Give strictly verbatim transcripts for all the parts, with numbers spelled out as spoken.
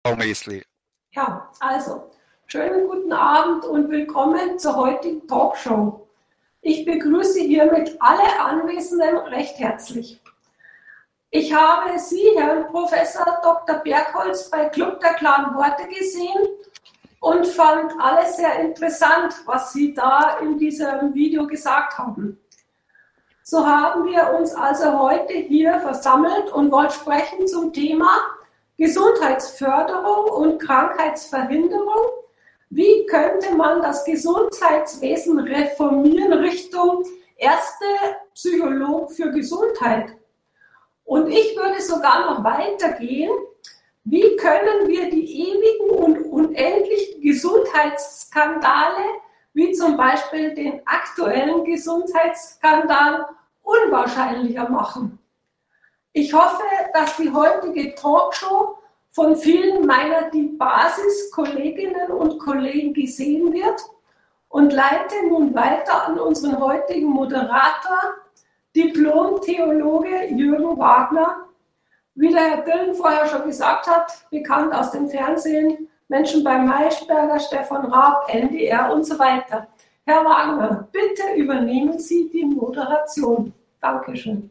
Frau Mesli. Ja, also, schönen guten Abend und willkommen zur heutigen Talkshow. Ich begrüße hiermit alle Anwesenden recht herzlich. Ich habe Sie, Herrn Professor Doktor Bergholz, bei Club der klaren Worte gesehen und fand alles sehr interessant, was Sie da in diesem Video gesagt haben. So haben wir uns also heute hier versammelt und wollen sprechen zum Thema Gesundheitsförderung und Krankheitsverhinderung. Wie könnte man das Gesundheitswesen reformieren Richtung erste Psycholog für Gesundheit? Und ich würde sogar noch weitergehen. Wie können wir die ewigen und unendlichen Gesundheitsskandale, wie zum Beispiel den aktuellen Gesundheitsskandal, unwahrscheinlicher machen? Ich hoffe, dass die heutige Talkshow von vielen meiner die Basis-Kolleginnen und Kollegen gesehen wird und leite nun weiter an unseren heutigen Moderator, Diplom-Theologe Jürgen Wagner. Wie der Herr Dillen vorher schon gesagt hat, bekannt aus dem Fernsehen, Menschen bei Maischberger, Stefan Raab, N D R und so weiter. Herr Wagner, bitte übernehmen Sie die Moderation. Dankeschön.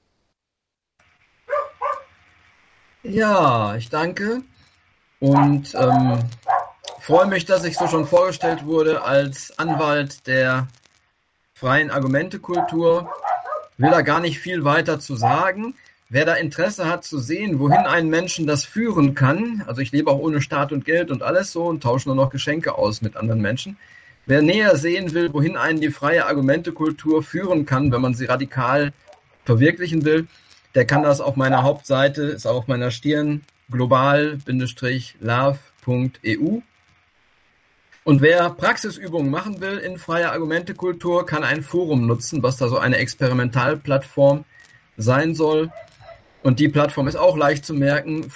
Ja, ich danke und ähm, freue mich, dass ich so schon vorgestellt wurde als Anwalt der freien Argumentekultur. Will da gar nicht viel weiter zu sagen. Wer da Interesse hat zu sehen, wohin einen Menschen das führen kann, also ich lebe auch ohne Staat und Geld und alles so und tausche nur noch Geschenke aus mit anderen Menschen. Wer näher sehen will, wohin einen die freie Argumentekultur führen kann, wenn man sie radikal verwirklichen will, der kann das auf meiner Hauptseite, ist auch auf meiner Stirn, global-love punkt e u. Und wer Praxisübungen machen will in freier Argumentekultur, kann ein Forum nutzen, was da so eine Experimentalplattform sein soll. Und die Plattform ist auch leicht zu merken,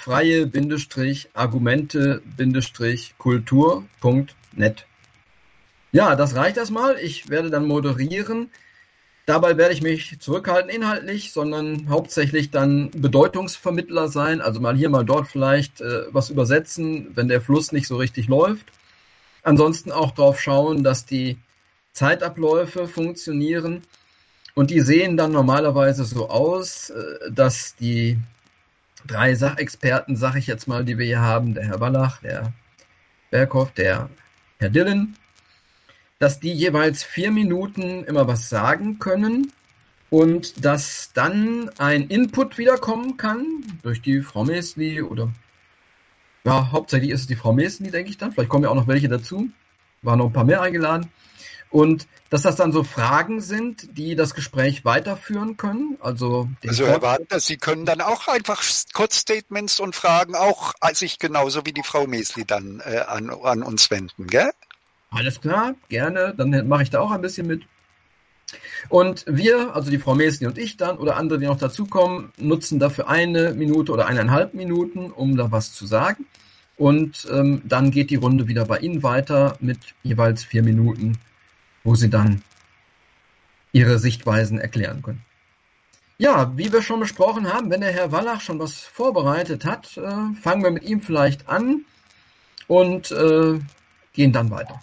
freie-argumente-kultur punkt net. Ja, das reicht erstmal. Ich werde dann moderieren. Dabei werde ich mich zurückhalten inhaltlich, sondern hauptsächlich dann Bedeutungsvermittler sein, also mal hier, mal dort vielleicht äh, was übersetzen, wenn der Fluss nicht so richtig läuft. Ansonsten auch darauf schauen, dass die Zeitabläufe funktionieren und die sehen dann normalerweise so aus, äh, dass die drei Sachexperten, sag ich jetzt mal, die wir hier haben, der Herr Wallach, der Berghoff, der Herr Dillen, dass die jeweils vier Minuten immer was sagen können und dass dann ein Input wiederkommen kann durch die Frau Mesli oder ja, hauptsächlich ist es die Frau Mesli, denke ich dann. Vielleicht kommen ja auch noch welche dazu. Waren noch ein paar mehr eingeladen. Und dass das dann so Fragen sind, die das Gespräch weiterführen können. Also, also Herr Wagner, Sie können dann auch einfach Kurzstatements und Fragen auch sich genauso wie die Frau Mesli dann äh, an, an uns wenden, gell? Alles klar, gerne. Dann mache ich da auch ein bisschen mit. Und wir, also die Frau Mesli und ich dann oder andere, die noch dazukommen, nutzen dafür eine Minute oder eineinhalb Minuten, um da was zu sagen. Und ähm, dann geht die Runde wieder bei Ihnen weiter mit jeweils vier Minuten, wo Sie dann Ihre Sichtweisen erklären können. Ja, wie wir schon besprochen haben, wenn der Herr Wallach schon was vorbereitet hat, äh, fangen wir mit ihm vielleicht an und äh, gehen dann weiter.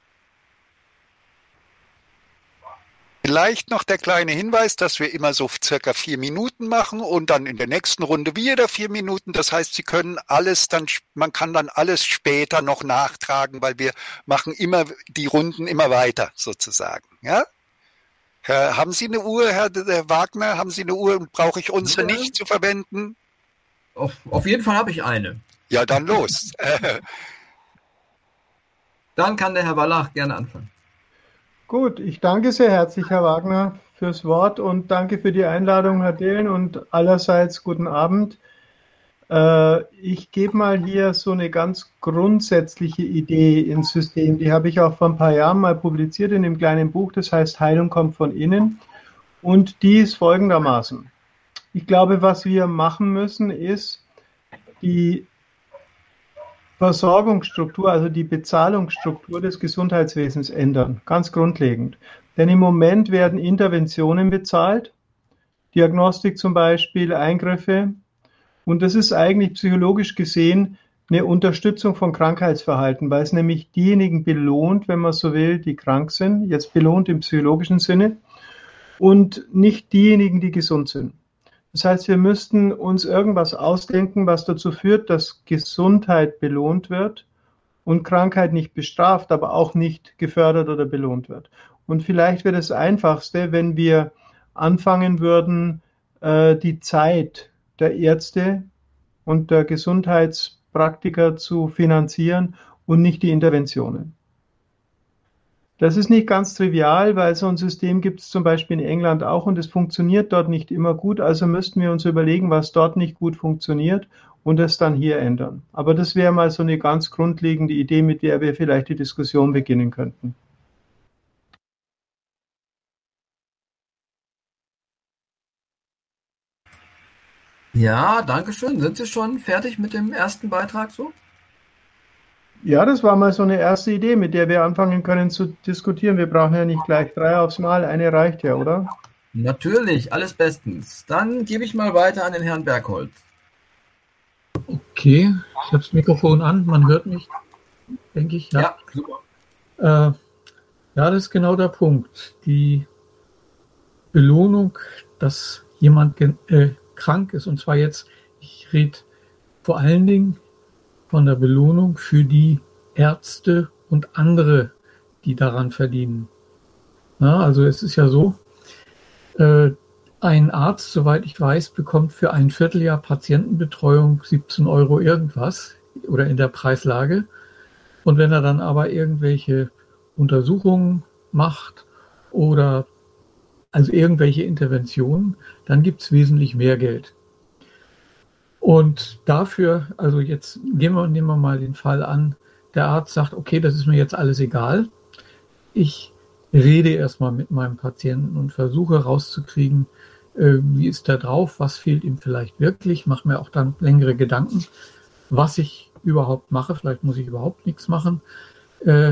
Vielleicht noch der kleine Hinweis, dass wir immer so circa vier Minuten machen und dann in der nächsten Runde wieder vier Minuten. Das heißt, Sie können alles dann, man kann dann alles später noch nachtragen, weil wir machen immer die Runden immer weiter sozusagen. Ja? Herr, haben Sie eine Uhr, Herr, Herr Wagner? Haben Sie eine Uhr und brauche ich unsere ja. nicht zu verwenden? Auf, auf jeden Fall habe ich eine. Ja, dann los. Dann kann der Herr Wallach gerne anfangen. Gut, ich danke sehr herzlich, Herr Wagner, fürs Wort und danke für die Einladung, Herr Dillen, und allerseits guten Abend. Äh, ich gebe mal hier so eine ganz grundsätzliche Idee ins System. Die habe ich auch vor ein paar Jahren mal publiziert in einem kleinen Buch, das heißt Heilung kommt von innen. Und die ist folgendermaßen. Ich glaube, was wir machen müssen, ist die Versorgungsstruktur, also die Bezahlungsstruktur des Gesundheitswesens ändern, ganz grundlegend. Denn im Moment werden Interventionen bezahlt, Diagnostik zum Beispiel, Eingriffe, und das ist eigentlich psychologisch gesehen eine Unterstützung von Krankheitsverhalten, weil es nämlich diejenigen belohnt, wenn man so will, die krank sind, jetzt belohnt im psychologischen Sinne, und nicht diejenigen, die gesund sind. Das heißt, wir müssten uns irgendwas ausdenken, was dazu führt, dass Gesundheit belohnt wird und Krankheit nicht bestraft, aber auch nicht gefördert oder belohnt wird. Und vielleicht wäre das Einfachste, wenn wir anfangen würden, die Zeit der Ärzte und der Gesundheitspraktiker zu finanzieren und nicht die Interventionen. Das ist nicht ganz trivial, weil so ein System gibt es zum Beispiel in England auch und es funktioniert dort nicht immer gut. Also müssten wir uns überlegen, was dort nicht gut funktioniert und es dann hier ändern. Aber das wäre mal so eine ganz grundlegende Idee, mit der wir vielleicht die Diskussion beginnen könnten. Ja, danke schön. Sind Sie schon fertig mit dem ersten Beitrag so? Ja, das war mal so eine erste Idee, mit der wir anfangen können zu diskutieren. Wir brauchen ja nicht gleich drei aufs Mal, eine reicht ja, oder? Natürlich, alles bestens. Dann gebe ich mal weiter an den Herrn Bergholz. Okay, ich habe das Mikrofon an, man hört mich, denke ich. Ja, ja super. Äh, ja, das ist genau der Punkt. Die Belohnung, dass jemand äh, krank ist, und zwar jetzt, ich rede vor allen Dingen von der Belohnung für die Ärzte und andere, die daran verdienen. Ja, also es ist ja so, äh, ein Arzt, soweit ich weiß, bekommt für ein Vierteljahr Patientenbetreuung siebzehn Euro irgendwas oder in der Preislage. Und wenn er dann aber irgendwelche Untersuchungen macht oder also irgendwelche Interventionen, dann gibt es wesentlich mehr Geld. Und dafür, also jetzt gehen wir, nehmen wir mal den Fall an, der Arzt sagt, okay, das ist mir jetzt alles egal. Ich rede erstmal mit meinem Patienten und versuche rauszukriegen, äh, wie ist der drauf, was fehlt ihm vielleicht wirklich, mache mir auch dann längere Gedanken, was ich überhaupt mache, vielleicht muss ich überhaupt nichts machen. Äh,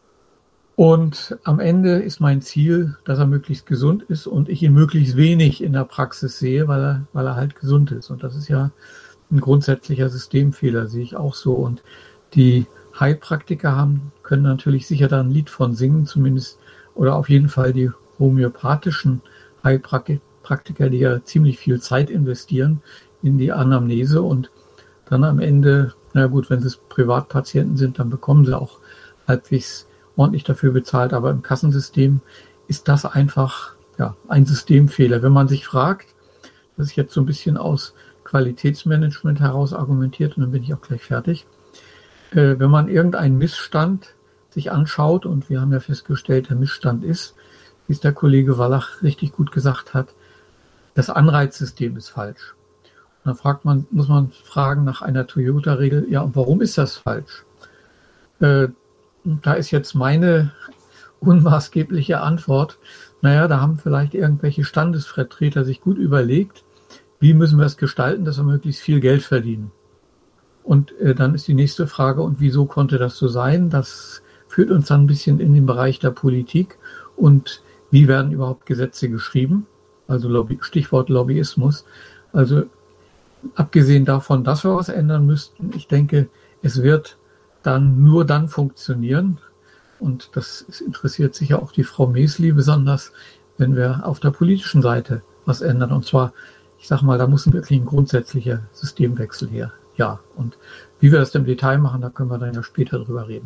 und am Ende ist mein Ziel, dass er möglichst gesund ist und ich ihn möglichst wenig in der Praxis sehe, weil er, weil er halt gesund ist. Und das ist ja ein grundsätzlicher Systemfehler, sehe ich auch so. Und die Heilpraktiker haben, können natürlich sicher da ein Lied von singen, zumindest, oder auf jeden Fall die homöopathischen Heilpraktiker, die ja ziemlich viel Zeit investieren in die Anamnese und dann am Ende, na gut, wenn es Privatpatienten sind, dann bekommen sie auch halbwegs ordentlich dafür bezahlt, aber im Kassensystem ist das einfach ja, ein Systemfehler. Wenn man sich fragt, das ist jetzt so ein bisschen aus Qualitätsmanagement heraus argumentiert, und dann bin ich auch gleich fertig, äh, wenn man irgendeinen Missstand sich anschaut, und wir haben ja festgestellt, der Missstand ist, wie es der Kollege Wallach richtig gut gesagt hat, das Anreizsystem ist falsch. Und dann fragt man, muss man fragen nach einer Toyota-Regel, ja, und warum ist das falsch? Äh, Da ist jetzt meine unmaßgebliche Antwort, naja, da haben vielleicht irgendwelche Standesvertreter sich gut überlegt, wie müssen wir es gestalten, dass wir möglichst viel Geld verdienen. Und äh, dann ist die nächste Frage, und wieso konnte das so sein? Das führt uns dann ein bisschen in den Bereich der Politik. Und wie werden überhaupt Gesetze geschrieben? Also Lobby, Stichwort Lobbyismus. Also abgesehen davon, dass wir was ändern müssten, ich denke, es wird dann nur dann funktionieren, und das interessiert sicher auch die Frau Mesli besonders, wenn wir auf der politischen Seite was ändern. Und zwar, ich sage mal, da muss wirklich ein grundsätzlicher Systemwechsel her. Ja, und wie wir das im Detail machen, da können wir dann ja später drüber reden.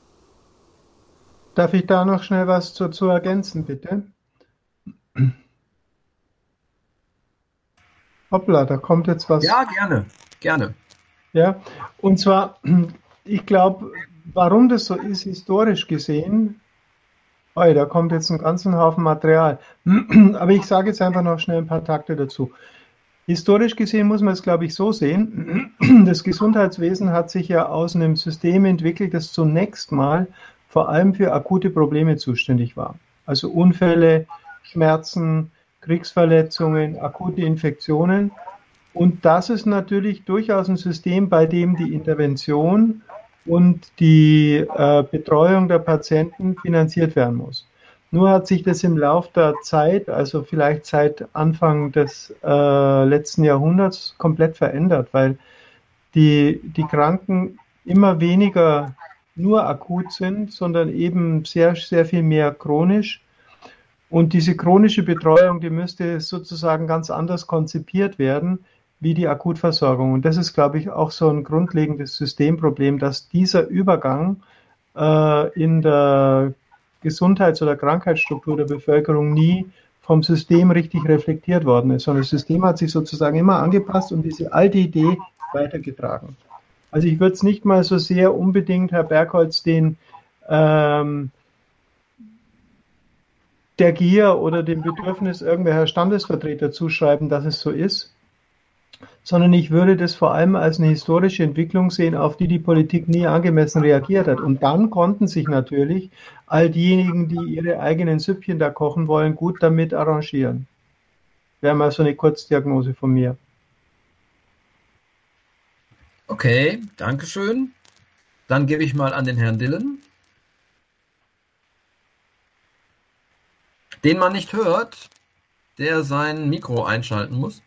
Darf ich da noch schnell was zu, zu ergänzen, bitte? Hoppla, da kommt jetzt was. Ja, gerne, gerne. Ja, und zwar, ich glaube, warum das so ist, historisch gesehen, oh, da kommt jetzt ein ganzen Haufen Material, aber ich sage jetzt einfach noch schnell ein paar Takte dazu. Historisch gesehen muss man es, glaube ich, so sehen, das Gesundheitswesen hat sich ja aus einem System entwickelt, das zunächst mal vor allem für akute Probleme zuständig war. Also Unfälle, Schmerzen, Kriegsverletzungen, akute Infektionen. Und das ist natürlich durchaus ein System, bei dem die Intervention und die äh, Betreuung der Patienten finanziert werden muss. Nur hat sich das im Laufe der Zeit, also vielleicht seit Anfang des äh, letzten Jahrhunderts, komplett verändert, weil die, die Kranken immer weniger nur akut sind, sondern eben sehr, sehr viel mehr chronisch. Und diese chronische Betreuung, die müsste sozusagen ganz anders konzipiert werden wie die Akutversorgung. Und das ist, glaube ich, auch so ein grundlegendes Systemproblem, dass dieser Übergang äh, in der Gesundheits- oder Krankheitsstruktur der Bevölkerung nie vom System richtig reflektiert worden ist, sondern das System hat sich sozusagen immer angepasst und diese alte Idee weitergetragen. Also ich würde es nicht mal so sehr unbedingt, Herr Bergholz, den ähm, der Gier oder dem Bedürfnis irgendwelcher Standesvertreter zuschreiben, dass es so ist, sondern ich würde das vor allem als eine historische Entwicklung sehen, auf die die Politik nie angemessen reagiert hat. Und dann konnten sich natürlich all diejenigen, die ihre eigenen Süppchen da kochen wollen, gut damit arrangieren. Wäre mal so eine Kurzdiagnose von mir. Okay, Dankeschön. Dann gebe ich mal an den Herrn Dillen. Den man nicht hört, der sein Mikro einschalten muss.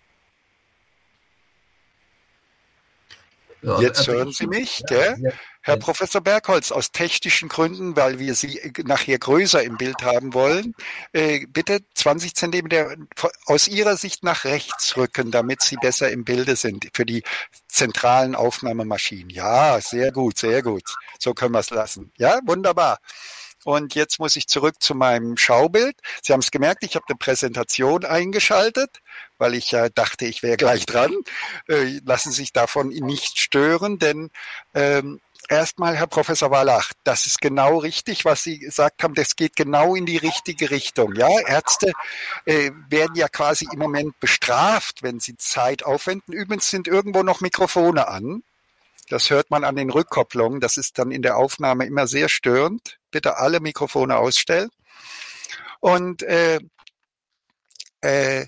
Ja, jetzt hören Sie mich, gell? Ja, Herr Professor Bergholz, aus technischen Gründen, weil wir Sie nachher größer im Bild haben wollen, äh, bitte zwanzig Zentimeter aus Ihrer Sicht nach rechts rücken, damit Sie besser im Bilde sind für die zentralen Aufnahmemaschinen. Ja, sehr gut, sehr gut. So können wir es lassen. Ja, wunderbar. Und jetzt muss ich zurück zu meinem Schaubild. Sie haben es gemerkt, ich habe eine Präsentation eingeschaltet, weil ich ja dachte, ich wäre gleich dran. Äh, lassen Sie sich davon nicht stören, denn ähm, erstmal, Herr Professor Wallach, das ist genau richtig, was Sie gesagt haben. Das geht genau in die richtige Richtung. Ja, Ärzte äh, werden ja quasi im Moment bestraft, wenn sie Zeit aufwenden. Übrigens sind irgendwo noch Mikrofone an. Das hört man an den Rückkopplungen. Das ist dann in der Aufnahme immer sehr störend. Bitte alle Mikrofone ausstellen. Und, äh, äh,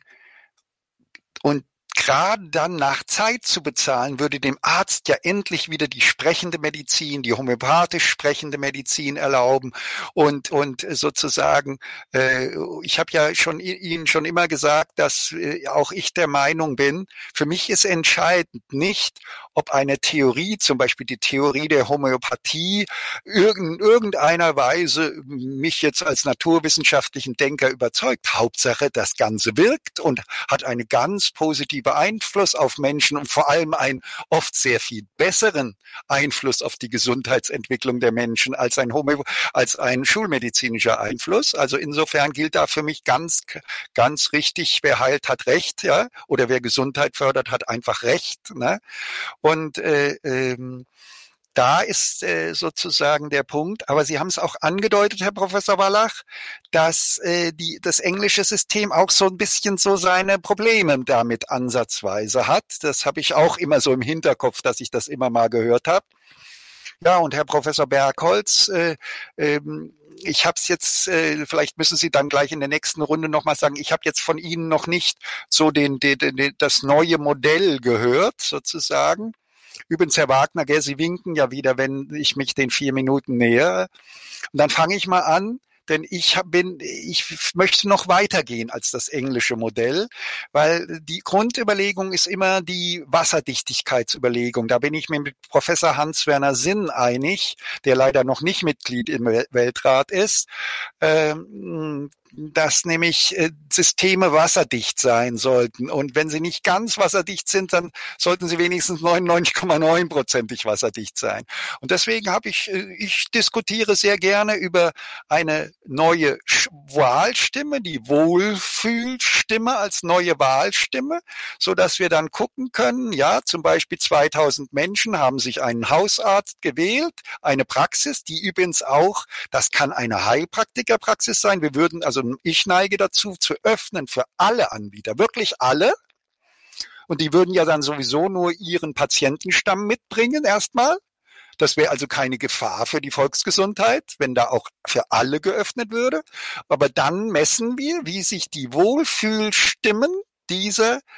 und gerade dann nach Zeit zu bezahlen, würde dem Arzt ja endlich wieder die sprechende Medizin, die homöopathisch sprechende Medizin erlauben und und sozusagen, äh, ich habe ja schon Ihnen schon immer gesagt, dass äh, auch ich der Meinung bin, für mich ist entscheidend nicht, ob eine Theorie, zum Beispiel die Theorie der Homöopathie, in irgendeiner Weise mich jetzt als naturwissenschaftlichen Denker überzeugt. Hauptsache, das Ganze wirkt und hat eine ganz positive Einfluss auf Menschen und vor allem einen oft sehr viel besseren Einfluss auf die Gesundheitsentwicklung der Menschen als ein Homö- als ein schulmedizinischer Einfluss. Also insofern gilt da für mich ganz, ganz richtig, wer heilt, hat Recht, ja, oder wer Gesundheit fördert, hat einfach Recht, ne? Und äh, ähm, da ist äh, sozusagen der Punkt, aber Sie haben es auch angedeutet, Herr Professor Wallach, dass äh, die, das englische System auch so ein bisschen so seine Probleme damit ansatzweise hat. Das habe ich auch immer so im Hinterkopf, dass ich das immer mal gehört habe. Ja, und Herr Professor Bergholz, äh, ähm, ich habe es jetzt, äh, vielleicht müssen Sie dann gleich in der nächsten Runde nochmal sagen, ich habe jetzt von Ihnen noch nicht so den, den, den, das neue Modell gehört, sozusagen. Übrigens, Herr Wagner, gell, Sie winken ja wieder, wenn ich mich den vier Minuten nähere. Und dann fange ich mal an, denn ich hab, bin, ich möchte noch weitergehen als das englische Modell, weil die Grundüberlegung ist immer die Wasserdichtigkeitsüberlegung. Da bin ich mir mit Professor Hans-Werner Sinn einig, der leider noch nicht Mitglied im Weltrat ist, ähm, dass nämlich äh, Systeme wasserdicht sein sollten. Und wenn sie nicht ganz wasserdicht sind, dann sollten sie wenigstens neunundneunzig Komma neun prozentig wasserdicht sein. Und deswegen habe ich, äh, ich diskutiere sehr gerne über eine neue Wahlstimme, die Wohlfühlstimme als neue Wahlstimme, so dass wir dann gucken können, ja, zum Beispiel zweitausend Menschen haben sich einen Hausarzt gewählt, eine Praxis, die übrigens auch, das kann eine Heilpraktikerpraxis sein. Wir würden, also ich neige dazu, zu öffnen für alle Anbieter, wirklich alle. Und die würden ja dann sowieso nur ihren Patientenstamm mitbringen erstmal. Das wäre also keine Gefahr für die Volksgesundheit, wenn da auch für alle geöffnet würde. Aber dann messen wir, wie sich die Wohlfühlstimmen dieser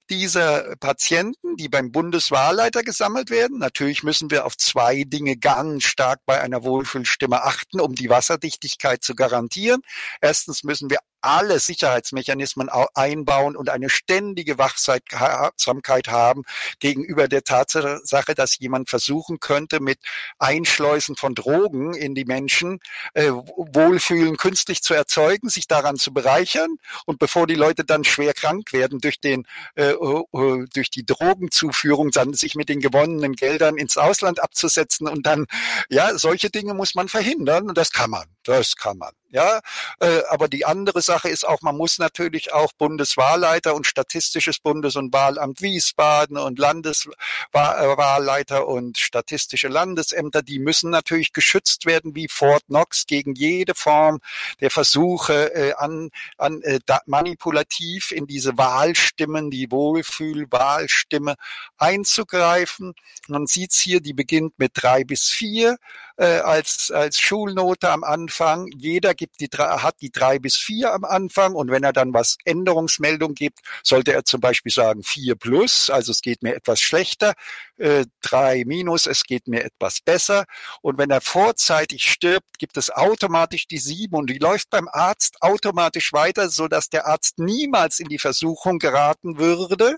dieser Patienten, die beim Bundeswahlleiter gesammelt werden. Natürlich müssen wir auf zwei Dinge ganz stark bei einer Wohlfühlstimme achten, um die Wasserdichtigkeit zu garantieren. Erstens müssen wir alle Sicherheitsmechanismen einbauen und eine ständige Wachsamkeit haben gegenüber der Tatsache, dass jemand versuchen könnte, mit Einschleusen von Drogen in die Menschen äh, Wohlfühlen künstlich zu erzeugen, sich daran zu bereichern und bevor die Leute dann schwer krank werden durch den äh, äh, durch die Drogenzuführung, dann sich mit den gewonnenen Geldern ins Ausland abzusetzen und dann, ja, solche Dinge muss man verhindern und das kann man, das kann man. Ja, äh, aber die andere Sache ist auch, man muss natürlich auch Bundeswahlleiter und Statistisches Bundes- und Wahlamt Wiesbaden und Landeswahlleiter und statistische Landesämter, die müssen natürlich geschützt werden wie Fort Knox gegen jede Form der Versuche äh, an, an äh, da, manipulativ in diese Wahlstimmen, die Wohlfühl-Wahlstimme einzugreifen. Man sieht's hier, die beginnt mit drei bis vier äh, als als Schulnote am Anfang. Jeder gibt die hat die drei bis vier am Anfang und wenn er dann was Änderungsmeldung gibt, sollte er zum Beispiel sagen vier plus, also es geht mir etwas schlechter, äh, drei minus, es geht mir etwas besser. Und wenn er vorzeitig stirbt, gibt es automatisch die sieben und die läuft beim Arzt automatisch weiter, so dass der Arzt niemals in die Versuchung geraten würde,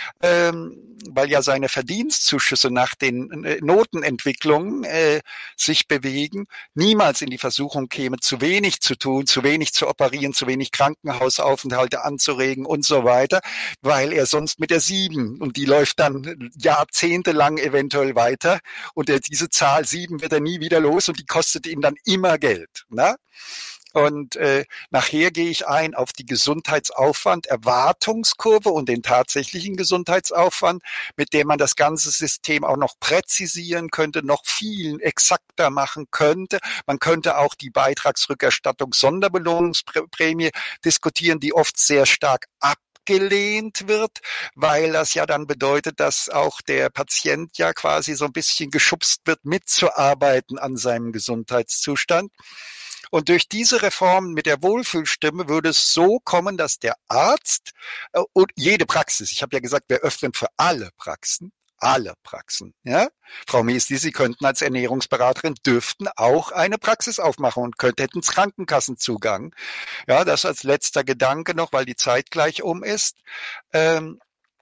ähm, weil ja seine Verdienstzuschüsse nach den äh, Notenentwicklungen äh, sich bewegen, niemals in die Versuchung käme, zu wenig zu tun, zu wenig zu operieren, zu wenig Krankenhausaufenthalte anzuregen und so weiter, weil er sonst mit der sieben und die läuft dann jahrzehntelang eventuell weiter und er, diese Zahl sieben wird er nie wieder los und die kostet ihn dann immer Geld. Ne? Und äh, nachher gehe ich ein auf die Gesundheitsaufwand, Erwartungskurve und den tatsächlichen Gesundheitsaufwand, mit dem man das ganze System auch noch präzisieren könnte, noch viel exakter machen könnte. Man könnte auch die Beitragsrückerstattung Sonderbelohnungsprämie diskutieren, die oft sehr stark ab gelehnt wird, weil das ja dann bedeutet, dass auch der Patient ja quasi so ein bisschen geschubst wird, mitzuarbeiten an seinem Gesundheitszustand. Und durch diese Reform mit der Wohlfühlstimme würde es so kommen, dass der Arzt äh, und jede Praxis, ich habe ja gesagt, wir öffnen für alle Praxen, alle Praxen, ja. Frau Mesli, Sie könnten als Ernährungsberaterin, dürften auch eine Praxis aufmachen und könnten, hätten Krankenkassenzugang. Ja, das als letzter Gedanke noch, weil die Zeit gleich um ist. Ähm,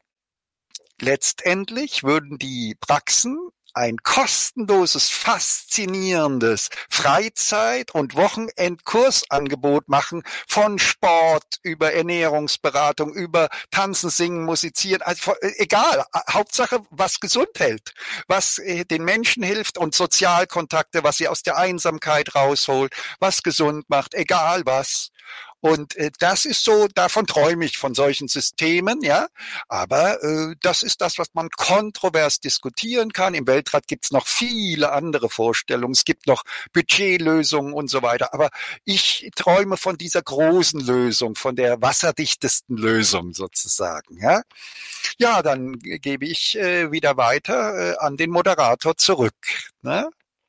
letztendlich würden die Praxen ein kostenloses, faszinierendes Freizeit- und Wochenendkursangebot machen, von Sport über Ernährungsberatung, über Tanzen, Singen, Musizieren, also egal, Hauptsache, was gesund hält, was den Menschen hilft und Sozialkontakte, was sie aus der Einsamkeit rausholt, was gesund macht, egal was. Und äh, das ist so, davon träume ich, von solchen Systemen, ja. Aber äh, das ist das, was man kontrovers diskutieren kann. Im Weltrat gibt es noch viele andere Vorstellungen. Es gibt noch Budgetlösungen und so weiter. Aber ich träume von dieser großen Lösung, von der wasserdichtesten Lösung sozusagen, ja. Ja, dann gebe ich äh, wieder weiter äh, an den Moderator zurück, ne?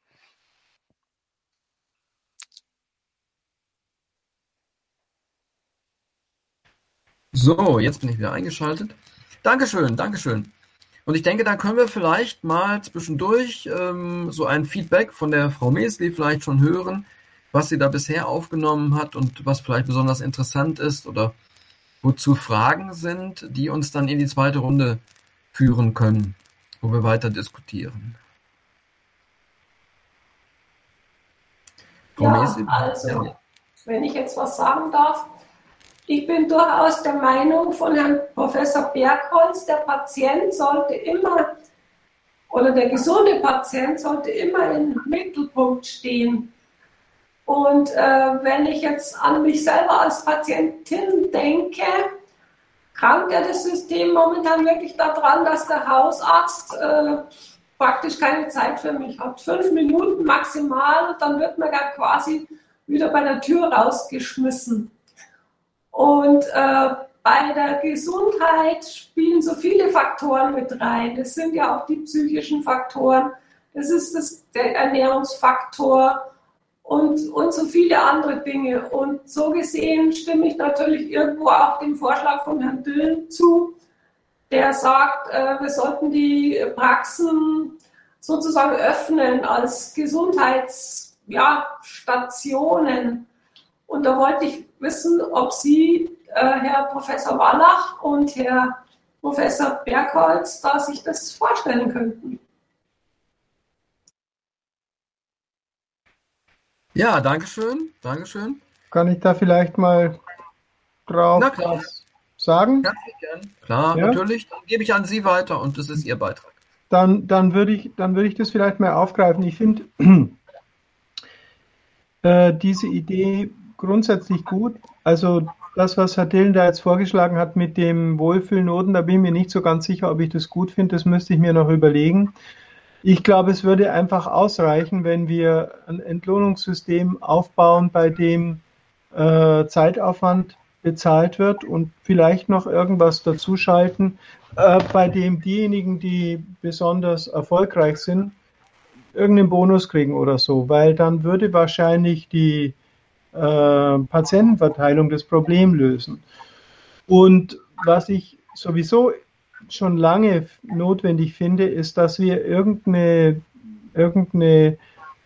So, jetzt bin ich wieder eingeschaltet. Dankeschön, Dankeschön. Und ich denke, da können wir vielleicht mal zwischendurch ähm, so ein Feedback von der Frau Mesli vielleicht schon hören, was sie da bisher aufgenommen hat und was vielleicht besonders interessant ist oder wozu Fragen sind, die uns dann in die zweite Runde führen können, wo wir weiter diskutieren. Frau ja, Mesli? Also, ja. Wenn ich jetzt was sagen darf, ich bin durchaus der Meinung von Herrn Professor Bergholz, der Patient sollte immer, oder der gesunde Patient sollte immer im Mittelpunkt stehen. Und äh, wenn ich jetzt an mich selber als Patientin denke, krankt ja das System momentan wirklich daran, dass der Hausarzt äh, praktisch keine Zeit für mich hat. Fünf Minuten maximal, dann wird man ja quasi wieder bei der Tür rausgeschmissen. Und äh, bei der Gesundheit spielen so viele Faktoren mit rein. Das sind ja auch die psychischen Faktoren, das ist das, der Ernährungsfaktor und, und so viele andere Dinge. Und so gesehen stimme ich natürlich irgendwo auch dem Vorschlag von Herrn Düllen zu, der sagt, äh, wir sollten die Praxen sozusagen öffnen als Gesundheitsstationen. Und da wollte ich wissen, ob Sie, äh, Herr Professor Wallach und Herr Professor Bergholz, da sich das vorstellen könnten. Ja, danke schön, danke schön. Kann ich da vielleicht mal drauf Na klar. was sagen? Herzlich gern. Klar, Ja? natürlich. Dann gebe ich an Sie weiter und das ist Ihr Beitrag. Dann, dann würde ich, dann würde ich das vielleicht mal aufgreifen. Ich finde äh, diese Idee grundsätzlich gut. Also das, was Herr Dillen da jetzt vorgeschlagen hat mit dem Wohlfühlnoten, da bin ich mir nicht so ganz sicher, ob ich das gut finde. Das müsste ich mir noch überlegen. Ich glaube, es würde einfach ausreichen, wenn wir ein Entlohnungssystem aufbauen, bei dem äh, Zeitaufwand bezahlt wird und vielleicht noch irgendwas dazuschalten, äh, bei dem diejenigen, die besonders erfolgreich sind, irgendeinen Bonus kriegen oder so, weil dann würde wahrscheinlich die äh, Patientenverteilung das Problem lösen. Und was ich sowieso schon lange notwendig finde, ist, dass wir irgendeine, irgendeine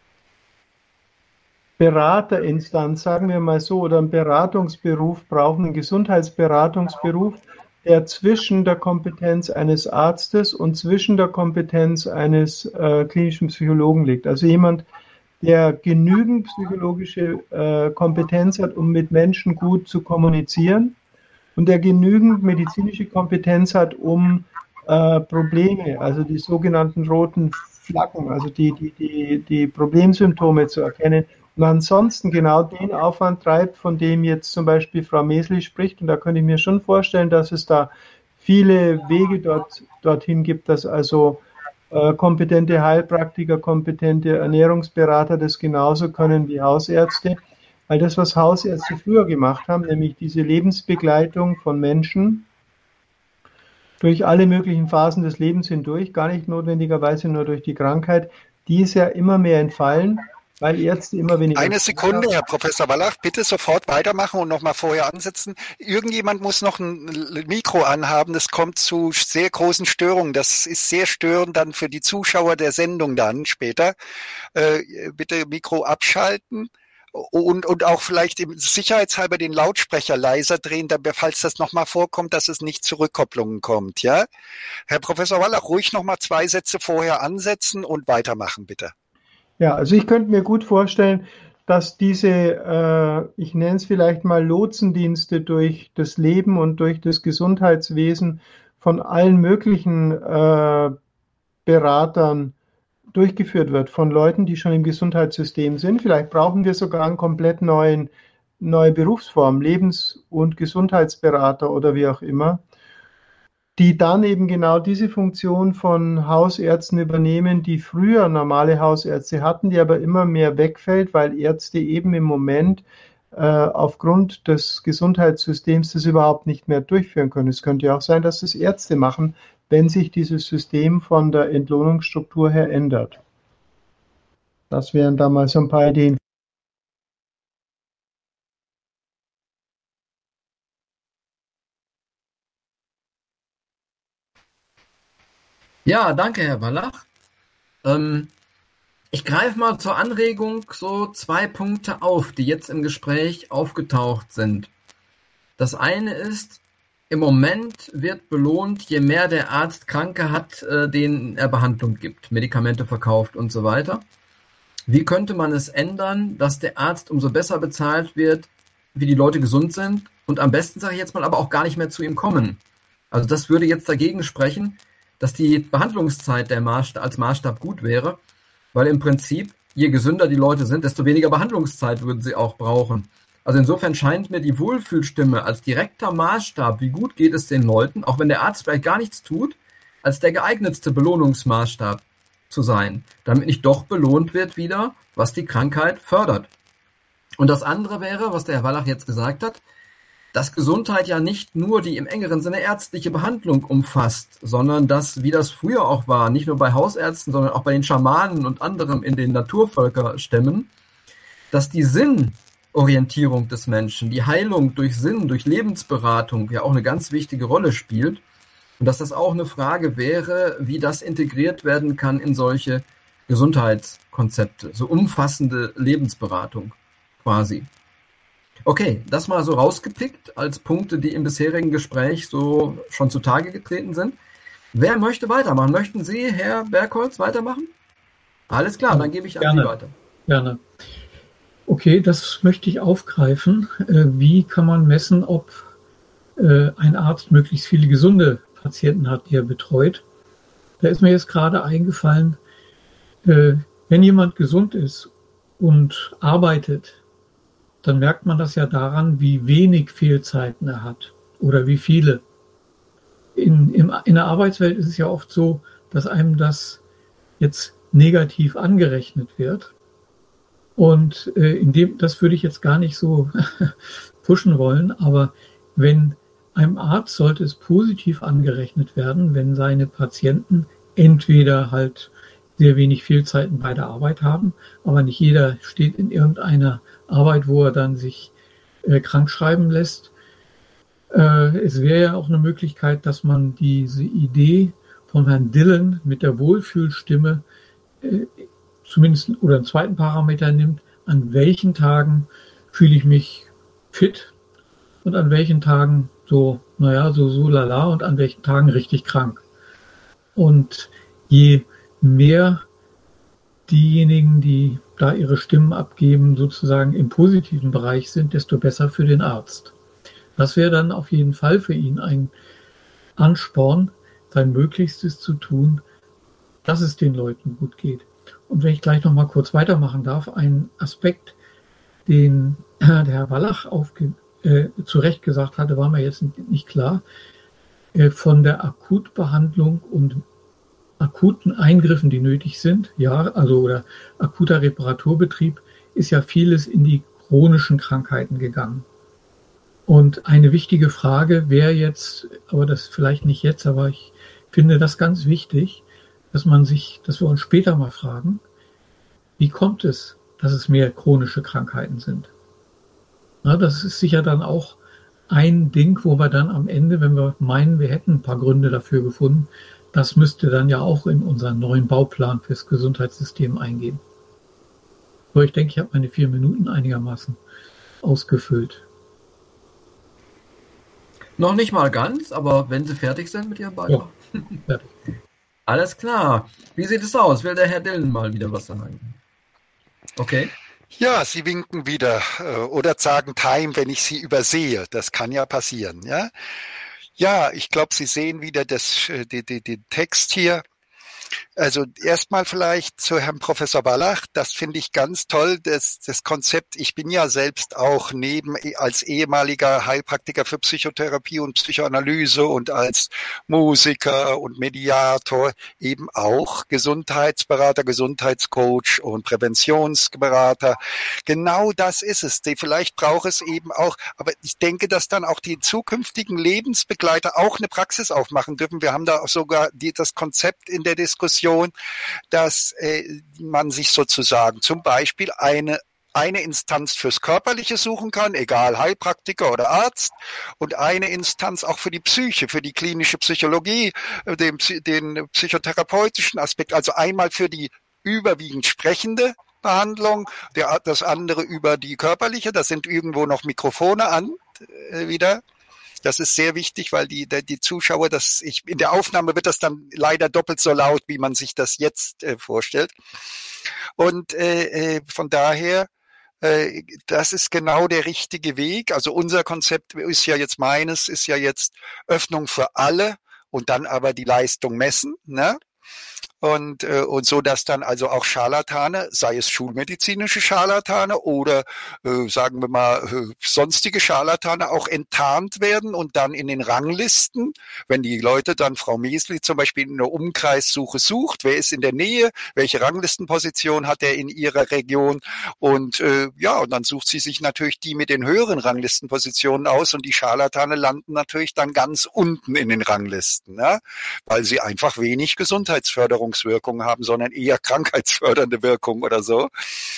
Beraterinstanz, sagen wir mal so, oder einen Beratungsberuf brauchen, einen Gesundheitsberatungsberuf, der zwischen der Kompetenz eines Arztes und zwischen der Kompetenz eines äh, klinischen Psychologen liegt. Also jemand, der genügend psychologische äh, Kompetenz hat, um mit Menschen gut zu kommunizieren und der genügend medizinische Kompetenz hat, um äh, Probleme, also die sogenannten roten Flaggen, also die, die, die, die Problemsymptome zu erkennen und ansonsten genau den Aufwand treibt, von dem jetzt zum Beispiel Frau Mesli spricht. Und da könnte ich mir schon vorstellen, dass es da viele Wege dort, dorthin gibt, dass also äh, kompetente Heilpraktiker, kompetente Ernährungsberater das genauso können wie Hausärzte. Weil das, was Hausärzte früher gemacht haben, nämlich diese Lebensbegleitung von Menschen durch alle möglichen Phasen des Lebens hindurch, gar nicht notwendigerweise nur durch die Krankheit, die ist ja immer mehr entfallen, weil Ärzte immer weniger... Eine Sekunde, Herr Professor Wallach, bitte sofort weitermachen und nochmal vorher ansetzen. Irgendjemand muss noch ein Mikro anhaben, das kommt zu sehr großen Störungen. Das ist sehr störend dann für die Zuschauer der Sendung dann später. Äh, bitte Mikro abschalten. Und, und auch vielleicht sicherheitshalber den Lautsprecher leiser drehen, falls das nochmal vorkommt, dass es nicht zu Rückkopplungen kommt, ja? Herr Professor Wallach, ruhig nochmal zwei Sätze vorher ansetzen und weitermachen, bitte. Ja, also ich könnte mir gut vorstellen, dass diese, äh, ich nenne es vielleicht mal Lotsendienste durch das Leben und durch das Gesundheitswesen von allen möglichen äh, Beratern durchgeführt wird, von Leuten, die schon im Gesundheitssystem sind. Vielleicht brauchen wir sogar einen komplett neuen, neue Berufsform, Lebens- und Gesundheitsberater oder wie auch immer, die dann eben genau diese Funktion von Hausärzten übernehmen, die früher normale Hausärzte hatten, die aber immer mehr wegfällt, weil Ärzte eben im Moment äh, aufgrund des Gesundheitssystems das überhaupt nicht mehr durchführen können. Es könnte ja auch sein, dass das Ärzte machen, wenn sich dieses System von der Entlohnungsstruktur her ändert. Das wären da mal so ein paar Ideen. Ja, danke, Herr Wallach. Ähm, ich greife mal zur Anregung so zwei Punkte auf, die jetzt im Gespräch aufgetaucht sind. Das eine ist, im Moment wird belohnt, je mehr der Arzt Kranke hat, äh, denen er Behandlung gibt, Medikamente verkauft und so weiter. Wie könnte man es ändern, dass der Arzt umso besser bezahlt wird, wie die Leute gesund sind und am besten, sage ich jetzt mal, aber auch gar nicht mehr zu ihm kommen? Also das würde jetzt dagegen sprechen, dass die Behandlungszeit der Maßstab, als Maßstab gut wäre, weil im Prinzip, je gesünder die Leute sind, desto weniger Behandlungszeit würden sie auch brauchen. Also insofern scheint mir die Wohlfühlstimme als direkter Maßstab, wie gut geht es den Leuten, auch wenn der Arzt vielleicht gar nichts tut, als der geeignetste Belohnungsmaßstab zu sein, damit nicht doch belohnt wird wieder, was die Krankheit fördert. Und das andere wäre, was der Herr Wallach jetzt gesagt hat, dass Gesundheit ja nicht nur die im engeren Sinne ärztliche Behandlung umfasst, sondern dass, wie das früher auch war, nicht nur bei Hausärzten, sondern auch bei den Schamanen und anderem in den Naturvölkerstämmen, dass die Sinnorientierung des Menschen, die Heilung durch Sinn, durch Lebensberatung ja auch eine ganz wichtige Rolle spielt Und dass das auch eine Frage wäre, wie das integriert werden kann in solche Gesundheitskonzepte, so umfassende Lebensberatung quasi. Okay, das mal so rausgepickt als Punkte, die im bisherigen Gespräch so schon zutage getreten sind. Wer möchte weitermachen? Möchten Sie, Herr Bergholz, weitermachen? Alles klar, dann gebe ich an Gerne. Sie weiter. Gerne. Okay, das möchte ich aufgreifen. Wie kann man messen, ob ein Arzt möglichst viele gesunde Patienten hat, die er betreut? Da ist mir jetzt gerade eingefallen, wenn jemand gesund ist und arbeitet, dann merkt man das ja daran, wie wenig Fehlzeiten er hat oder wie viele. In, in, in der Arbeitswelt ist es ja oft so, dass einem das jetzt negativ angerechnet wird. Und äh, in dem, das würde ich jetzt gar nicht so pushen wollen, aber wenn einem Arzt sollte es positiv angerechnet werden, wenn seine Patienten entweder halt sehr wenig Fehlzeiten bei der Arbeit haben, aber nicht jeder steht in irgendeiner Arbeit, wo er dann sich äh, krank schreiben lässt. Äh, es wäre ja auch eine Möglichkeit, dass man diese Idee von Herrn Dillon mit der Wohlfühlstimme äh, zumindest oder einen zweiten Parameter nimmt, an welchen Tagen fühle ich mich fit und an welchen Tagen so, naja, so, so lala und an welchen Tagen richtig krank. Und je mehr diejenigen, die da ihre Stimmen abgeben, sozusagen im positiven Bereich sind, desto besser für den Arzt. Das wäre dann auf jeden Fall für ihn ein Ansporn, sein Möglichstes zu tun, dass es den Leuten gut geht. Und wenn ich gleich noch mal kurz weitermachen darf, ein Aspekt, den der Herr Wallach aufge, äh, zu Recht gesagt hatte, war mir jetzt nicht klar, äh, von der Akutbehandlung und akuten Eingriffen, die nötig sind, ja, also oder akuter Reparaturbetrieb, ist ja vieles in die chronischen Krankheiten gegangen. Und eine wichtige Frage wäre jetzt, aber das vielleicht nicht jetzt, aber ich finde das ganz wichtig, dass man sich, dass wir uns später mal fragen, wie kommt es, dass es mehr chronische Krankheiten sind? Na, das ist sicher dann auch ein Ding, wo wir dann am Ende, wenn wir meinen, wir hätten ein paar Gründe dafür gefunden, das müsste dann ja auch in unseren neuen Bauplan fürs Gesundheitssystem eingehen. So, ich denke, ich habe meine vier Minuten einigermaßen ausgefüllt. Noch nicht mal ganz, aber wenn Sie fertig sind mit Ihrem Beitrag. Ja, fertig. Alles klar. Wie sieht es aus? Will der Herr Dillon mal wieder was sagen? Okay. Ja, Sie winken wieder äh, oder sagen Time, wenn ich Sie übersehe. Das kann ja passieren, ja. Ja, ich glaube, Sie sehen wieder das, die, die, den Text hier. Also erstmal vielleicht zu Herrn Professor Wallach. Das finde ich ganz toll, das, das Konzept. Ich bin ja selbst auch neben als ehemaliger Heilpraktiker für Psychotherapie und Psychoanalyse und als Musiker und Mediator eben auch Gesundheitsberater, Gesundheitscoach und Präventionsberater. Genau das ist es. Vielleicht braucht es eben auch, aber ich denke, dass dann auch die zukünftigen Lebensbegleiter auch eine Praxis aufmachen dürfen. Wir haben da auch sogar die, das Konzept in der Diskussion, dass äh, man sich sozusagen zum Beispiel eine eine Instanz fürs Körperliche suchen kann, egal Heilpraktiker oder Arzt, und eine Instanz auch für die Psyche, für die klinische Psychologie, den, den psychotherapeutischen Aspekt, also einmal für die überwiegend sprechende Behandlung, der, das andere über die körperliche, da sind irgendwo noch Mikrofone an, äh, wieder. Das ist sehr wichtig, weil die, die Zuschauer, das ich, in der Aufnahme wird das dann leider doppelt so laut, wie man sich das jetzt äh, vorstellt. Und äh, von daher, äh, das ist genau der richtige Weg. Also unser Konzept ist ja jetzt meines, ist ja jetzt Öffnung für alle und dann aber die Leistung messen, ne? Und, äh, und so, dass dann also auch Scharlatane, sei es schulmedizinische Scharlatane oder äh, sagen wir mal äh, sonstige Scharlatane auch enttarnt werden und dann in den Ranglisten, wenn die Leute dann, Frau Mesli zum Beispiel in der Umkreissuche sucht, wer ist in der Nähe, welche Ranglistenposition hat er in ihrer Region und äh, ja, und dann sucht sie sich natürlich die mit den höheren Ranglistenpositionen aus und die Scharlatane landen natürlich dann ganz unten in den Ranglisten, ne? Weil sie einfach wenig Gesundheitsförderung Wirkung haben, sondern eher krankheitsfördernde Wirkung oder so.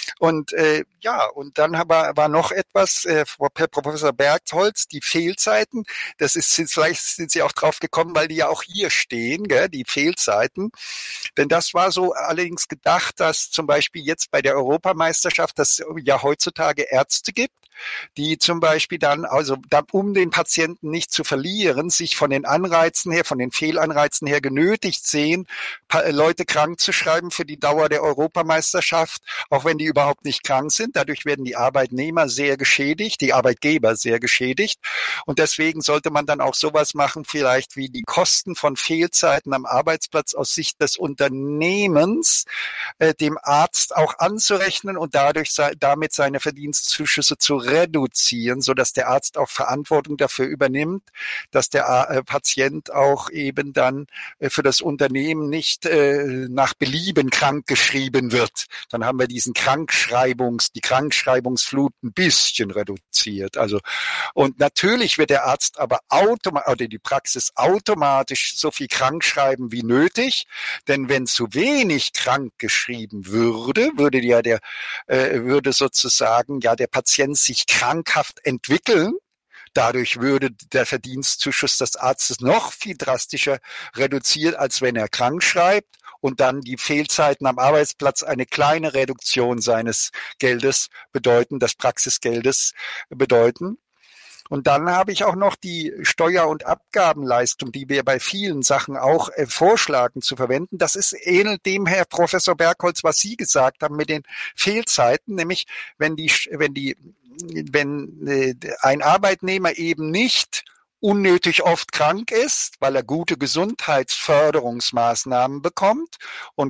Und äh, ja, und dann war, war noch etwas, äh, Herr Professor Bergholz, die Fehlzeiten. Das ist, vielleicht sind Sie auch drauf gekommen, weil die ja auch hier stehen, gell, die Fehlzeiten. Denn das war so allerdings gedacht, dass zum Beispiel jetzt bei der Europameisterschaft, dass es ja heutzutage Ärzte gibt, die zum Beispiel dann, also um den Patienten nicht zu verlieren, sich von den Anreizen her, von den Fehlanreizen her genötigt sehen, Leute krank zu schreiben für die Dauer der Europameisterschaft, auch wenn die überhaupt nicht krank sind. Dadurch werden die Arbeitnehmer sehr geschädigt, die Arbeitgeber sehr geschädigt. Und deswegen sollte man dann auch sowas machen, vielleicht wie die Kosten von Fehlzeiten am Arbeitsplatz aus Sicht des Unternehmens äh, dem Arzt auch anzurechnen und dadurch damit seine Verdienstzuschüsse zu reduzieren, so dass der Arzt auch Verantwortung dafür übernimmt, dass der äh, Patient auch eben dann äh, für das Unternehmen nicht äh, nach Belieben krank geschrieben wird. Dann haben wir diesen Krankschreibungs, die Krankschreibungsflut ein bisschen reduziert. Also, und natürlich wird der Arzt aber automatisch, oder die Praxis automatisch so viel krank schreiben wie nötig, denn wenn zu wenig krank geschrieben würde, würde ja der, äh, würde sozusagen ja der Patient sich krankhaft entwickeln. Dadurch würde der Verdienstzuschuss des Arztes noch viel drastischer reduziert, als wenn er krank schreibt und dann die Fehlzeiten am Arbeitsplatz eine kleine Reduktion seines Geldes bedeuten, des Praxisgeldes bedeuten. Und dann habe ich auch noch die Steuer- und Abgabenleistung, die wir bei vielen Sachen auch äh, vorschlagen zu verwenden. Das ist ähnelt dem, Herr Professor Bergholz, was Sie gesagt haben mit den Fehlzeiten, nämlich wenn die, wenn die, wenn äh, ein Arbeitnehmer eben nicht unnötig oft krank ist, weil er gute Gesundheitsförderungsmaßnahmen bekommt und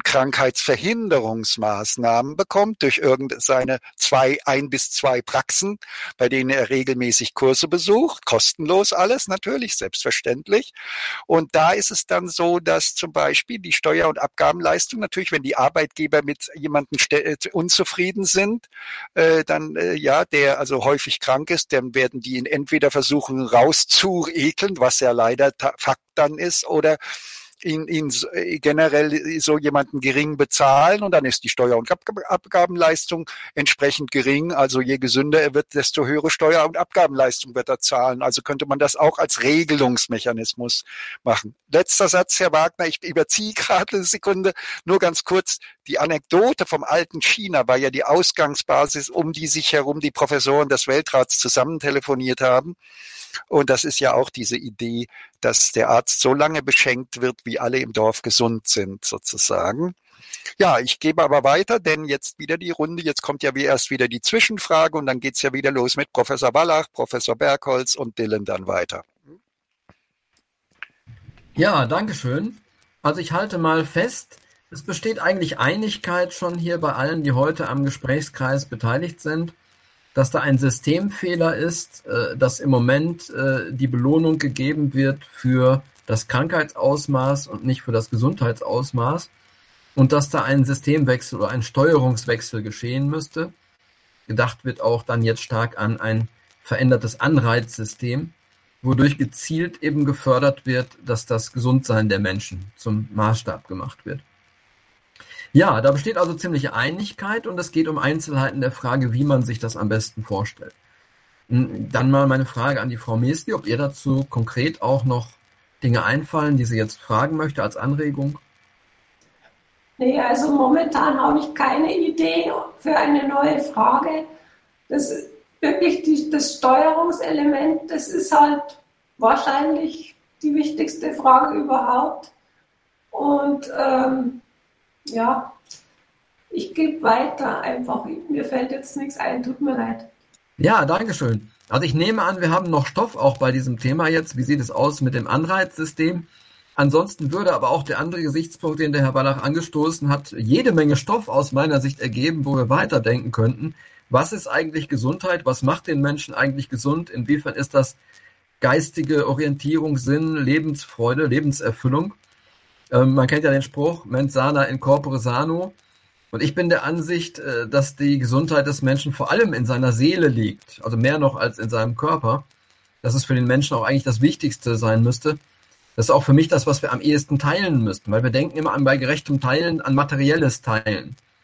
Krankheitsverhinderungsmaßnahmen bekommt durch irgendeine zwei, ein bis zwei Praxen, bei denen er regelmäßig Kurse besucht, kostenlos alles natürlich, selbstverständlich. Und da ist es dann so, dass zum Beispiel die Steuer- und Abgabenleistung natürlich, wenn die Arbeitgeber mit jemandem unzufrieden sind, äh, dann äh, ja, der also häufig krank ist, dann werden die ihn entweder versuchen rauszu ekeln, was ja leider Fakt dann ist, oder ihn, ihn generell so jemanden gering bezahlen und dann ist die Steuer- und Abgabenleistung entsprechend gering. Also je gesünder er wird, desto höhere Steuer- und Abgabenleistung wird er zahlen. Also könnte man das auch als Regelungsmechanismus machen. Letzter Satz, Herr Wagner, ich überziehe gerade eine Sekunde, nur ganz kurz. Die Anekdote vom alten China war ja die Ausgangsbasis, um die sich herum die Professoren des Weltrats zusammen telefoniert haben. Und das ist ja auch diese Idee, dass der Arzt so lange beschenkt wird, wie alle im Dorf gesund sind, sozusagen. Ja, ich gebe aber weiter, denn jetzt wieder die Runde. Jetzt kommt ja wie erst wieder die Zwischenfrage und dann geht's ja wieder los mit Professor Wallach, Professor Bergholz und Dylan dann weiter. Ja, danke schön. Also ich halte mal fest, es besteht eigentlich Einigkeit schon hier bei allen, die heute am Gesprächskreis beteiligt sind, dass da ein Systemfehler ist, dass im Moment die Belohnung gegeben wird für das Krankheitsausmaß und nicht für das Gesundheitsausmaß und dass da ein Systemwechsel oder ein Steuerungswechsel geschehen müsste. Gedacht wird auch dann jetzt stark an ein verändertes Anreizsystem, wodurch gezielt eben gefördert wird, dass das Gesundsein der Menschen zum Maßstab gemacht wird. Ja, da besteht also ziemliche Einigkeit und es geht um Einzelheiten der Frage, wie man sich das am besten vorstellt. Dann mal meine Frage an die Frau Mesli, ob ihr dazu konkret auch noch Dinge einfallen, die sie jetzt fragen möchte als Anregung? Nee, also momentan habe ich keine Idee für eine neue Frage. Das ist wirklich die, das Steuerungselement, das ist halt wahrscheinlich die wichtigste Frage überhaupt. Und ähm, ja, ich gebe weiter einfach. Mir fällt jetzt nichts ein, tut mir leid. Ja, danke schön. Also ich nehme an, wir haben noch Stoff auch bei diesem Thema jetzt. Wie sieht es aus mit dem Anreizsystem? Ansonsten würde aber auch der andere Gesichtspunkt, den der Herr Wallach angestoßen hat, jede Menge Stoff aus meiner Sicht ergeben, wo wir weiterdenken könnten. Was ist eigentlich Gesundheit? Was macht den Menschen eigentlich gesund? Inwiefern ist das geistige Orientierung, Sinn, Lebensfreude, Lebenserfüllung? Ähm, man kennt ja den Spruch, mens sana in corpore sano. Und ich bin der Ansicht, äh, dass die Gesundheit des Menschen vor allem in seiner Seele liegt, also mehr noch als in seinem Körper. Dass es für den Menschen auch eigentlich das Wichtigste sein müsste. Das ist auch für mich das, was wir am ehesten teilen müssten, weil wir denken immer an bei gerechtem Teilen an materielles Teilen.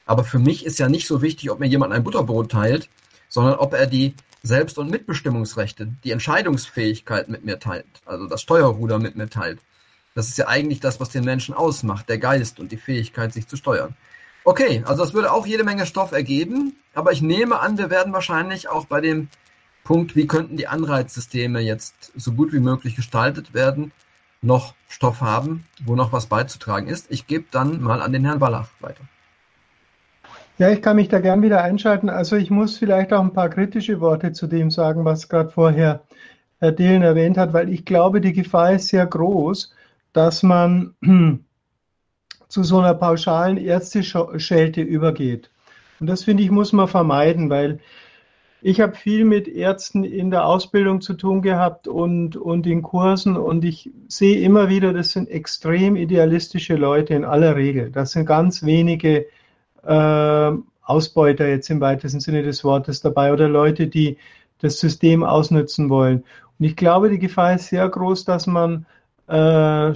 Aber für mich ist ja nicht so wichtig, ob mir jemand ein Butterbrot teilt, sondern ob er die Selbst- und Mitbestimmungsrechte, die Entscheidungsfähigkeit mit mir teilt, also das Steuerruder mit mir teilt. Das ist ja eigentlich das, was den Menschen ausmacht, der Geist und die Fähigkeit, sich zu steuern. Okay, also das würde auch jede Menge Stoff ergeben, aber ich nehme an, wir werden wahrscheinlich auch bei dem Punkt, wie könnten die Anreizsysteme jetzt so gut wie möglich gestaltet werden, noch Stoff haben, wo noch was beizutragen ist. Ich gebe dann mal an den Herrn Wallach weiter. Ja, ich kann mich da gern wieder einschalten. Also ich muss vielleicht auch ein paar kritische Worte zu dem sagen, was gerade vorher Herr Dehlen erwähnt hat, weil ich glaube, die Gefahr ist sehr groß, dass man zu so einer pauschalen Ärzteschelte übergeht. Und das, finde ich, muss man vermeiden, weil ich habe viel mit Ärzten in der Ausbildung zu tun gehabt und, und in Kursen und ich sehe immer wieder, das sind extrem idealistische Leute in aller Regel. Das sind ganz wenige äh, Ausbeuter jetzt im weitesten Sinne des Wortes dabei oder Leute, die das System ausnutzen wollen. Und ich glaube, die Gefahr ist sehr groß, dass man äh,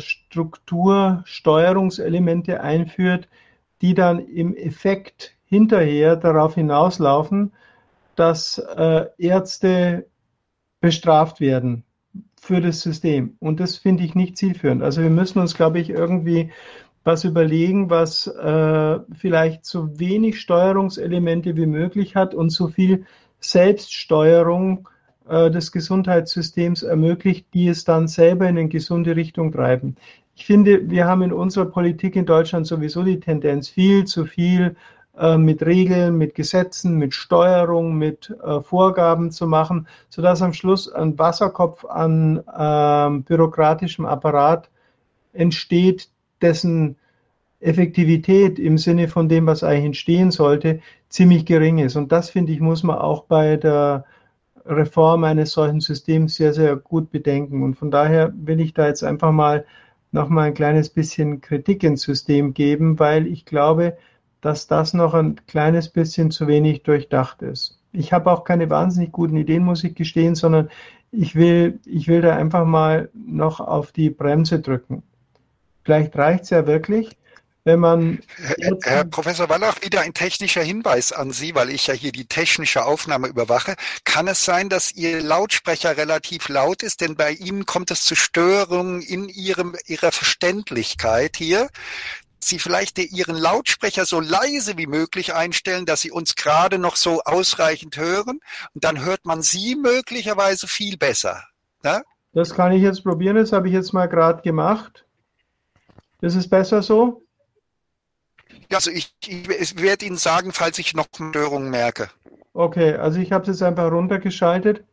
Struktursteuerungselemente einführt, die dann im Effekt hinterher darauf hinauslaufen, dass äh, Ärzte bestraft werden für das System. Und das finde ich nicht zielführend. Also wir müssen uns, glaube ich, irgendwie was überlegen, was äh, vielleicht so wenig Steuerungselemente wie möglich hat und so viel Selbststeuerung äh, des Gesundheitssystems ermöglicht, die es dann selber in eine gesunde Richtung treiben. Ich finde, wir haben in unserer Politik in Deutschland sowieso die Tendenz, viel zu viel mit Regeln, mit Gesetzen, mit Steuerung, mit äh, Vorgaben zu machen, sodass am Schluss ein Wasserkopf an äh, bürokratischem Apparat entsteht, dessen Effektivität im Sinne von dem, was eigentlich entstehen sollte, ziemlich gering ist. Und das, finde ich, muss man auch bei der Reform eines solchen Systems sehr, sehr gut bedenken. Und von daher will ich da jetzt einfach mal noch mal ein kleines bisschen Kritik ins System geben, weil ich glaube, dass das noch ein kleines bisschen zu wenig durchdacht ist. Ich habe auch keine wahnsinnig guten Ideen, muss ich gestehen, sondern ich will, ich will da einfach mal noch auf die Bremse drücken. Vielleicht reicht es ja wirklich, wenn man... Herr, Herr Professor Wallach, wieder ein technischer Hinweis an Sie, weil ich ja hier die technische Aufnahme überwache. Kann es sein, dass Ihr Lautsprecher relativ laut ist? Denn bei Ihnen kommt es zu Störungen in Ihrem, Ihrer Verständlichkeit hier. Sie vielleicht Ihren Lautsprecher so leise wie möglich einstellen, dass Sie uns gerade noch so ausreichend hören. Und dann hört man Sie möglicherweise viel besser. Ne? Das kann ich jetzt probieren. Das habe ich jetzt mal gerade gemacht. Ist es besser so? Ja, also ich, ich, ich werde Ihnen sagen, falls ich noch Störungen merke. Okay, also ich habe es jetzt einfach runtergeschaltet.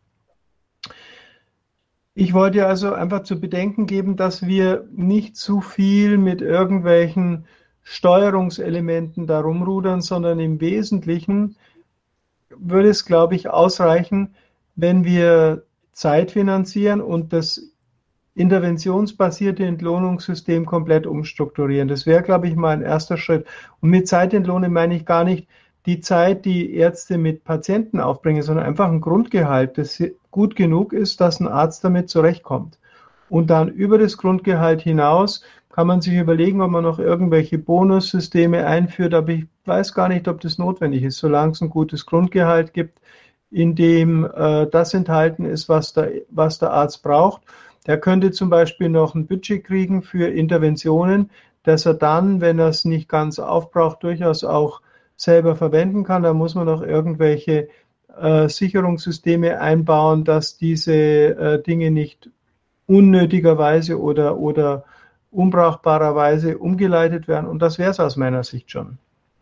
Ich wollte also einfach zu bedenken geben, dass wir nicht zu viel mit irgendwelchen Steuerungselementen da rumrudern, sondern im Wesentlichen würde es, glaube ich, ausreichen, wenn wir Zeit finanzieren und das interventionsbasierte Entlohnungssystem komplett umstrukturieren. Das wäre, glaube ich, mal ein erster Schritt. Und mit Zeitentlohne meine ich gar nicht die Zeit, die Ärzte mit Patienten aufbringen, sondern einfach ein Grundgehalt, das gut genug ist, dass ein Arzt damit zurechtkommt. Und dann über das Grundgehalt hinaus kann man sich überlegen, ob man noch irgendwelche Bonussysteme einführt, aber ich weiß gar nicht, ob das notwendig ist, solange es ein gutes Grundgehalt gibt, in dem äh, das enthalten ist, was der, was der Arzt braucht. Der könnte zum Beispiel noch ein Budget kriegen für Interventionen, dass er dann, wenn er es nicht ganz aufbraucht, durchaus auch selber verwenden kann. Da muss man noch irgendwelche äh, Sicherungssysteme einbauen, dass diese äh, Dinge nicht unnötigerweise oder, oder unbrauchbarerweise umgeleitet werden. Und das wäre es aus meiner Sicht schon.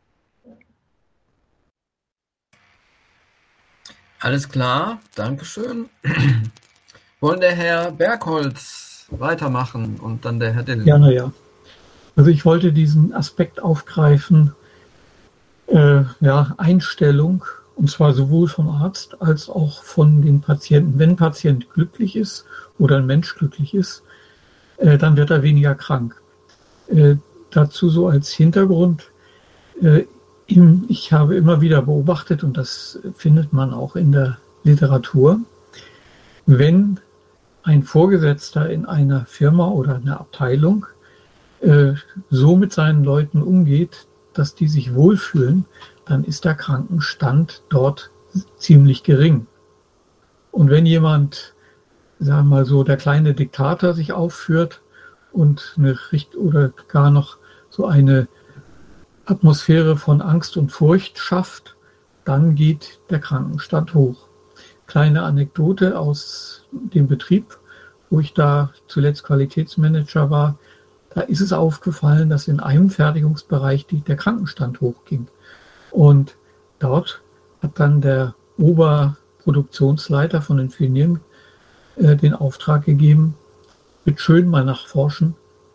Alles klar, Dankeschön. Wollen der Herr Bergholz weitermachen und dann der Herr Dillon? Gerne, ja. Also ich wollte diesen Aspekt aufgreifen, äh, ja, Einstellung, und zwar sowohl vom Arzt als auch von den Patienten. Wenn ein Patient glücklich ist oder ein Mensch glücklich ist, äh, dann wird er weniger krank. Äh, dazu so als Hintergrund, äh, im, ich habe immer wieder beobachtet, und das findet man auch in der Literatur, wenn ein Vorgesetzter in einer Firma oder einer Abteilung äh, so mit seinen Leuten umgeht, dass die sich wohlfühlen, dann ist der Krankenstand dort ziemlich gering. Und wenn jemand, sagen wir mal so, der kleine Diktator sich aufführt und eine Richt- oder gar noch so eine Atmosphäre von Angst und Furcht schafft, dann geht der Krankenstand hoch. Kleine Anekdote aus dem Betrieb, wo ich da zuletzt Qualitätsmanager war, da ist es aufgefallen, dass in einem Fertigungsbereich die, der Krankenstand hochging. Und dort hat dann der Oberproduktionsleiter von Infineon äh, den Auftrag gegeben, bitte schön mal nachforschen,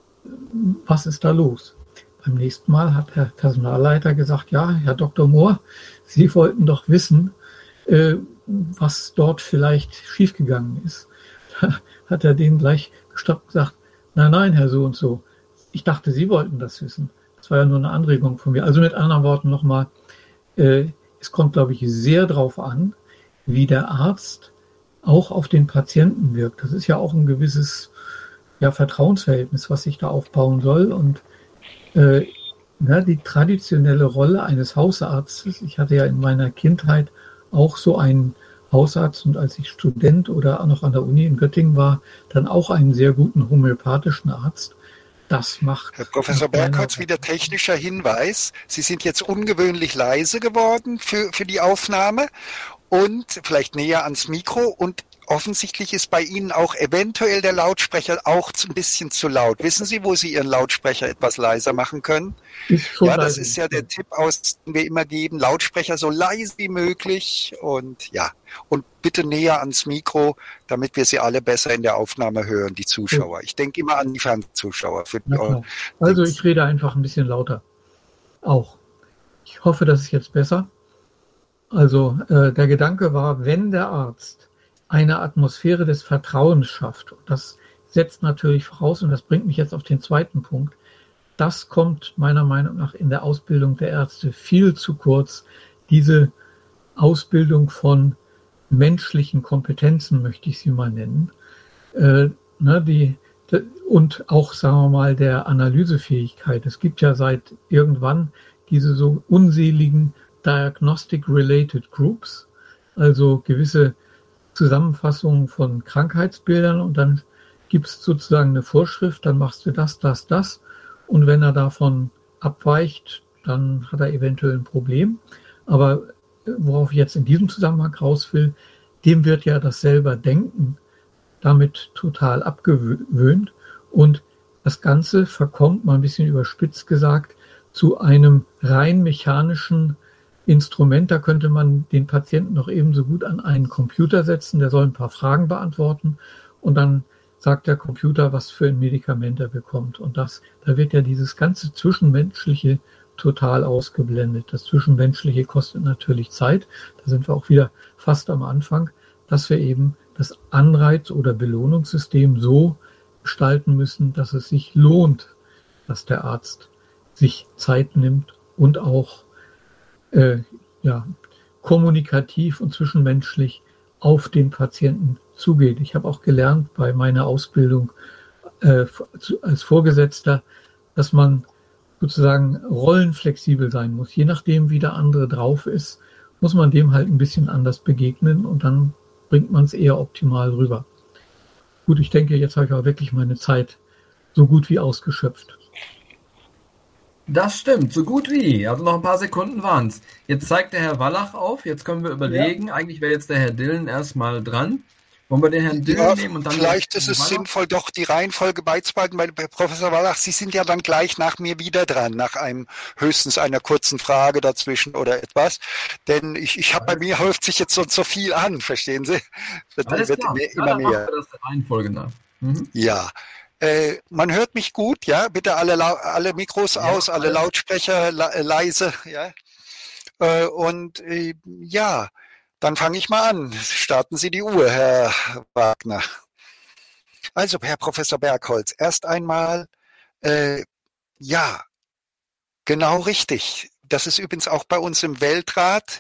was ist da los? Beim nächsten Mal hat der Personalleiter gesagt, ja, Herr Doktor Mohr, Sie wollten doch wissen, äh, was dort vielleicht schiefgegangen ist. Da hat er den gleich gestoppt und gesagt, nein, nein, Herr so und so, ich dachte, Sie wollten das wissen. Das war ja nur eine Anregung von mir. Also mit anderen Worten nochmal, äh, es kommt, glaube ich, sehr darauf an, wie der Arzt auch auf den Patienten wirkt. Das ist ja auch ein gewisses ja, Vertrauensverhältnis, was sich da aufbauen soll. Und äh, na, die traditionelle Rolle eines Hausarztes, ich hatte ja in meiner Kindheit auch so einen Hausarzt und als ich Student oder auch noch an der Uni in Göttingen war, dann auch einen sehr guten homöopathischen Arzt. Das macht... Herr Professor Bergholz, wieder technischer Hinweis. Sie sind jetzt ungewöhnlich leise geworden für, für die Aufnahme und vielleicht näher ans Mikro und offensichtlich ist bei Ihnen auch eventuell der Lautsprecher auch ein bisschen zu laut. Wissen Sie, wo Sie Ihren Lautsprecher etwas leiser machen können? Ist schon ja, das leise. ist ja der Tipp, aus, den wir immer geben. Lautsprecher so leise wie möglich und ja, und bitte näher ans Mikro, damit wir Sie alle besser in der Aufnahme hören, die Zuschauer. Ich denke immer an die Fernzuschauer. Für Na klar. Also ich rede einfach ein bisschen lauter. Auch. Ich hoffe, das ist jetzt besser. Also äh, der Gedanke war, wenn der Arzt eine Atmosphäre des Vertrauens schafft, und das setzt natürlich voraus, und das bringt mich jetzt auf den zweiten Punkt, das kommt meiner Meinung nach in der Ausbildung der Ärzte viel zu kurz. Diese Ausbildung von menschlichen Kompetenzen, möchte ich sie mal nennen, äh, ne, die, de, und auch, sagen wir mal, der Analysefähigkeit. Es gibt ja seit irgendwann diese so unseligen Diagnostic-Related Groups, also gewisse Zusammenfassungen von Krankheitsbildern und dann gibt es sozusagen eine Vorschrift, dann machst du das, das, das und wenn er davon abweicht, dann hat er eventuell ein Problem. Aber worauf ich jetzt in diesem Zusammenhang raus will, dem wird ja das selber Denken damit total abgewöhnt und das Ganze verkommt, mal ein bisschen überspitzt gesagt, zu einem rein mechanischen Instrument. Da könnte man den Patienten noch ebenso gut an einen Computer setzen, der soll ein paar Fragen beantworten und dann sagt der Computer, was für ein Medikament er bekommt. Und das, da wird ja dieses ganze Zwischenmenschliche total ausgeblendet. Das Zwischenmenschliche kostet natürlich Zeit. Da sind wir auch wieder fast am Anfang, dass wir eben das Anreiz- oder Belohnungssystem so gestalten müssen, dass es sich lohnt, dass der Arzt sich Zeit nimmt und auch äh, ja, kommunikativ und zwischenmenschlich auf den Patienten zugeht. Ich habe auch gelernt bei meiner Ausbildung äh, als Vorgesetzter, dass man sozusagen rollenflexibel sein muss. Je nachdem, wie der andere drauf ist, muss man dem halt ein bisschen anders begegnen und dann bringt man es eher optimal rüber. Gut, ich denke, jetzt habe ich auch wirklich meine Zeit so gut wie ausgeschöpft. Das stimmt, so gut wie. Also noch ein paar Sekunden waren es. Jetzt zeigt der Herr Wallach auf. Jetzt können wir überlegen, ja. Eigentlich wäre jetzt der Herr Dillen erstmal dran. Wollen wir den Herrn Dillen ja, nehmen und dann... Vielleicht ist es Wallach? Sinnvoll, doch die Reihenfolge beizubehalten. Bei Professor Wallach, Sie sind ja dann gleich nach mir wieder dran, nach einem höchstens einer kurzen Frage dazwischen oder etwas. Denn ich, ich habe bei mir häuft sich jetzt so, so viel an, verstehen Sie? Wird, Alles wird klar. Immer, immer ja, mehr. Das der Reihenfolge nach. Mhm. Ja. Äh, man hört mich gut, ja? Bitte alle, alle Mikros ja, aus, alle Lautsprecher le leise, ja? Äh, und äh, ja, dann fange ich mal an. Starten Sie die Uhr, Herr Wagner. Also, Herr Professor Bergholz, erst einmal, äh, ja, genau richtig. Das ist übrigens auch bei uns im Weltrat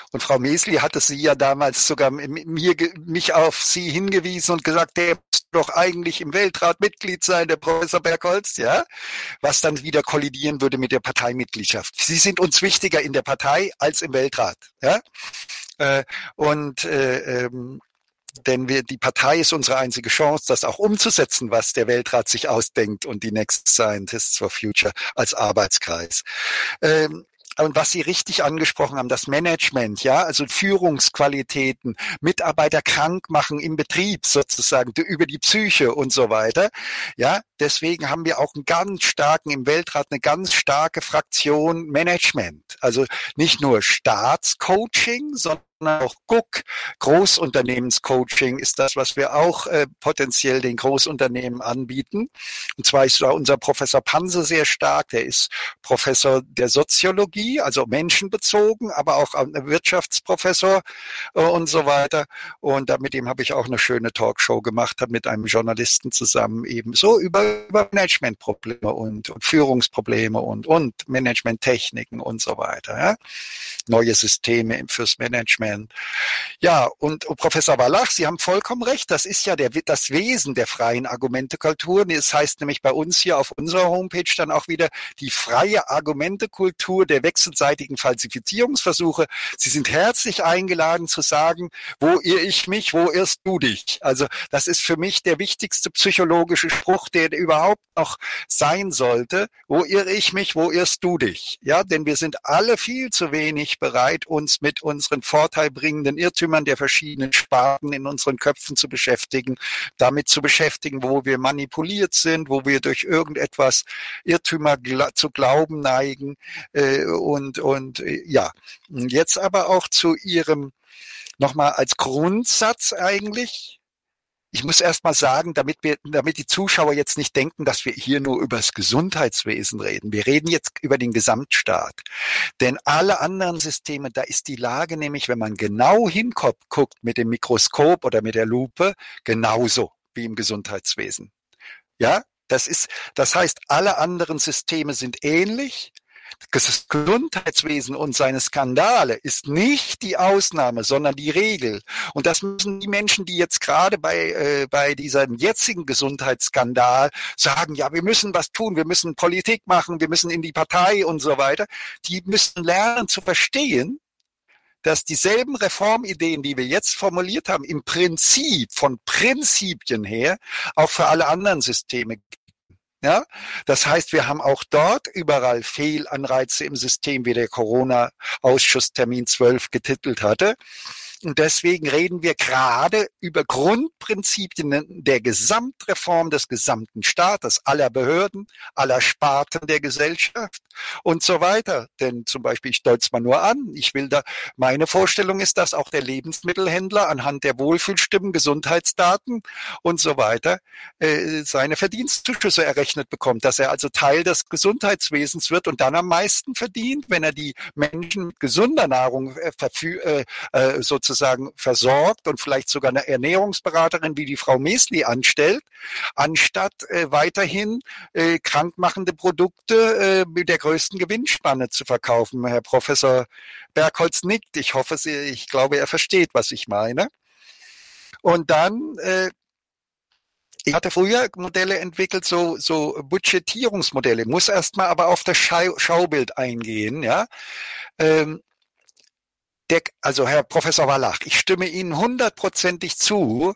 Und Frau Mesli hatte sie ja damals sogar mir, mich auf sie hingewiesen und gesagt, der muss doch eigentlich im Weltrat Mitglied sein, der Professor Bergholz, ja, was dann wieder kollidieren würde mit der Parteimitgliedschaft. Sie sind uns wichtiger in der Partei als im Weltrat, ja. Äh, und äh, ähm, denn wir, die Partei ist unsere einzige Chance, das auch umzusetzen, was der Weltrat sich ausdenkt und die Next Scientists for Future als Arbeitskreis. Ähm, Und was Sie richtig angesprochen haben, das Management, ja, also Führungsqualitäten, Mitarbeiter krank machen im Betrieb sozusagen, über die Psyche und so weiter. Ja, deswegen haben wir auch einen ganz starken, im Weltrat eine ganz starke Fraktion Management. Also nicht nur Staatscoaching, sondern auch G U C, Großunternehmenscoaching ist das, was wir auch äh, potenziell den Großunternehmen anbieten. Und zwar ist da unser Professor Panse sehr stark, der ist Professor der Soziologie, also menschenbezogen, aber auch ein Wirtschaftsprofessor äh, und so weiter. Und da, mit dem habe ich auch eine schöne Talkshow gemacht, habe mit einem Journalisten zusammen eben so über, über Managementprobleme und, und Führungsprobleme und, und Managementtechniken und so weiter. Ja? Neue Systeme fürs Management. Ja, und, und Professor Wallach, Sie haben vollkommen recht, das ist ja der, das Wesen der freien Argumentekultur. Das heißt nämlich bei uns hier auf unserer Homepage dann auch wieder die freie Argumentekultur der wechselseitigen Falsifizierungsversuche. Sie sind herzlich eingeladen zu sagen, wo irre ich mich, wo irrst du dich? Also das ist für mich der wichtigste psychologische Spruch, der überhaupt noch sein sollte. Wo irre ich mich, wo irrst du dich? Ja, denn wir sind alle viel zu wenig bereit, uns mit unseren vorteilbringenden Irrtümern der verschiedenen Sparten in unseren Köpfen zu beschäftigen, damit zu beschäftigen, wo wir manipuliert sind, wo wir durch irgendetwas Irrtümer gl- zu glauben neigen äh, und und äh, ja, jetzt aber auch zu Ihrem nochmal als Grundsatz eigentlich. Ich muss erst mal sagen, damit wir, damit die Zuschauer jetzt nicht denken, dass wir hier nur über das Gesundheitswesen reden. Wir reden jetzt über den Gesamtstaat. Denn alle anderen Systeme, da ist die Lage nämlich, wenn man genau hinguckt mit dem Mikroskop oder mit der Lupe, genauso wie im Gesundheitswesen. Ja, das ist, das heißt, alle anderen Systeme sind ähnlich. Das Gesundheitswesen und seine Skandale ist nicht die Ausnahme, sondern die Regel. Und das müssen die Menschen, die jetzt gerade bei, äh, bei diesem jetzigen Gesundheitsskandal sagen, ja, wir müssen was tun, wir müssen Politik machen, wir müssen in die Partei und so weiter, die müssen lernen zu verstehen, dass dieselben Reformideen, die wir jetzt formuliert haben, im Prinzip, von Prinzipien her, auch für alle anderen Systeme Ja, das heißt, wir haben auch dort überall Fehlanreize im System, wie der Corona-Ausschusstermin zwölf getitelt hatte. Und deswegen reden wir gerade über Grundprinzipien der Gesamtreform des gesamten Staates, aller Behörden, aller Sparten der Gesellschaft und so weiter. Denn zum Beispiel, ich deute es mal nur an, ich will da, meine Vorstellung ist, dass auch der Lebensmittelhändler anhand der Wohlfühlstimmen, Gesundheitsdaten und so weiter äh, seine Verdienstzuschüsse errechnet bekommt, dass er also Teil des Gesundheitswesens wird und dann am meisten verdient, wenn er die Menschen mit gesunder Nahrung äh, verfü- äh, äh, sozusagen sozusagen versorgt und vielleicht sogar eine Ernährungsberaterin wie die Frau Mesli anstellt, anstatt äh, weiterhin äh, krankmachende Produkte äh, mit der größten Gewinnspanne zu verkaufen. Herr Professor Bergholz nickt. Ich hoffe, Sie, ich glaube, er versteht, was ich meine. Und dann äh, ich hatte früher Modelle entwickelt, so, so Budgetierungsmodelle, muss erstmal aber auf das Schau- Schaubild eingehen, ja. Ähm, Der, also Herr Professor Wallach, ich stimme Ihnen hundertprozentig zu.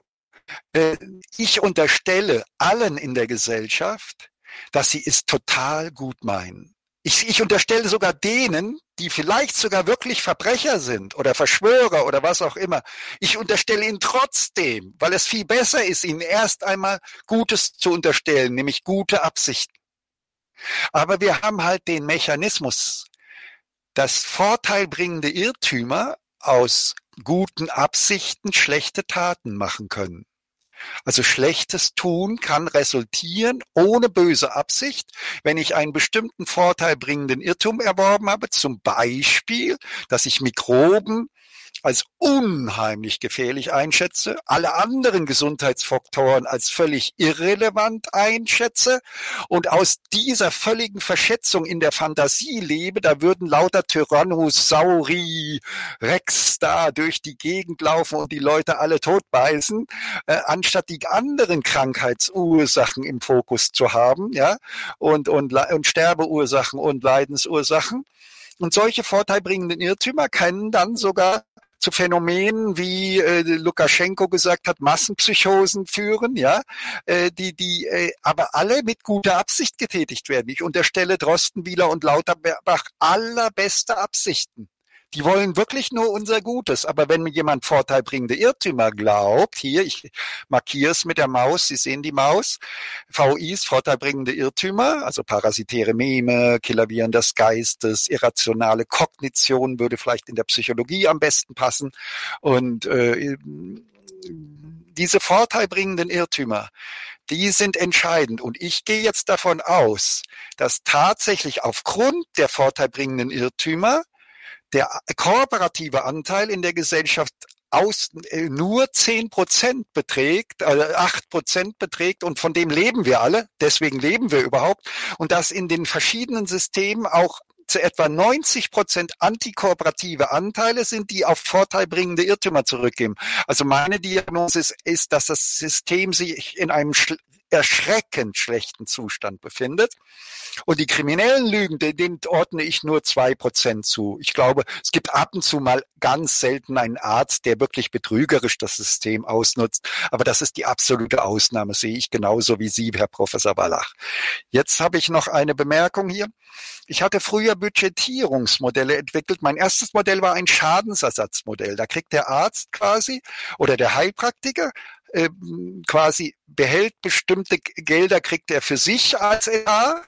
Ich unterstelle allen in der Gesellschaft, dass sie es total gut meinen. Ich, ich unterstelle sogar denen, die vielleicht sogar wirklich Verbrecher sind oder Verschwörer oder was auch immer. Ich unterstelle ihnen trotzdem, weil es viel besser ist, ihnen erst einmal Gutes zu unterstellen, nämlich gute Absichten. Aber wir haben halt den Mechanismus, dass vorteilbringende Irrtümer aus guten Absichten schlechte Taten machen können. Also schlechtes Tun kann resultieren ohne böse Absicht, wenn ich einen bestimmten vorteilbringenden Irrtum erworben habe, zum Beispiel, dass ich Mikroben als unheimlich gefährlich einschätze, alle anderen Gesundheitsfaktoren als völlig irrelevant einschätze und aus dieser völligen Verschätzung in der Fantasie lebe, da würden lauter Tyrannosauri Rex da durch die Gegend laufen und die Leute alle totbeißen, äh, anstatt die anderen Krankheitsursachen im Fokus zu haben, ja, und, und, und Sterbeursachen und Leidensursachen. Und solche vorteilbringenden Irrtümer können dann sogar zu Phänomenen, wie äh, Lukaschenko gesagt hat, Massenpsychosen führen, ja, äh, die, die, äh, aber alle mit guter Absicht getätigt werden. Ich unterstelle Drosten, Wieler und Lauterbach allerbeste Absichten. Die wollen wirklich nur unser Gutes. Aber wenn mir jemand vorteilbringende Irrtümer glaubt, hier, ich markiere es mit der Maus, Sie sehen die Maus, V Is, vorteilbringende Irrtümer, also parasitäre Meme, Killerviren des Geistes, irrationale Kognition würde vielleicht in der Psychologie am besten passen. Und äh, diese vorteilbringenden Irrtümer, die sind entscheidend. Und ich gehe jetzt davon aus, dass tatsächlich aufgrund der vorteilbringenden Irrtümer der kooperative Anteil in der Gesellschaft aus, äh, nur zehn Prozent beträgt, äh, acht Prozent beträgt und von dem leben wir alle, deswegen leben wir überhaupt und dass in den verschiedenen Systemen auch zu etwa neunzig Prozent antikooperative Anteile sind, die auf vorteilbringende Irrtümer zurückgehen. Also meine Diagnose ist, ist dass das System sich in einem schl- erschreckend schlechten Zustand befindet. Und die kriminellen Lügen, denen ordne ich nur zwei Prozent zu. Ich glaube, es gibt ab und zu mal ganz selten einen Arzt, der wirklich betrügerisch das System ausnutzt. Aber das ist die absolute Ausnahme, sehe ich genauso wie Sie, Herr Professor Wallach. Jetzt habe ich noch eine Bemerkung hier. Ich hatte früher Budgetierungsmodelle entwickelt. Mein erstes Modell war ein Schadensersatzmodell. Da kriegt der Arzt quasi oder der Heilpraktiker äh, quasi behält bestimmte Gelder, kriegt er für sich als Etat.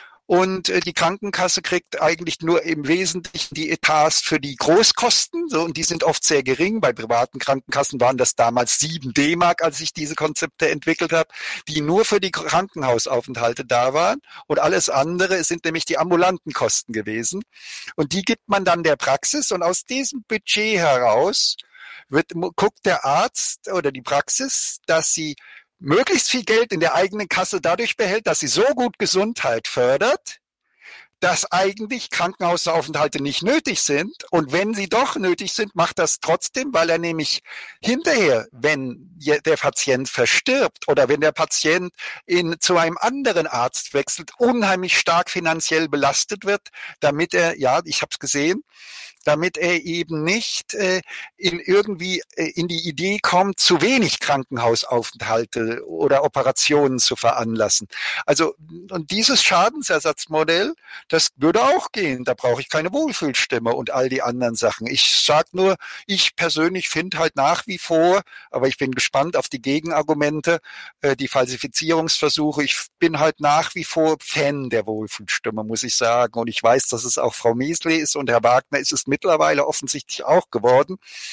Und äh, die Krankenkasse kriegt eigentlich nur im Wesentlichen die Etats für die Großkosten, so, und die sind oft sehr gering. Bei privaten Krankenkassen waren das damals sieben D-Mark, als ich diese Konzepte entwickelt habe, die nur für die Krankenhausaufenthalte da waren. Und alles andere sind nämlich die ambulanten Kosten gewesen. Und die gibt man dann der Praxis. Und aus diesem Budget heraus wird, guckt der Arzt oder die Praxis, dass sie möglichst viel Geld in der eigenen Kasse dadurch behält, dass sie so gut Gesundheit fördert, dass eigentlich Krankenhausaufenthalte nicht nötig sind. Und wenn sie doch nötig sind, macht das trotzdem, weil er nämlich hinterher, wenn der Patient verstirbt oder wenn der Patient in, zu einem anderen Arzt wechselt, unheimlich stark finanziell belastet wird, damit er, ja, ich habe es gesehen, damit er eben nicht äh, in irgendwie äh, in die Idee kommt, zu wenig Krankenhausaufenthalte oder Operationen zu veranlassen. Also und dieses Schadensersatzmodell, das würde auch gehen. Da brauche ich keine Wohlfühlstimme und all die anderen Sachen. Ich sage nur, ich persönlich finde halt nach wie vor, aber ich bin gespannt auf die Gegenargumente, äh, die Falsifizierungsversuche. Ich bin halt nach wie vor Fan der Wohlfühlstimme, muss ich sagen. Und ich weiß, dass es auch Frau Miesle ist und Herr Wagner ist es mittlerweile offensichtlich auch geworden.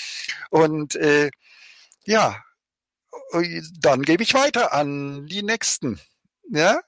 Und äh, ja, dann gebe ich weiter an die Nächsten. Ja?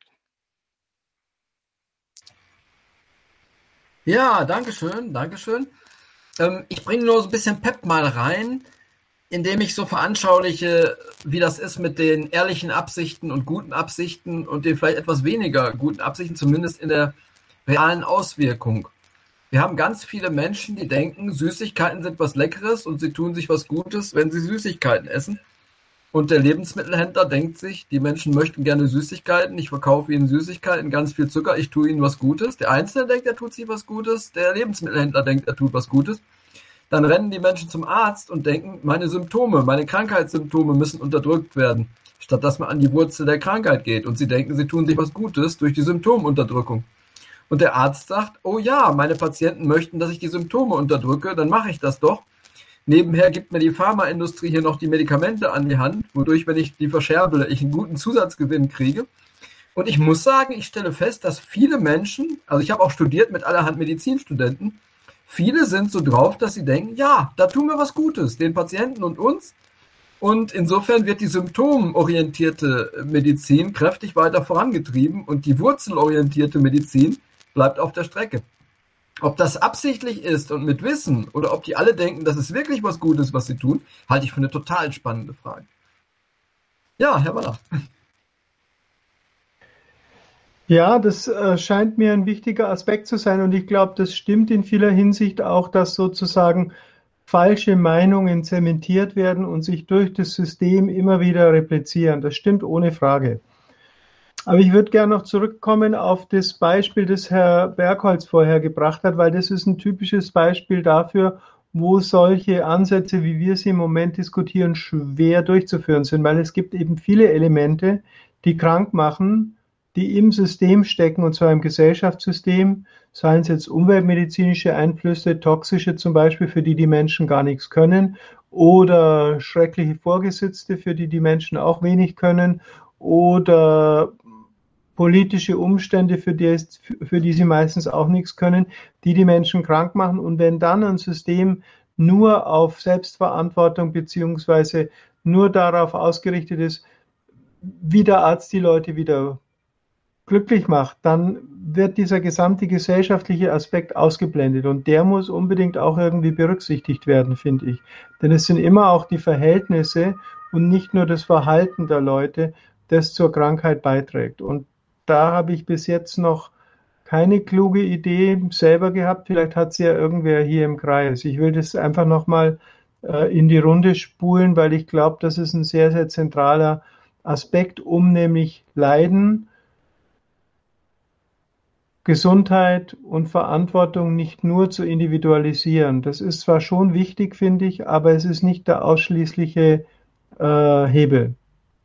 Ja, danke schön, danke schön. Ähm, ich bringe nur so ein bisschen Pep mal rein, indem ich so veranschauliche, wie das ist mit den ehrlichen Absichten und guten Absichten und den vielleicht etwas weniger guten Absichten, zumindest in der realen Auswirkung. Wir haben ganz viele Menschen, die denken, Süßigkeiten sind was Leckeres und sie tun sich was Gutes, wenn sie Süßigkeiten essen. Und der Lebensmittelhändler denkt sich, die Menschen möchten gerne Süßigkeiten, ich verkaufe ihnen Süßigkeiten, ganz viel Zucker, ich tue ihnen was Gutes. Der Einzelne denkt, er tut sich was Gutes, der Lebensmittelhändler denkt, er tut was Gutes. Dann rennen die Menschen zum Arzt und denken, meine Symptome, meine Krankheitssymptome müssen unterdrückt werden, statt dass man an die Wurzel der Krankheit geht. Und sie denken, sie tun sich was Gutes durch die Symptomunterdrückung. Und der Arzt sagt, oh ja, meine Patienten möchten, dass ich die Symptome unterdrücke, dann mache ich das doch. Nebenher gibt mir die Pharmaindustrie hier noch die Medikamente an die Hand, wodurch, wenn ich die verscherbe, ich einen guten Zusatzgewinn kriege. Und ich muss sagen, ich stelle fest, dass viele Menschen, also ich habe auch studiert mit allerhand Medizinstudenten, viele sind so drauf, dass sie denken, ja, da tun wir was Gutes, den Patienten und uns. Und insofern wird die symptomorientierte Medizin kräftig weiter vorangetrieben und die wurzelorientierte Medizin bleibt auf der Strecke. Ob das absichtlich ist und mit Wissen oder ob die alle denken, das ist wirklich was Gutes, was sie tun, halte ich für eine total spannende Frage. Ja, Herr Wallach. Ja, das äh, scheint mir ein wichtiger Aspekt zu sein und ich glaube, das stimmt in vieler Hinsicht auch, dass sozusagen falsche Meinungen zementiert werden und sich durch das System immer wieder replizieren. Das stimmt ohne Frage. Aber ich würde gerne noch zurückkommen auf das Beispiel, das Herr Bergholz vorher gebracht hat, weil das ist ein typisches Beispiel dafür, wo solche Ansätze, wie wir sie im Moment diskutieren, schwer durchzuführen sind, weil es gibt eben viele Elemente, die krank machen, die im System stecken, und zwar im Gesellschaftssystem, seien es jetzt umweltmedizinische Einflüsse, toxische zum Beispiel, für die die Menschen gar nichts können, oder schreckliche Vorgesetzte, für die die Menschen auch wenig können, oder politische Umstände, für die, für die sie meistens auch nichts können, die die Menschen krank machen. Und wenn dann ein System nur auf Selbstverantwortung beziehungsweise nur darauf ausgerichtet ist, wie der Arzt die Leute wieder glücklich macht, dann wird dieser gesamte gesellschaftliche Aspekt ausgeblendet und der muss unbedingt auch irgendwie berücksichtigt werden, finde ich. Denn es sind immer auch die Verhältnisse und nicht nur das Verhalten der Leute, das zur Krankheit beiträgt. Und da habe ich bis jetzt noch keine kluge Idee selber gehabt. Vielleicht hat sie ja irgendwer hier im Kreis. Ich will das einfach nochmal äh, in die Runde spulen, weil ich glaube, das ist ein sehr, sehr zentraler Aspekt, um nämlich Leiden, Gesundheit und Verantwortung nicht nur zu individualisieren. Das ist zwar schon wichtig, finde ich, aber es ist nicht der ausschließliche äh, Hebel.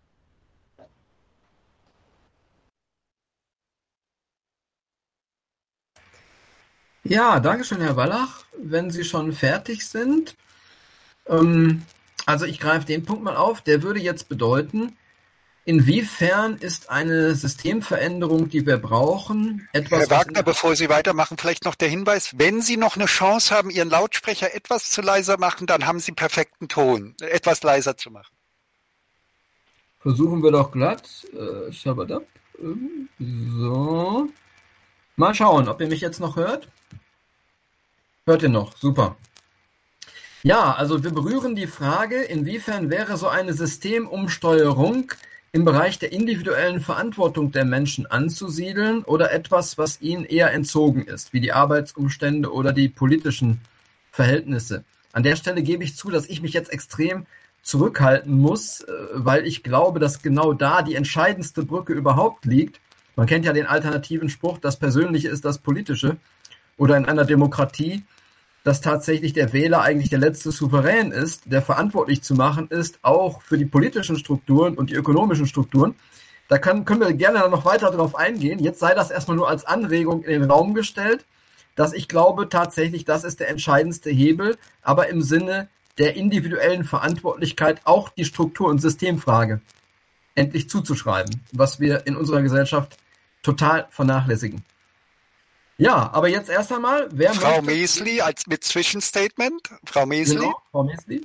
Ja, danke schön, Herr Wallach. Wenn Sie schon fertig sind, ähm, also ich greife den Punkt mal auf, der würde jetzt bedeuten, inwiefern ist eine Systemveränderung, die wir brauchen, etwas... Herr Wagner, bevor Sie weitermachen, vielleicht noch der Hinweis, wenn Sie noch eine Chance haben, Ihren Lautsprecher etwas zu leiser machen, dann haben Sie perfekten Ton, etwas leiser zu machen. Versuchen wir doch glatt. Äh, Schabadab. So. Mal schauen, ob ihr mich jetzt noch hört. Hört ihr noch? Super. Ja, also wir berühren die Frage, inwiefern wäre so eine Systemumsteuerung im Bereich der individuellen Verantwortung der Menschen anzusiedeln oder etwas, was ihnen eher entzogen ist, wie die Arbeitsumstände oder die politischen Verhältnisse. An der Stelle gebe ich zu, dass ich mich jetzt extrem zurückhalten muss, weil ich glaube, dass genau da die entscheidendste Brücke überhaupt liegt. Man kennt ja den alternativen Spruch, das Persönliche ist das Politische, oder in einer Demokratie, dass tatsächlich der Wähler eigentlich der letzte Souverän ist, der verantwortlich zu machen ist, auch für die politischen Strukturen und die ökonomischen Strukturen. Da können, können wir gerne noch weiter darauf eingehen. Jetzt sei das erstmal nur als Anregung in den Raum gestellt, dass ich glaube tatsächlich, das ist der entscheidendste Hebel, aber im Sinne der individuellen Verantwortlichkeit auch die Struktur- und Systemfrage endlich zuzuschreiben, was wir in unserer Gesellschaft total vernachlässigen. Ja, aber jetzt erst einmal, wer Frau möchte... Mesli als mit Zwischenstatement. Frau Mesli. Genau, Frau Mesli.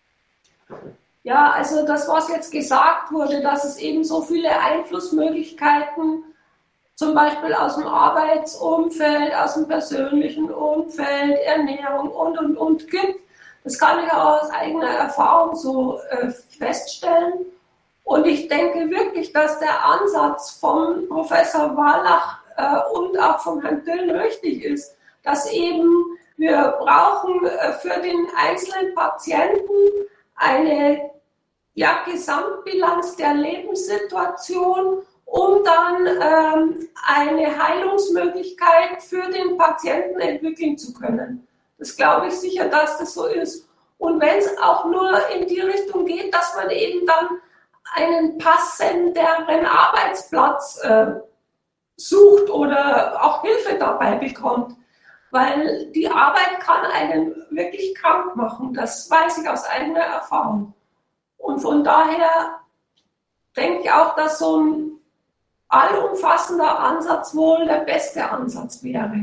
Ja, also das, was jetzt gesagt wurde, dass es eben so viele Einflussmöglichkeiten, zum Beispiel aus dem Arbeitsumfeld, aus dem persönlichen Umfeld, Ernährung und, und, und gibt, das kann ich auch aus eigener Erfahrung so äh, feststellen. Und ich denke wirklich, dass der Ansatz von Professor Wallach und auch vom Herrn Düllen richtig ist, dass eben wir brauchen für den einzelnen Patienten eine ja, Gesamtbilanz der Lebenssituation, um dann ähm, eine Heilungsmöglichkeit für den Patienten entwickeln zu können. Das glaube ich sicher, dass das so ist. Und wenn es auch nur in die Richtung geht, dass man eben dann einen passenderen Arbeitsplatz äh, sucht oder auch Hilfe dabei bekommt, weil die Arbeit kann einen wirklich krank machen, das weiß ich aus eigener Erfahrung. Und von daher denke ich auch, dass so ein allumfassender Ansatz wohl der beste Ansatz wäre.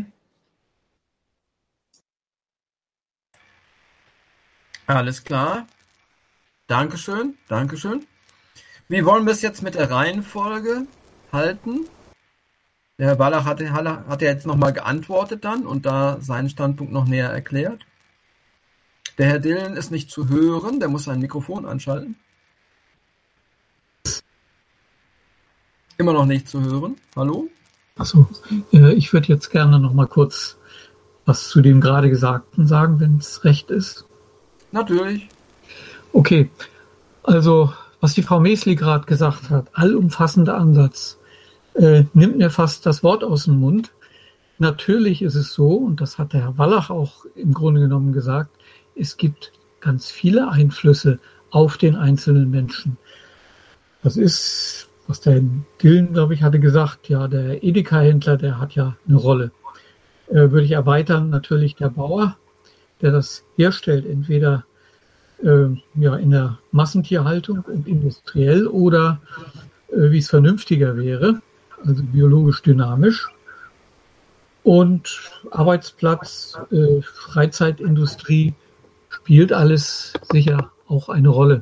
Alles klar. Dankeschön, Dankeschön. Wie wollen wir es jetzt mit der Reihenfolge halten? Der Herr Wallach hat, hat ja jetzt nochmal geantwortet dann und da seinen Standpunkt noch näher erklärt. Der Herr Dillen ist nicht zu hören, der muss sein Mikrofon anschalten. Immer noch nicht zu hören. Hallo? Achso, äh, ich würde jetzt gerne noch mal kurz was zu dem gerade Gesagten sagen, wenn es recht ist. Natürlich. Okay, also was die Frau Mesli gerade gesagt hat, allumfassender Ansatz, äh, nimmt mir fast das Wort aus dem Mund. Natürlich ist es so, und das hat der Herr Wallach auch im Grunde genommen gesagt, es gibt ganz viele Einflüsse auf den einzelnen Menschen. Das ist, was der Dillen, glaube ich, hatte gesagt, ja, der Edeka-Händler, der hat ja eine Rolle. Äh, würde ich erweitern, natürlich der Bauer, der das herstellt, entweder äh, ja, in der Massentierhaltung und industriell oder äh, wie es vernünftiger wäre, also biologisch dynamisch. Und Arbeitsplatz, äh, Freizeitindustrie spielt alles sicher auch eine Rolle.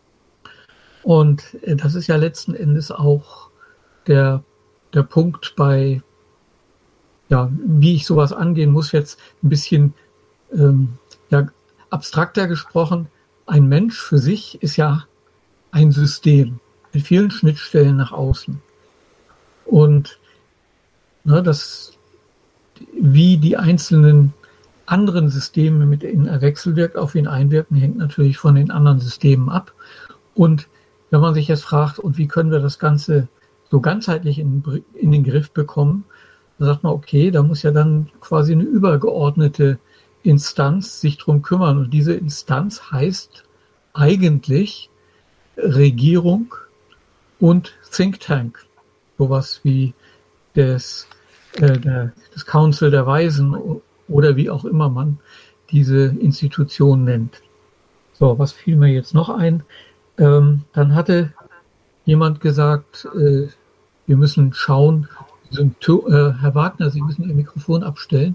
Und äh, das ist ja letzten Endes auch der, der Punkt bei, ja, wie ich sowas angehen muss, jetzt ein bisschen ähm, ja, abstrakter gesprochen. Ein Mensch für sich ist ja ein System mit vielen Schnittstellen nach außen. Und ne, das, wie die einzelnen anderen Systeme mit denen er wechselwirkt, auf ihn einwirken, hängt natürlich von den anderen Systemen ab. Und wenn man sich jetzt fragt, und wie können wir das Ganze so ganzheitlich in, in den Griff bekommen, dann sagt man, okay, da muss ja dann quasi eine übergeordnete Instanz sich drum kümmern. Und diese Instanz heißt eigentlich Regierung und Think Tank. Sowas wie das, äh, der, das Council der Weisen oder wie auch immer man diese Institution nennt. So, was fiel mir jetzt noch ein? Ähm, dann hatte jemand gesagt, äh, wir müssen schauen, Sympto- äh, Herr Wagner, Sie müssen Ihr Mikrofon abstellen.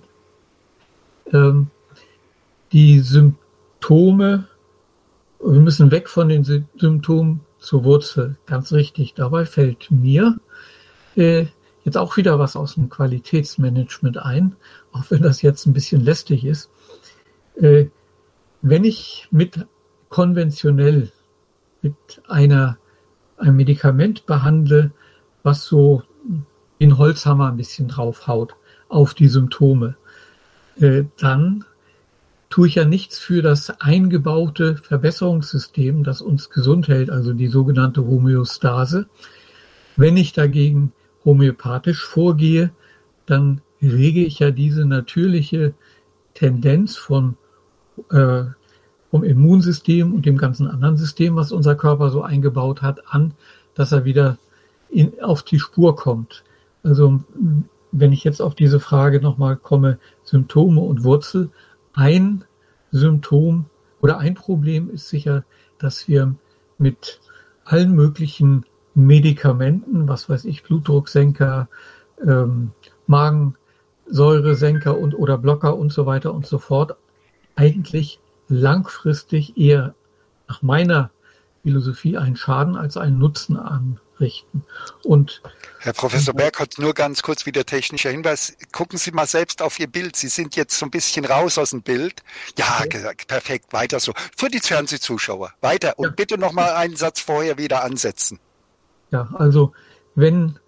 Ähm, die Symptome, wir müssen weg von den Sy- Symptomen zur Wurzel. Ganz richtig. Dabei fällt mir äh, jetzt auch wieder was aus dem Qualitätsmanagement ein, auch wenn das jetzt ein bisschen lästig ist. Äh, wenn ich mit konventionell mit einer, einem Medikament behandle, was so den Holzhammer ein bisschen draufhaut auf die Symptome, äh, dann tue ich ja nichts für das eingebaute Verbesserungssystem, das uns gesund hält, also die sogenannte Homöostase. Wenn ich dagegen homöopathisch vorgehe, dann rege ich ja diese natürliche Tendenz von, äh, vom Immunsystem und dem ganzen anderen System, was unser Körper so eingebaut hat, an, dass er wieder in, auf die Spur kommt. Also wenn ich jetzt auf diese Frage nochmal komme, Symptome und Wurzel, ein Symptom oder ein Problem ist sicher, dass wir mit allen möglichen Medikamenten, was weiß ich, Blutdrucksenker, ähm, Magensäuresenker und oder Blocker und so weiter und so fort, eigentlich langfristig eher nach meiner Philosophie einen Schaden als einen Nutzen anrichten. Und Herr Professor Bergholz, nur ganz kurz wieder technischer Hinweis. Gucken Sie mal selbst auf Ihr Bild. Sie sind jetzt so ein bisschen raus aus dem Bild. Ja, okay. Perfekt, weiter so. Für die Fernsehzuschauer, weiter. Und ja. Bitte noch mal einen Satz vorher wieder ansetzen. Ja, also wenn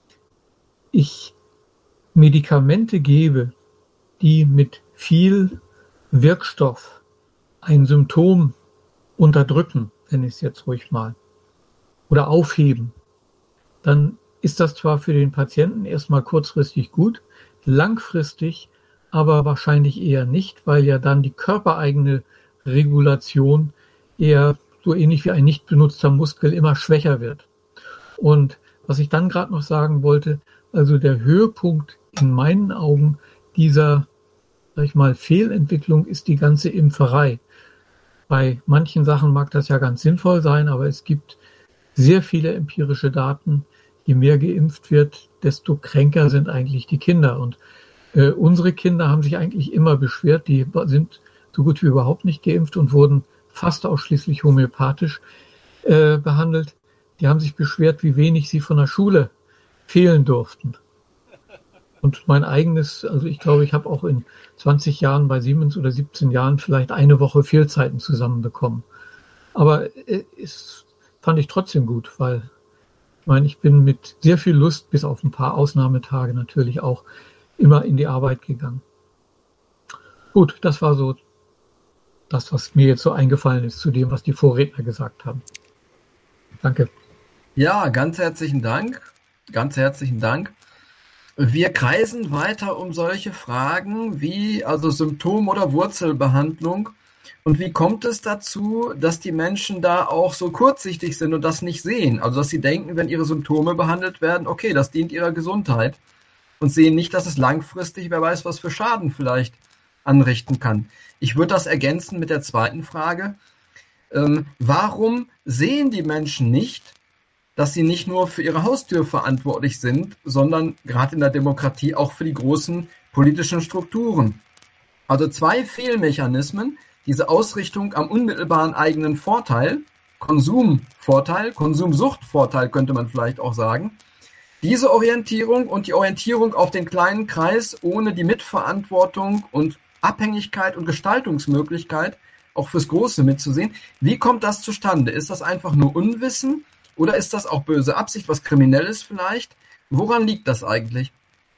ich Medikamente gebe, die mit viel Wirkstoff ein Symptom unterdrücken, nenne ich es jetzt ruhig mal, oder aufheben, dann ist das zwar für den Patienten erstmal kurzfristig gut, langfristig aber wahrscheinlich eher nicht, weil ja dann die körpereigene Regulation eher so ähnlich wie ein nicht benutzter Muskel immer schwächer wird. Und was ich dann gerade noch sagen wollte, also der Höhepunkt in meinen Augen dieser, sag ich mal, Fehlentwicklung ist die ganze Impferei. Bei manchen Sachen mag das ja ganz sinnvoll sein, aber es gibt sehr viele empirische Daten. Je mehr geimpft wird, desto kränker sind eigentlich die Kinder. Und äh, unsere Kinder haben sich eigentlich immer beschwert, die sind so gut wie überhaupt nicht geimpft und wurden fast ausschließlich homöopathisch äh, behandelt. Die haben sich beschwert, wie wenig sie von der Schule fehlen durften. Und mein eigenes, also ich glaube, ich habe auch in zwanzig Jahren bei Siemens oder siebzehn Jahren vielleicht eine Woche Fehlzeiten zusammenbekommen. Aber es fand ich trotzdem gut, weil ich meine, ich bin mit sehr viel Lust, bis auf ein paar Ausnahmetage natürlich auch, immer in die Arbeit gegangen. Gut, das war so das, was mir jetzt so eingefallen ist zu dem, was die Vorredner gesagt haben. Danke. Ja, ganz herzlichen Dank. Ganz herzlichen Dank. Wir kreisen weiter um solche Fragen wie also Symptom- oder Wurzelbehandlung. Und wie kommt es dazu, dass die Menschen da auch so kurzsichtig sind und das nicht sehen? Also dass sie denken, wenn ihre Symptome behandelt werden, okay, das dient ihrer Gesundheit und sehen nicht, dass es langfristig, wer weiß, was für Schaden vielleicht anrichten kann. Ich würde das ergänzen mit der zweiten Frage. Ähm, warum sehen die Menschen nicht, dass sie nicht nur für ihre Haustür verantwortlich sind, sondern gerade in der Demokratie auch für die großen politischen Strukturen? Also zwei Fehlmechanismen, diese Ausrichtung am unmittelbaren eigenen Vorteil, Konsumvorteil, Konsumsuchtvorteil könnte man vielleicht auch sagen, diese Orientierung und die Orientierung auf den kleinen Kreis ohne die Mitverantwortung und Abhängigkeit und Gestaltungsmöglichkeit auch fürs Große mitzusehen. Wie kommt das zustande? Ist das einfach nur Unwissen oder ist das auch böse Absicht, was Kriminelles vielleicht? Woran liegt das eigentlich?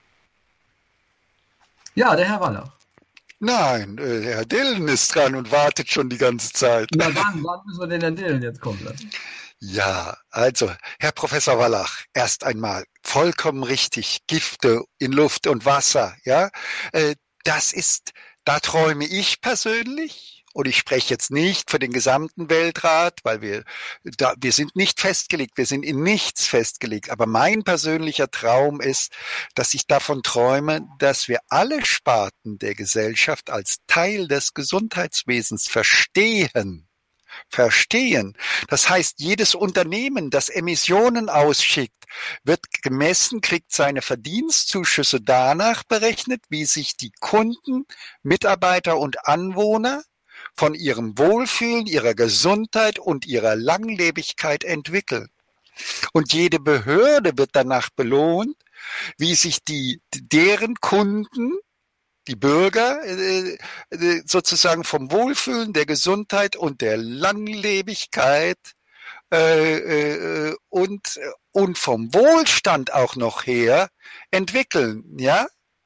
Ja, der Herr Wallach. Nein, äh, Herr Dillen ist dran und wartet schon die ganze Zeit. Na dann, wann müssen wir den Herrn Dillen jetzt kommen lassen? Ja, also, Herr Professor Wallach, erst einmal vollkommen richtig, Gifte in Luft und Wasser, ja, äh, das ist, da träume ich persönlich. Und ich spreche jetzt nicht für den gesamten Weltrat, weil wir da, wir sind nicht festgelegt, wir sind in nichts festgelegt. Aber mein persönlicher Traum ist, dass ich davon träume, dass wir alle Sparten der Gesellschaft als Teil des Gesundheitswesens verstehen. Verstehen. Das heißt, jedes Unternehmen, das Emissionen ausschickt, wird gemessen, kriegt seine Verdienstzuschüsse danach berechnet, wie sich die Kunden, Mitarbeiter und Anwohner von ihrem Wohlfühlen, ihrer Gesundheit und ihrer Langlebigkeit entwickeln. Und jede Behörde wird danach belohnt, wie sich die, deren Kunden, die Bürger, äh, sozusagen vom Wohlfühlen, der Gesundheit und der Langlebigkeit äh, äh, und, und vom Wohlstand auch noch her entwickeln, ja?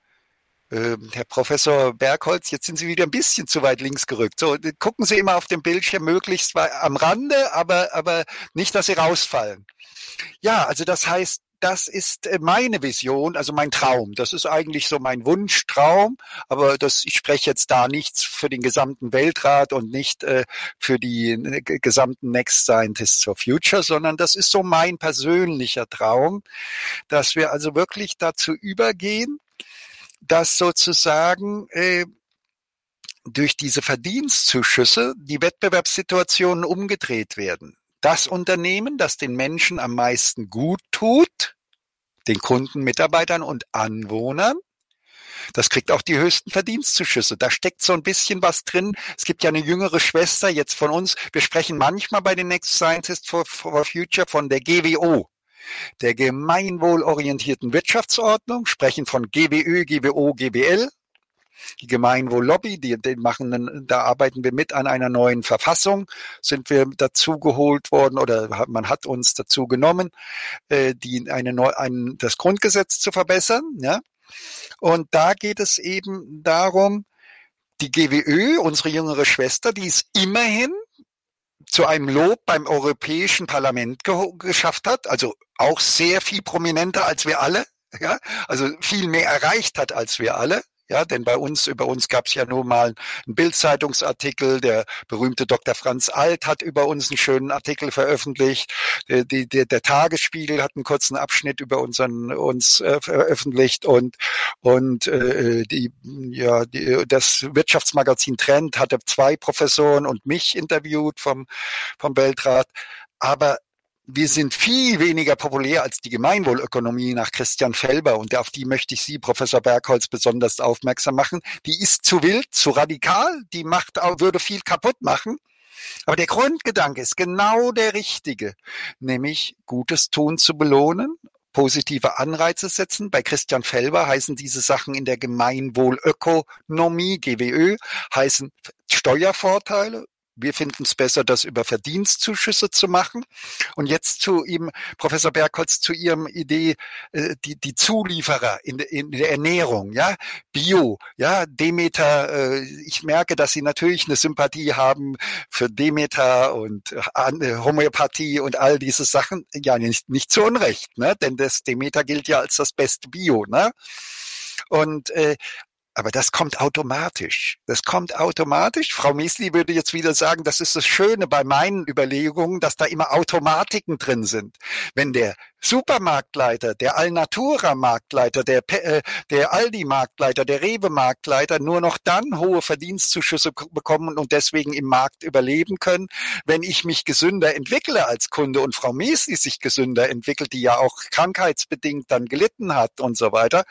Herr Professor Bergholz, jetzt sind Sie wieder ein bisschen zu weit links gerückt. So, gucken Sie immer auf dem Bildschirm möglichst am Rande, aber, aber nicht, dass Sie rausfallen. Ja, also das heißt, das ist meine Vision, also mein Traum. Das ist eigentlich so mein Wunschtraum, aber das, ich spreche jetzt da nichts für den gesamten Weltrat und nicht äh, für die äh, gesamten Next Scientists for Future, sondern das ist so mein persönlicher Traum, dass wir also wirklich dazu übergehen, dass sozusagen äh, durch diese Verdienstzuschüsse die Wettbewerbssituationen umgedreht werden. Das Unternehmen, das den Menschen am meisten gut tut, den Kunden, Mitarbeitern und Anwohnern, das kriegt auch die höchsten Verdienstzuschüsse. Da steckt so ein bisschen was drin. Es gibt ja eine jüngere Schwester jetzt von uns. Wir sprechen manchmal bei den Next Scientists for, for Future von der G W O, der gemeinwohlorientierten Wirtschaftsordnung, sprechen von G W Ö, G W O, G W L. Die Gemeinwohl-Lobby, die, die machen, da arbeiten wir mit an einer neuen Verfassung, sind wir dazu geholt worden oder man hat uns dazu genommen, die eine neu, ein, das Grundgesetz zu verbessern, ja. Und da geht es eben darum, die G W Ö, unsere jüngere Schwester, die ist immerhin zu einem Lob beim Europäischen Parlament ge- geschafft hat, also auch sehr viel prominenter als wir alle, ja, also viel mehr erreicht hat als wir alle. Ja, denn bei uns, über uns gab es ja nur mal einen Bild-Zeitungsartikel. Der berühmte Doktor Franz Alt hat über uns einen schönen Artikel veröffentlicht. Der, die, der, der Tagesspiegel hat einen kurzen Abschnitt über unseren, uns äh, veröffentlicht und, und äh, die, ja, die, das Wirtschaftsmagazin Trend hatte zwei Professoren und mich interviewt vom, vom Weltrat. Aber wir sind viel weniger populär als die Gemeinwohlökonomie nach Christian Felber und auf die möchte ich Sie, Professor Bergholz, besonders aufmerksam machen. Die ist zu wild, zu radikal, die macht, würde viel kaputt machen. Aber der Grundgedanke ist genau der richtige, nämlich Gutes tun zu belohnen positive Anreize setzen. Bei Christian Felber heißen diese Sachen in der Gemeinwohlökonomie, G W Ö, heißen Steuervorteile. Wir finden es besser, das über Verdienstzuschüsse zu machen. Und jetzt zu ihm, Professor Bergholz, zu Ihrem Idee, äh, die, die Zulieferer in, in der Ernährung, ja, Bio, ja, Demeter, äh, ich merke, dass Sie natürlich eine Sympathie haben für Demeter und äh, Homöopathie und all diese Sachen. Ja, nicht, nicht zu Unrecht, ne, denn das Demeter gilt ja als das beste Bio, ne. Und äh, aber das kommt automatisch. Das kommt automatisch. Frau Mesli würde jetzt wieder sagen, das ist das Schöne bei meinen Überlegungen, dass da immer Automatiken drin sind. Wenn der Supermarktleiter, der Alnatura-Marktleiter, der, äh, der Aldi-Marktleiter, der Rewe-Marktleiter nur noch dann hohe Verdienstzuschüsse bekommen und deswegen im Markt überleben können, wenn ich mich gesünder entwickle als Kunde und Frau Mesli sich gesünder entwickelt, die ja auch krankheitsbedingt dann gelitten hat und so weiter,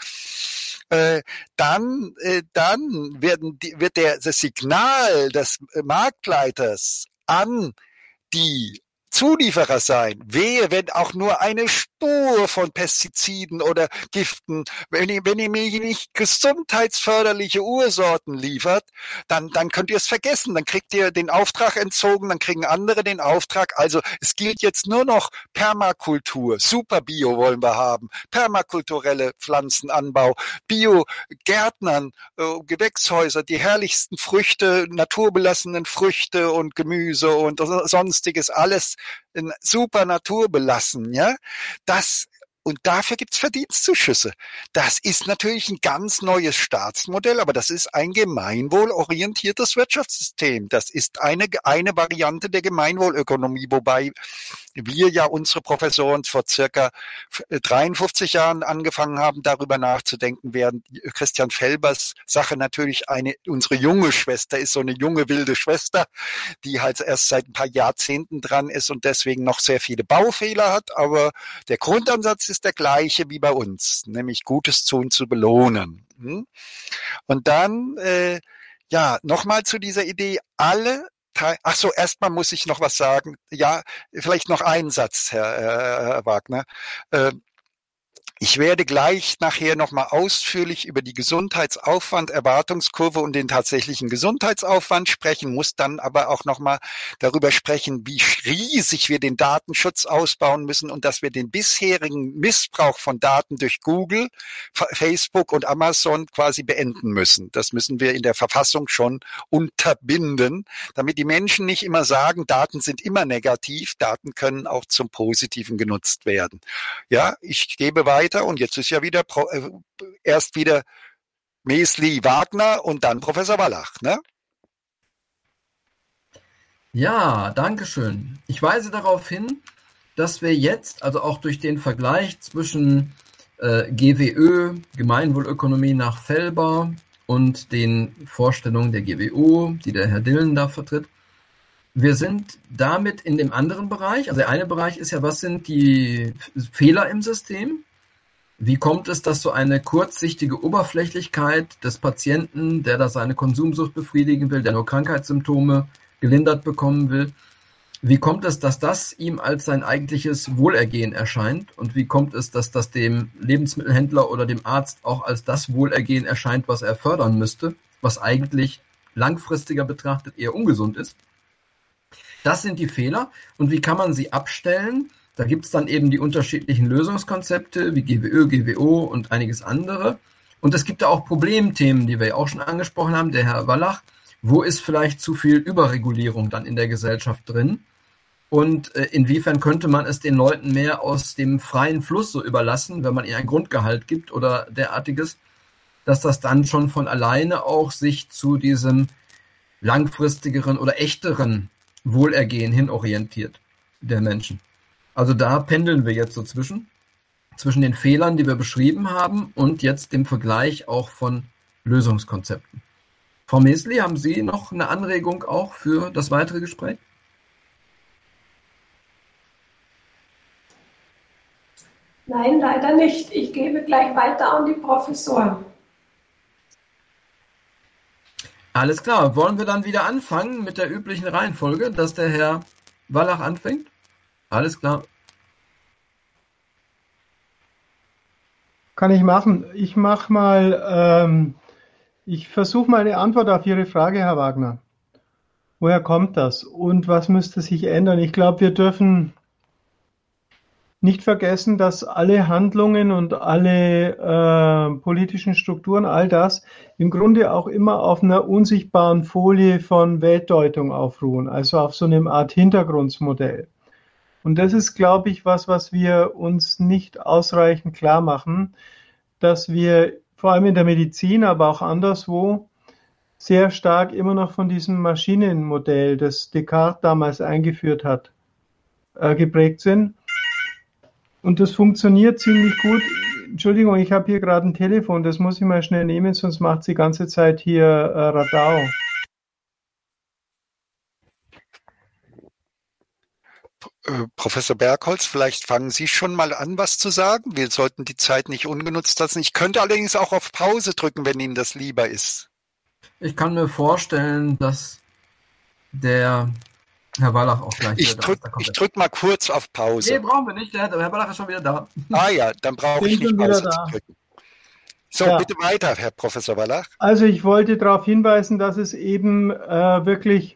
Äh, dann, äh, dann werden die, wird der, das Signal des Marktleiters an die Zulieferer sein. Wehe, wenn auch nur eine Spur von Pestiziden oder Giften, wenn ihr, wenn ihr mir nicht gesundheitsförderliche Ursorten liefert, dann, dann könnt ihr es vergessen. Dann kriegt ihr den Auftrag entzogen, dann kriegen andere den Auftrag. Also es gilt jetzt nur noch Permakultur, Super-Bio wollen wir haben, permakulturelle Pflanzenanbau, Bio-Gärtnern, äh, Gewächshäuser, die herrlichsten Früchte, naturbelassenen Früchte und Gemüse und sonstiges, alles super naturbelassen, ja, das, und dafür gibt's Verdienstzuschüsse. Das ist natürlich ein ganz neues Staatsmodell, aber das ist ein gemeinwohlorientiertes Wirtschaftssystem. Das ist eine, eine Variante der Gemeinwohlökonomie, wobei wir ja unsere Professoren vor circa dreiundfünfzig Jahren angefangen haben, darüber nachzudenken, während Christian Felbers Sache natürlich eine, unsere junge Schwester ist, so eine junge wilde Schwester, die halt erst seit ein paar Jahrzehnten dran ist und deswegen noch sehr viele Baufehler hat, aber der Grundansatz ist der gleiche wie bei uns, nämlich Gutes tun zu belohnen. Und dann, äh, ja, nochmal zu dieser Idee, alle Ach so, erstmal muss ich noch was sagen. Ja, vielleicht noch einen Satz, Herr, Herr Wagner. Äh, Ich werde gleich nachher nochmal ausführlich über die Gesundheitsaufwand-Erwartungskurve und den tatsächlichen Gesundheitsaufwand sprechen, muss dann aber auch nochmal darüber sprechen, wie riesig wir den Datenschutz ausbauen müssen und dass wir den bisherigen Missbrauch von Daten durch Google, Facebook und Amazon quasi beenden müssen. Das müssen wir in der Verfassung schon unterbinden, damit die Menschen nicht immer sagen, Daten sind immer negativ, Daten können auch zum Positiven genutzt werden. Ja, ich gebe weiter. Und jetzt ist ja wieder äh, erst wieder Mesli Wagner und dann Professor Wallach, ne? Ja, danke schön. Ich weise darauf hin, dass wir jetzt, also auch durch den Vergleich zwischen äh, G W Ö, Gemeinwohlökonomie nach Felber, und den Vorstellungen der G W O, die der Herr Dillen da vertritt, wir sind damit in dem anderen Bereich, also der eine Bereich ist ja, was sind die Fehler im System? Wie kommt es, dass so eine kurzsichtige Oberflächlichkeit des Patienten, der da seine Konsumsucht befriedigen will, der nur Krankheitssymptome gelindert bekommen will, wie kommt es, dass das ihm als sein eigentliches Wohlergehen erscheint? Und wie kommt es, dass das dem Lebensmittelhändler oder dem Arzt auch als das Wohlergehen erscheint, was er fördern müsste, was eigentlich langfristiger betrachtet eher ungesund ist? Das sind die Fehler. Und wie kann man sie abstellen? Da gibt es dann eben die unterschiedlichen Lösungskonzepte wie G W Ö, G W O und einiges andere. Und es gibt da auch Problemthemen, die wir ja auch schon angesprochen haben, der Herr Wallach. Wo ist vielleicht zu viel Überregulierung dann in der Gesellschaft drin? Und äh, inwiefern könnte man es den Leuten mehr aus dem freien Fluss so überlassen, wenn man ihnen ein Grundgehalt gibt oder derartiges, dass das dann schon von alleine auch sich zu diesem langfristigeren oder echteren Wohlergehen hin orientiert der Menschen. Also da pendeln wir jetzt so zwischen, zwischen den Fehlern, die wir beschrieben haben, und jetzt dem Vergleich auch von Lösungskonzepten. Frau Mesli, haben Sie noch eine Anregung auch für das weitere Gespräch? Nein, leider nicht. Ich gebe gleich weiter an die Professoren. Alles klar. Wollen wir dann wieder anfangen mit der üblichen Reihenfolge, dass der Herr Wallach anfängt? Alles klar. Kann ich machen. Ich mache mal, ähm, ich versuche mal eine Antwort auf Ihre Frage, Herr Wagner. Woher kommt das und was müsste sich ändern? Ich glaube, wir dürfen nicht vergessen, dass alle Handlungen und alle äh, politischen Strukturen, all das im Grunde auch immer auf einer unsichtbaren Folie von Weltdeutung aufruhen, also auf so einem Art Hintergrundmodell. Und das ist, glaube ich, was, was wir uns nicht ausreichend klar machen, dass wir vor allem in der Medizin, aber auch anderswo sehr stark immer noch von diesem Maschinenmodell, das Descartes damals eingeführt hat, äh, geprägt sind. Und das funktioniert ziemlich gut. Entschuldigung, ich habe hier gerade ein Telefon, das muss ich mal schnell nehmen, sonst macht es die ganze Zeit hier äh, Radau. Professor Bergholz, vielleicht fangen Sie schon mal an, was zu sagen. Wir sollten die Zeit nicht ungenutzt lassen. Ich könnte allerdings auch auf Pause drücken, wenn Ihnen das lieber ist. Ich kann mir vorstellen, dass der Herr Wallach auch gleich ich wieder drück, da ist. Ich drücke mal kurz auf Pause. Nee, brauchen wir nicht. Der Herr Wallach ist schon wieder da. Ah ja, dann brauche ich nicht Pause zu drücken. So, ja. Bitte weiter, Herr Professor Wallach. Also ich wollte darauf hinweisen, dass es eben äh, wirklich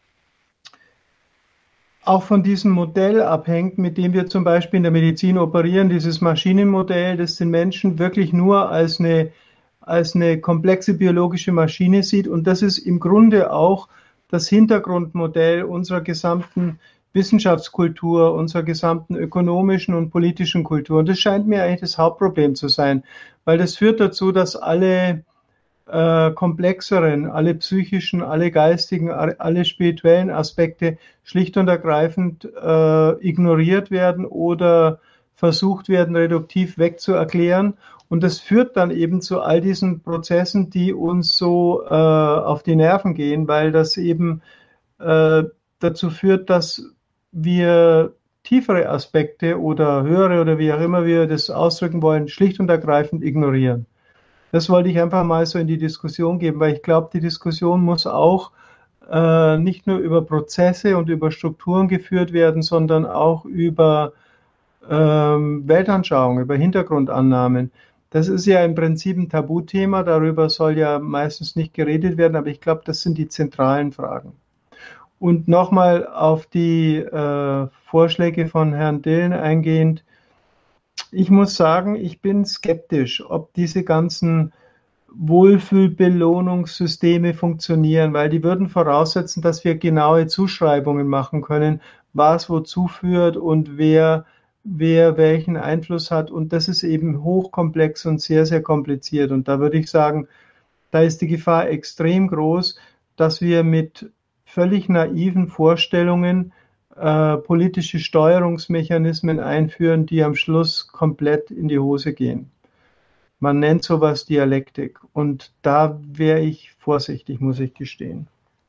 auch von diesem Modell abhängt, mit dem wir zum Beispiel in der Medizin operieren, dieses Maschinenmodell, das den Menschen wirklich nur als eine, als eine komplexe biologische Maschine sieht. Und das ist im Grunde auch das Hintergrundmodell unserer gesamten Wissenschaftskultur, unserer gesamten ökonomischen und politischen Kultur. Und das scheint mir eigentlich das Hauptproblem zu sein, weil das führt dazu, dass alle äh, komplexeren, alle psychischen, alle geistigen, alle spirituellen Aspekte schlicht und ergreifend äh, ignoriert werden oder versucht werden, reduktiv wegzuerklären. Und das führt dann eben zu all diesen Prozessen, die uns so äh, auf die Nerven gehen, weil das eben äh, dazu führt, dass wir tiefere Aspekte oder höhere oder wie auch immer wir das ausdrücken wollen, schlicht und ergreifend ignorieren. Das wollte ich einfach mal so in die Diskussion geben, weil ich glaube, die Diskussion muss auch äh, nicht nur über Prozesse und über Strukturen geführt werden, sondern auch über ähm, Weltanschauungen, über Hintergrundannahmen. Das ist ja im Prinzip ein Tabuthema, darüber soll ja meistens nicht geredet werden, aber ich glaube, das sind die zentralen Fragen. Und nochmal auf die äh, Vorschläge von Herrn Dillen eingehend. Ich muss sagen, ich bin skeptisch, ob diese ganzen Wohlfühlbelohnungssysteme funktionieren, weil die würden voraussetzen, dass wir genaue Zuschreibungen machen können, was wozu führt und wer, wer welchen Einfluss hat. Und das ist eben hochkomplex und sehr, sehr kompliziert. Und da würde ich sagen, da ist die Gefahr extrem groß, dass wir mit völlig naiven Vorstellungen äh, politische Steuerungsmechanismen einführen, die am Schluss komplett in die Hose gehen. Man nennt sowas Dialektik und da wäre ich vorsichtig, muss ich gestehen.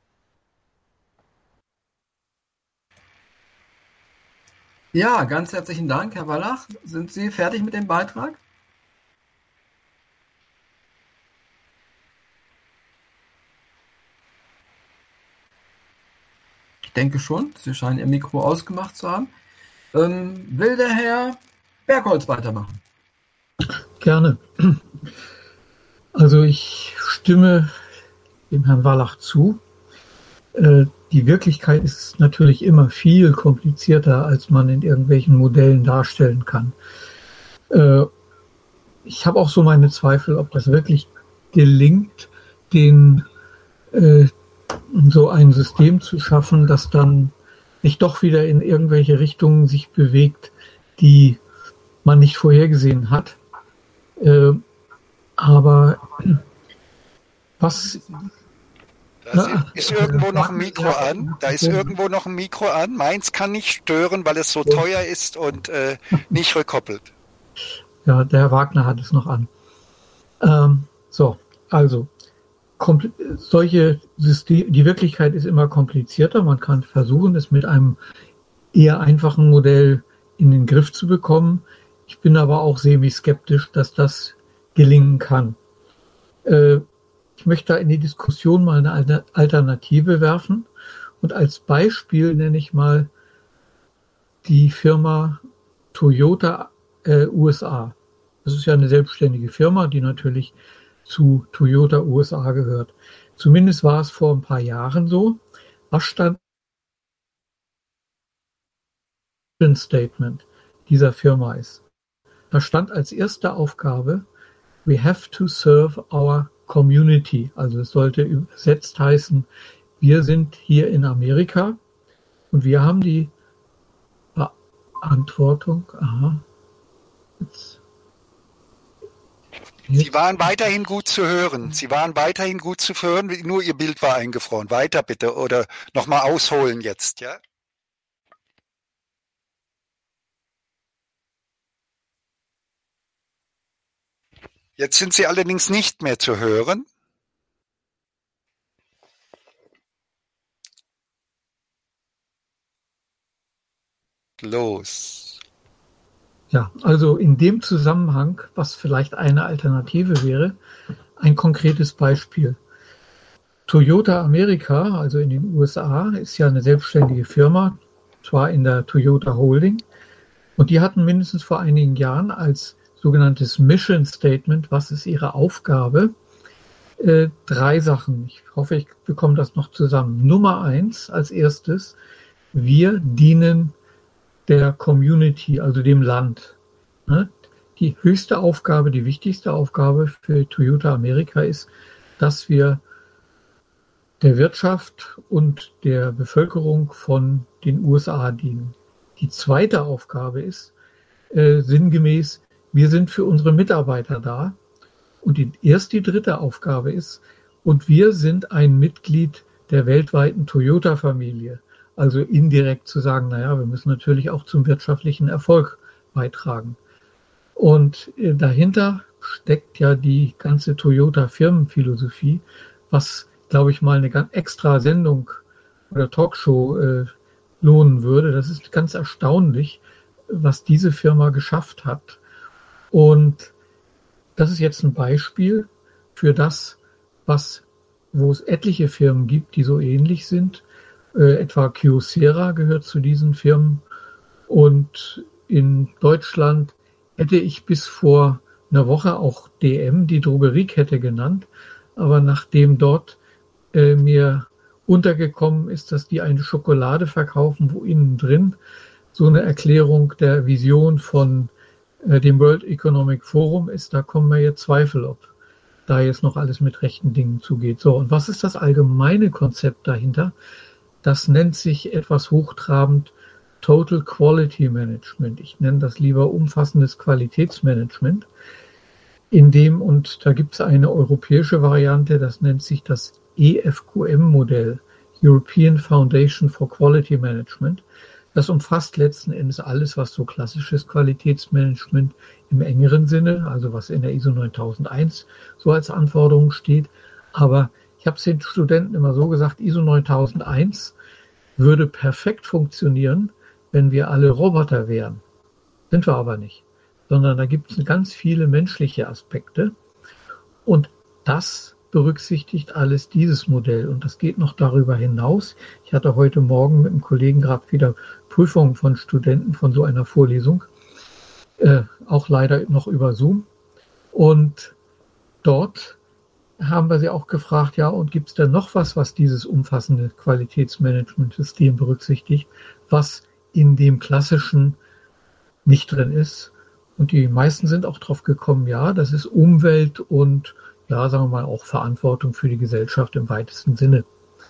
Ja, ganz herzlichen Dank, Herr Wallach. Sind Sie fertig mit dem Beitrag? Ich denke schon. Sie scheinen Ihr Mikro ausgemacht zu haben. Ähm, will der Herr Bergholz weitermachen? Gerne. Also ich stimme dem Herrn Wallach zu. Äh, die Wirklichkeit ist natürlich immer viel komplizierter, als man in irgendwelchen Modellen darstellen kann. Äh, ich habe auch so meine Zweifel, ob das wirklich gelingt, den äh, so ein System zu schaffen, das dann nicht doch wieder in irgendwelche Richtungen sich bewegt, die man nicht vorhergesehen hat. Äh, aber was... Da ist irgendwo noch ein Mikro an. Da ist irgendwo noch ein Mikro an. Meins kann nicht stören, weil es so teuer ist und äh, nicht rückkoppelt. Ja, der Herr Wagner hat es noch an. Ähm, so, also solche Systeme, die Wirklichkeit ist immer komplizierter. Man kann versuchen, es mit einem eher einfachen Modell in den Griff zu bekommen. Ich bin aber auch semi-skeptisch, dass das gelingen kann. Äh, ich möchte da in die Diskussion mal eine Alternative werfen und als Beispiel nenne ich mal die Firma Toyota äh, U S A. Das ist ja eine selbstständige Firma, die natürlich zu Toyota U S A gehört. Zumindest war es vor ein paar Jahren so. Was stand im Statement dieser Firma ist? Da stand als erste Aufgabe, we have to serve our community. Also es sollte übersetzt heißen, wir sind hier in Amerika und wir haben die Verantwortung. Aha. Jetzt. Sie waren weiterhin gut zu hören. Sie waren weiterhin gut zu hören, nur Ihr Bild war eingefroren. Weiter bitte oder nochmal ausholen jetzt, ja? Jetzt sind Sie allerdings nicht mehr zu hören. Los. Ja, also in dem Zusammenhang, was vielleicht eine Alternative wäre, ein konkretes Beispiel. Toyota Amerika, also in den U S A, ist ja eine selbstständige Firma, zwar in der Toyota Holding, und die hatten mindestens vor einigen Jahren als sogenanntes Mission Statement, was ist ihre Aufgabe, äh, drei Sachen. Ich hoffe, ich bekomme das noch zusammen. Nummer eins als erstes, wir dienen der Community, also dem Land. Ne? Die höchste Aufgabe, die wichtigste Aufgabe für Toyota Amerika ist, dass wir der Wirtschaft und der Bevölkerung von den U S A dienen. Die zweite Aufgabe ist äh, sinngemäß, wir sind für unsere Mitarbeiter da. Und die, erst die dritte Aufgabe ist, und wir sind ein Mitglied der weltweiten Toyota-Familie. Also indirekt zu sagen, naja, wir müssen natürlich auch zum wirtschaftlichen Erfolg beitragen. Und äh, dahinter steckt ja die ganze Toyota-Firmenphilosophie, was, glaube ich, mal eine ganz extra Sendung oder Talkshow äh, lohnen würde. Das ist ganz erstaunlich, was diese Firma geschafft hat. Und das ist jetzt ein Beispiel für das, was, wo es etliche Firmen gibt, die so ähnlich sind. Äh, etwa Kyocera gehört zu diesen Firmen. Und in Deutschland hätte ich bis vor einer Woche auch D M, die Drogeriekette, genannt. Aber nachdem dort äh, mir untergekommen ist, dass die eine Schokolade verkaufen, wo innen drin so eine Erklärung der Vision von äh, dem World Economic Forum ist, da kommen mir jetzt Zweifel, ob da jetzt noch alles mit rechten Dingen zugeht. So, und was ist das allgemeine Konzept dahinter? Das nennt sich etwas hochtrabend Total Quality Management. Ich nenne das lieber umfassendes Qualitätsmanagement. In dem, und da gibt es eine europäische Variante, das nennt sich das E F Q M-Modell, European Foundation for Quality Management. Das umfasst letzten Endes alles, was so klassisches Qualitätsmanagement im engeren Sinne, also was in der I S O neuntausendeins so als Anforderung steht. Aber ich habe es den Studenten immer so gesagt, I S O neuntausendeins würde perfekt funktionieren, wenn wir alle Roboter wären. Sind wir aber nicht. Sondern da gibt es ganz viele menschliche Aspekte. Und das berücksichtigt alles dieses Modell. Und das geht noch darüber hinaus. Ich hatte heute Morgen mit einem Kollegen gerade wieder Prüfungen von Studenten von so einer Vorlesung, äh, auch leider noch über Zoom. Und dort haben wir sie auch gefragt, ja, und gibt es denn noch was, was dieses umfassende Qualitätsmanagementsystem berücksichtigt, was in dem klassischen nicht drin ist? Und die meisten sind auch drauf gekommen, ja, das ist Umwelt und, ja, sagen wir mal, auch Verantwortung für die Gesellschaft im weitesten Sinne.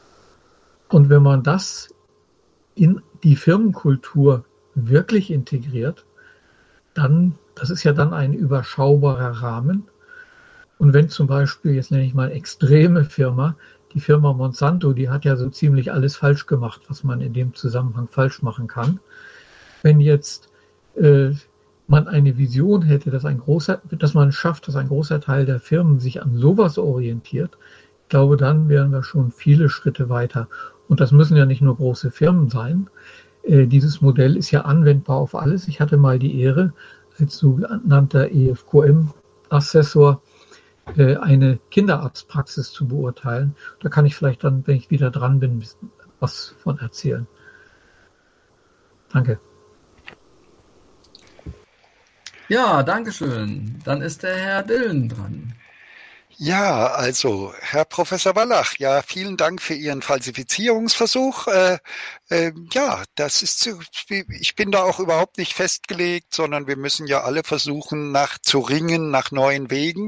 Und wenn man das in die Firmenkultur wirklich integriert, dann, das ist ja dann ein überschaubarer Rahmen. Und wenn zum Beispiel, jetzt nenne ich mal extreme Firma, die Firma Monsanto, die hat ja so ziemlich alles falsch gemacht, was man in dem Zusammenhang falsch machen kann. Wenn jetzt äh, man eine Vision hätte, dass ein großer, dass man schafft, dass ein großer Teil der Firmen sich an sowas orientiert, ich glaube, dann wären wir schon viele Schritte weiter. Und das müssen ja nicht nur große Firmen sein. Äh, dieses Modell ist ja anwendbar auf alles. Ich hatte mal die Ehre, als sogenannter E F Q M-Assessor äh, eine Kinderarztpraxis zu beurteilen. Da kann ich vielleicht dann, wenn ich wieder dran bin, was von erzählen. Danke. Ja, danke schön. Dann ist der Herr Dillen dran. Ja, also, Herr Professor Wallach, ja, vielen Dank für Ihren Falsifizierungsversuch. Äh, äh, ja, das ist, ich bin da auch überhaupt nicht festgelegt, sondern wir müssen ja alle versuchen, nach zu ringen, nach neuen Wegen.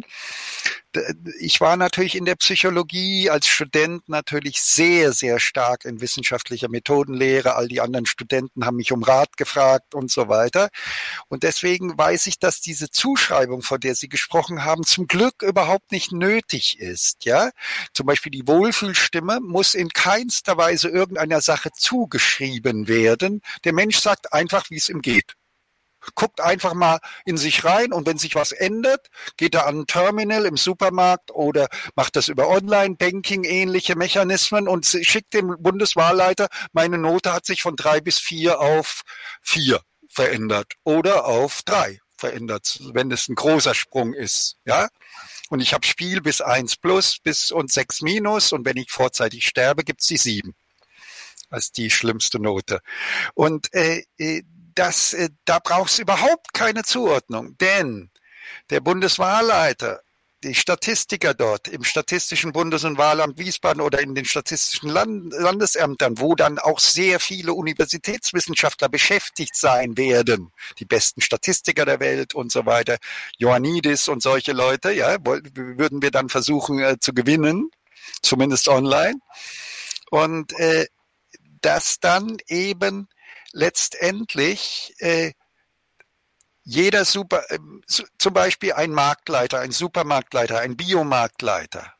Ich war natürlich in der Psychologie als Student natürlich sehr, sehr stark in wissenschaftlicher Methodenlehre. All die anderen Studenten haben mich um Rat gefragt und so weiter. Und deswegen weiß ich, dass diese Zuschreibung, von der Sie gesprochen haben, zum Glück überhaupt nicht nötig ist. Ja, zum Beispiel die Wohlfühlstimme muss in keinster Weise irgendeiner Sache zugeschrieben werden. Der Mensch sagt einfach, wie es ihm geht. Guckt einfach mal in sich rein und wenn sich was ändert, geht er an ein Terminal im Supermarkt oder macht das über Online-Banking ähnliche Mechanismen und schickt dem Bundeswahlleiter, meine Note hat sich von drei bis vier auf vier verändert oder auf drei verändert, wenn es ein großer Sprung ist, ja. Und ich habe Spiel bis eins plus bis und sechs minus und wenn ich vorzeitig sterbe, gibt's die sieben als die schlimmste Note. Und äh, das, äh, da braucht es überhaupt keine Zuordnung, denn der Bundeswahlleiter, die Statistiker dort im Statistischen Bundes- und Wahlamt Wiesbaden oder in den statistischen Land- Landesämtern, wo dann auch sehr viele Universitätswissenschaftler beschäftigt sein werden, die besten Statistiker der Welt und so weiter, Ioannidis und solche Leute, ja, würden wir dann versuchen äh, zu gewinnen, zumindest online. Und äh, dass dann eben letztendlich äh, jeder Super, äh, zum Beispiel ein Marktleiter, ein Supermarktleiter, ein Biomarktleiter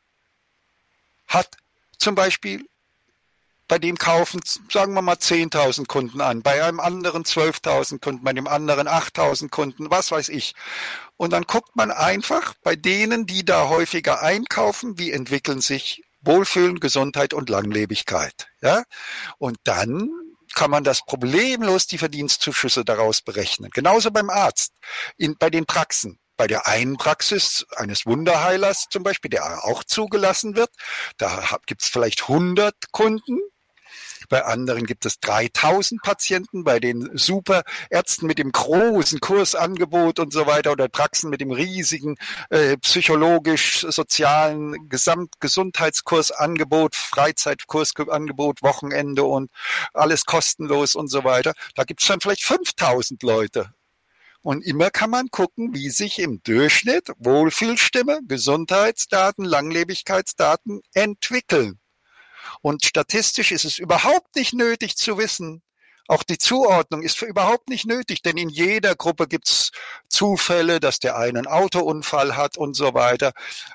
hat zum Beispiel, bei dem kaufen, sagen wir mal, zehntausend Kunden an, bei einem anderen zwölftausend Kunden, bei dem anderen achttausend Kunden, was weiß ich. Und dann guckt man einfach bei denen, die da häufiger einkaufen, wie entwickeln sich Wohlfühlen, Gesundheit und Langlebigkeit. Ja? Und dann kann man das problemlos die Verdienstzuschüsse daraus berechnen. Genauso beim Arzt, in, bei den Praxen. Bei der einen Praxis eines Wunderheilers zum Beispiel, der auch zugelassen wird, da gibt es vielleicht hundert Kunden. Bei anderen gibt es dreitausend Patienten, bei den Superärzten mit dem großen Kursangebot und so weiter oder Praxen mit dem riesigen äh, psychologisch-sozialen Gesamtgesundheitskursangebot, Freizeitkursangebot, Wochenende und alles kostenlos und so weiter. Da gibt es dann vielleicht fünftausend Leute. Und immer kann man gucken, wie sich im Durchschnitt Wohlfühlstimme, Gesundheitsdaten, Langlebigkeitsdaten entwickeln. Und statistisch ist es überhaupt nicht nötig zu wissen. Auch die Zuordnung ist für überhaupt nicht nötig, denn in jeder Gruppe gibt es Zufälle, dass der eine einen Autounfall hat und so weiter.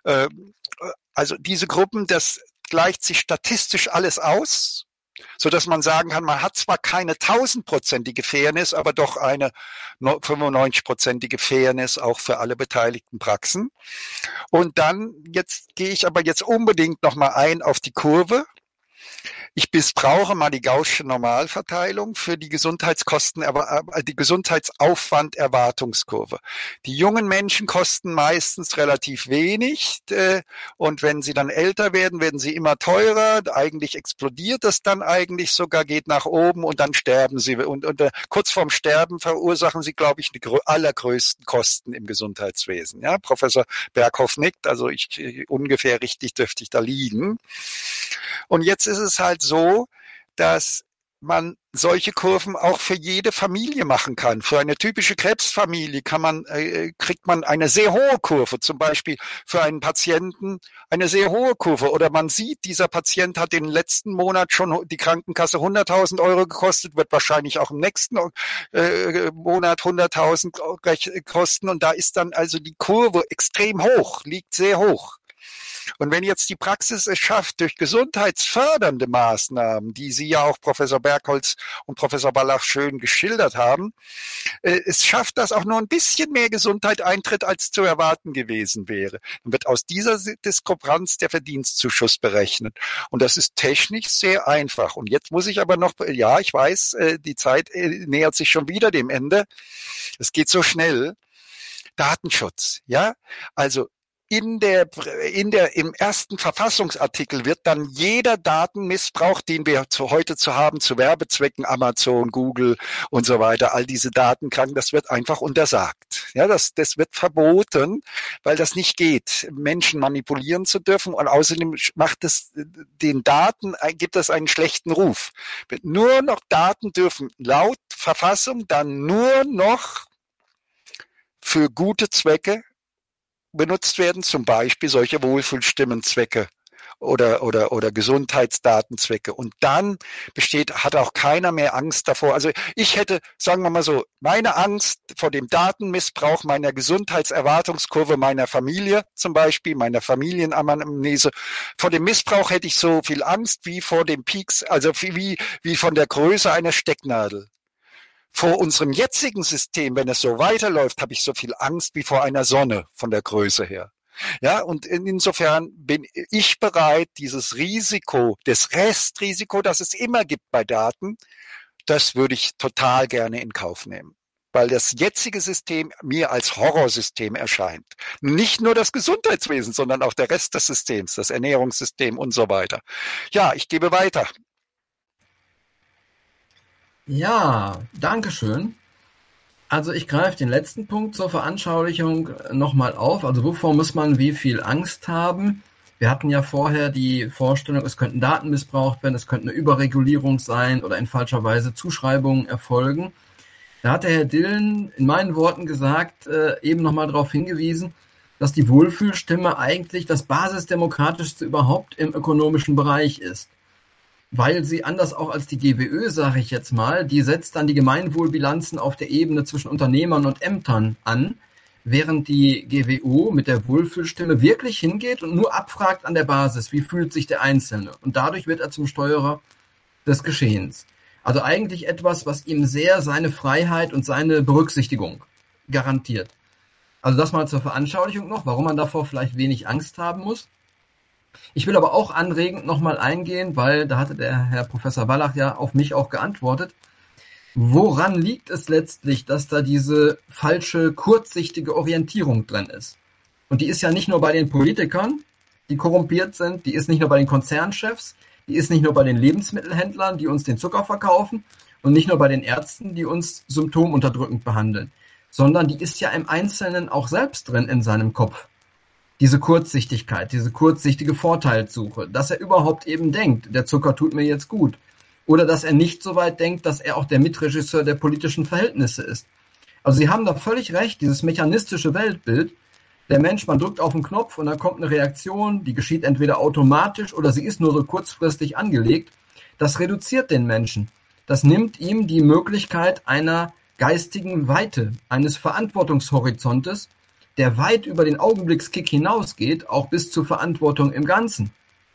Also diese Gruppen, das gleicht sich statistisch alles aus, so dass man sagen kann, man hat zwar keine tausendprozentige Fairness, aber doch eine fünfundneunzigprozentige Fairness auch für alle beteiligten Praxen. Und dann jetzt gehe ich aber jetzt unbedingt noch mal ein auf die Kurve. Ich missbrauche mal die Gaußsche Normalverteilung für die Gesundheitskosten, die Gesundheitsaufwand-Erwartungskurve. Die jungen Menschen kosten meistens relativ wenig und wenn sie dann älter werden, werden sie immer teurer. Eigentlich explodiert das dann eigentlich sogar, geht nach oben und dann sterben sie. Und, und kurz vorm Sterben verursachen sie, glaube ich, die allergrößten Kosten im Gesundheitswesen. Ja, Professor Berghoff nickt, also ich ungefähr richtig dürfte ich da liegen. Und jetzt ist es halt so, dass man solche Kurven auch für jede Familie machen kann. Für eine typische Krebsfamilie kann man, äh, kriegt man eine sehr hohe Kurve, zum Beispiel für einen Patienten eine sehr hohe Kurve. Oder man sieht, dieser Patient hat den letzten Monat schon die Krankenkasse hunderttausend Euro gekostet, wird wahrscheinlich auch im nächsten äh, Monat hunderttausend kosten. Und da ist dann also die Kurve extrem hoch, liegt sehr hoch. Und wenn jetzt die Praxis es schafft, durch gesundheitsfördernde Maßnahmen, die Sie ja auch Professor Bergholz und Professor Wallach schön geschildert haben, äh, es schafft, dass auch nur ein bisschen mehr Gesundheit eintritt, als zu erwarten gewesen wäre, dann wird aus dieser Diskrepanz der Verdienstzuschuss berechnet. Und das ist technisch sehr einfach. Und jetzt muss ich aber noch, ja, ich weiß, äh, die Zeit äh, nähert sich schon wieder dem Ende. Es geht so schnell. Datenschutz, ja, also in der, in der, im ersten Verfassungsartikel wird dann jeder Datenmissbrauch, den wir zu, heute zu haben, zu Werbezwecken, Amazon, Google und so weiter, all diese Datenkranken, das wird einfach untersagt. Ja, das, das wird verboten, weil das nicht geht, Menschen manipulieren zu dürfen, und außerdem macht es den Daten, gibt es einen schlechten Ruf. Nur noch Daten dürfen laut Verfassung dann nur noch für gute Zwecke benutzt werden, zum Beispiel solche Wohlfühlstimmenzwecke oder, oder, oder Gesundheitsdatenzwecke. Und dann besteht, hat auch keiner mehr Angst davor. Also ich hätte, sagen wir mal so, meine Angst vor dem Datenmissbrauch meiner Gesundheitserwartungskurve meiner Familie, zum Beispiel, meiner Familienanamnese, vor dem Missbrauch hätte ich so viel Angst wie vor dem Peaks, also wie, wie von der Größe einer Stecknadel. Vor unserem jetzigen System, wenn es so weiterläuft, habe ich so viel Angst wie vor einer Sonne von der Größe her. Ja, und insofern bin ich bereit, dieses Risiko, das Restrisiko, das es immer gibt bei Daten, das würde ich total gerne in Kauf nehmen. Weil das jetzige System mir als Horrorsystem erscheint. Nicht nur das Gesundheitswesen, sondern auch der Rest des Systems, das Ernährungssystem und so weiter. Ja, ich gebe weiter. Ja, danke schön. Also ich greife den letzten Punkt zur Veranschaulichung nochmal auf. Also wovor muss man wie viel Angst haben? Wir hatten ja vorher die Vorstellung, es könnten Daten missbraucht werden, es könnte eine Überregulierung sein oder in falscher Weise Zuschreibungen erfolgen. Da hat der Herr Dillen in meinen Worten gesagt, äh, eben nochmal darauf hingewiesen, dass die Wohlfühlstimme eigentlich das Basisdemokratischste überhaupt im ökonomischen Bereich ist. Weil sie anders auch als die G W Ö, sage ich jetzt mal, die setzt dann die Gemeinwohlbilanzen auf der Ebene zwischen Unternehmern und Ämtern an, während die G W O mit der Wohlfühlstimme wirklich hingeht und nur abfragt an der Basis, wie fühlt sich der Einzelne. Und dadurch wird er zum Steuerer des Geschehens. Also eigentlich etwas, was ihm sehr seine Freiheit und seine Berücksichtigung garantiert. Also das mal zur Veranschaulichung noch, warum man davor vielleicht wenig Angst haben muss. Ich will aber auch anregend nochmal eingehen, weil da hatte der Herr Professor Wallach ja auf mich auch geantwortet. Woran liegt es letztlich, dass da diese falsche, kurzsichtige Orientierung drin ist? Und die ist ja nicht nur bei den Politikern, die korrumpiert sind, die ist nicht nur bei den Konzernchefs, die ist nicht nur bei den Lebensmittelhändlern, die uns den Zucker verkaufen und nicht nur bei den Ärzten, die uns symptomunterdrückend behandeln, sondern die ist ja im Einzelnen auch selbst drin in seinem Kopf. Diese Kurzsichtigkeit, diese kurzsichtige Vorteilssuche, dass er überhaupt eben denkt, der Zucker tut mir jetzt gut. Oder dass er nicht so weit denkt, dass er auch der Mitregisseur der politischen Verhältnisse ist. Also Sie haben da völlig recht, dieses mechanistische Weltbild, der Mensch, man drückt auf den Knopf und dann kommt eine Reaktion, die geschieht entweder automatisch oder sie ist nur so kurzfristig angelegt, das reduziert den Menschen. Das nimmt ihm die Möglichkeit einer geistigen Weite, eines Verantwortungshorizontes, der weit über den Augenblickskick hinausgeht, auch bis zur Verantwortung im Ganzen.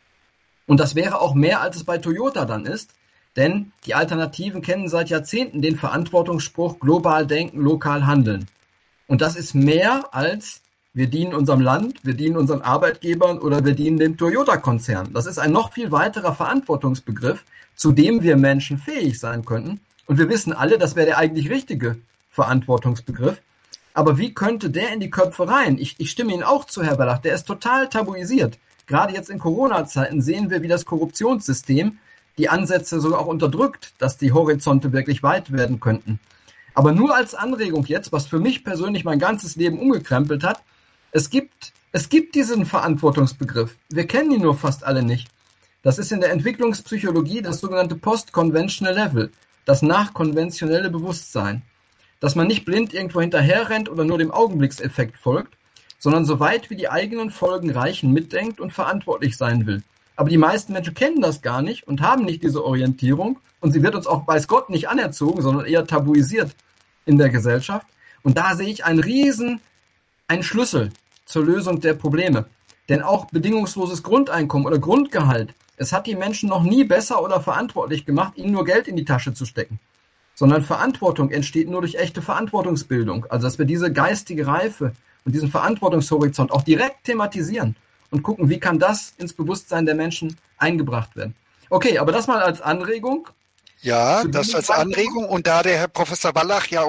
Und das wäre auch mehr, als es bei Toyota dann ist, denn die Alternativen kennen seit Jahrzehnten den Verantwortungsspruch global denken, lokal handeln. Und das ist mehr als wir dienen unserem Land, wir dienen unseren Arbeitgebern oder wir dienen dem Toyota-Konzern. Das ist ein noch viel weiterer Verantwortungsbegriff, zu dem wir Menschen fähig sein könnten. Und wir wissen alle, das wäre der eigentlich richtige Verantwortungsbegriff. Aber wie könnte der in die Köpfe rein? Ich, ich stimme Ihnen auch zu, Herr Wallach, der ist total tabuisiert. Gerade jetzt in Corona-Zeiten sehen wir, wie das Korruptionssystem die Ansätze sogar auch unterdrückt, dass die Horizonte wirklich weit werden könnten. Aber nur als Anregung jetzt, was für mich persönlich mein ganzes Leben umgekrempelt hat, es gibt, es gibt diesen Verantwortungsbegriff. Wir kennen ihn nur fast alle nicht. Das ist in der Entwicklungspsychologie das sogenannte Post-Conventional Level, das nachkonventionelle Bewusstsein. Dass man nicht blind irgendwo hinterherrennt oder nur dem Augenblickseffekt folgt, sondern so weit wie die eigenen Folgen reichen mitdenkt und verantwortlich sein will. Aber die meisten Menschen kennen das gar nicht und haben nicht diese Orientierung und sie wird uns auch, weiß Gott, nicht anerzogen, sondern eher tabuisiert in der Gesellschaft. Und da sehe ich einen riesen, einen Schlüssel zur Lösung der Probleme. Denn auch bedingungsloses Grundeinkommen oder Grundgehalt, es hat die Menschen noch nie besser oder verantwortlich gemacht, ihnen nur Geld in die Tasche zu stecken. Sondern Verantwortung entsteht nur durch echte Verantwortungsbildung. Also dass wir diese geistige Reife und diesen Verantwortungshorizont auch direkt thematisieren und gucken, wie kann das ins Bewusstsein der Menschen eingebracht werden. Okay, aber das mal als Anregung. Ja, das als Anregung. Und da der Herr Professor Wallach ja, um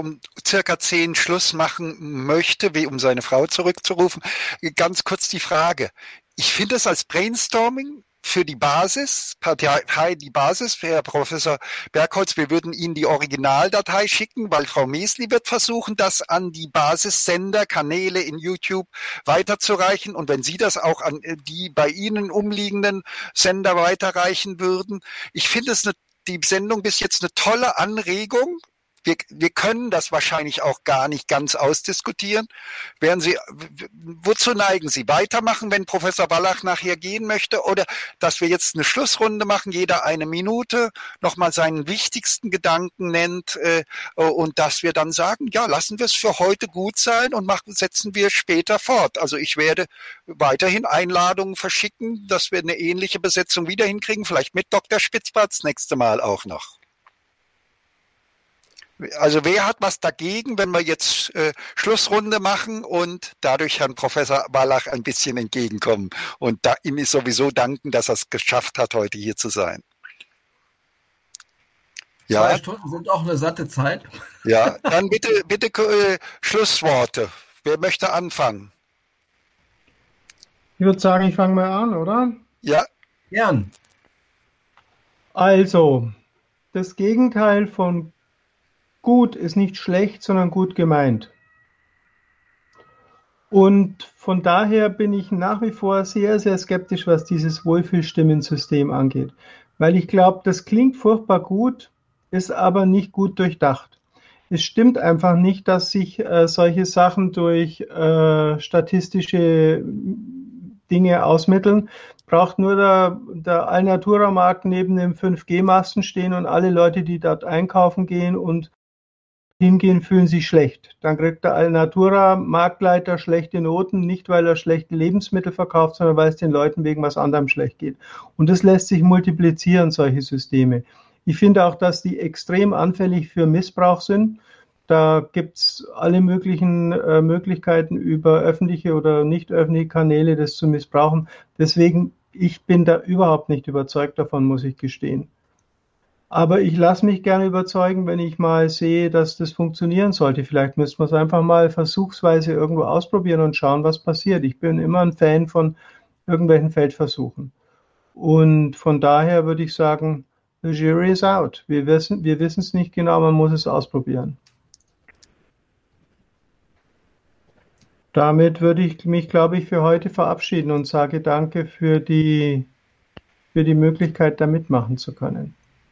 circa zehn Schluss machen möchte, wie um seine Frau zurückzurufen. Ganz kurz die Frage. Ich finde es als Brainstorming für die Basis, Partei die Basis, Herr Professor Bergholz, wir würden Ihnen die Originaldatei schicken, weil Frau Mesli wird versuchen, das an die Basissender, Kanäle in YouTube weiterzureichen. Und wenn Sie das auch an die bei Ihnen umliegenden Sender weiterreichen würden. Ich finde es eine, die Sendung bis jetzt eine tolle Anregung. Wir, wir können das wahrscheinlich auch gar nicht ganz ausdiskutieren. Wären Sie, wozu neigen Sie? Weitermachen, wenn Professor Wallach nachher gehen möchte? Oder dass wir jetzt eine Schlussrunde machen, jeder eine Minute, nochmal seinen wichtigsten Gedanken nennt äh, und dass wir dann sagen, ja, lassen wir es für heute gut sein und machen, setzen wir später fort. Also ich werde weiterhin Einladungen verschicken, dass wir eine ähnliche Besetzung wieder hinkriegen, vielleicht mit Doktor Spitzberg das nächste Mal auch noch. Also wer hat was dagegen, wenn wir jetzt äh, Schlussrunde machen und dadurch Herrn Professor Wallach ein bisschen entgegenkommen und da, ihm ist sowieso danken, dass er es geschafft hat, heute hier zu sein. Ja. Zwei Stunden sind auch eine satte Zeit. Ja, dann bitte, bitte äh, Schlussworte. Wer möchte anfangen? Ich würde sagen, ich fange mal an, oder? Ja. Gern. Also, das Gegenteil von gut ist nicht schlecht, sondern gut gemeint. Und von daher bin ich nach wie vor sehr, sehr skeptisch, was dieses Wohlfühlstimmensystem angeht. Weil ich glaube, das klingt furchtbar gut, ist aber nicht gut durchdacht. Es stimmt einfach nicht, dass sich äh, solche Sachen durch äh, statistische Dinge ausmitteln. Braucht nur der, der Alnatura-Markt neben dem fünf G-Masten stehen und alle Leute, die dort einkaufen gehen und hingehen, fühlen sich schlecht. Dann kriegt der Alnatura-Marktleiter schlechte Noten, nicht weil er schlechte Lebensmittel verkauft, sondern weil es den Leuten wegen was anderem schlecht geht. Und das lässt sich multiplizieren, solche Systeme. Ich finde auch, dass die extrem anfällig für Missbrauch sind. Da gibt es alle möglichen äh, Möglichkeiten über öffentliche oder nicht öffentliche Kanäle, das zu missbrauchen. Deswegen, ich bin da überhaupt nicht überzeugt davon, muss ich gestehen. Aber ich lasse mich gerne überzeugen, wenn ich mal sehe, dass das funktionieren sollte. Vielleicht müssen wir es einfach mal versuchsweise irgendwo ausprobieren und schauen, was passiert. Ich bin immer ein Fan von irgendwelchen Feldversuchen. Und von daher würde ich sagen, the jury is out. Wir wissen, wir wissen es nicht genau, man muss es ausprobieren. Damit würde ich mich, glaube ich, für heute verabschieden und sage danke für die, für die Möglichkeit, da mitmachen zu können.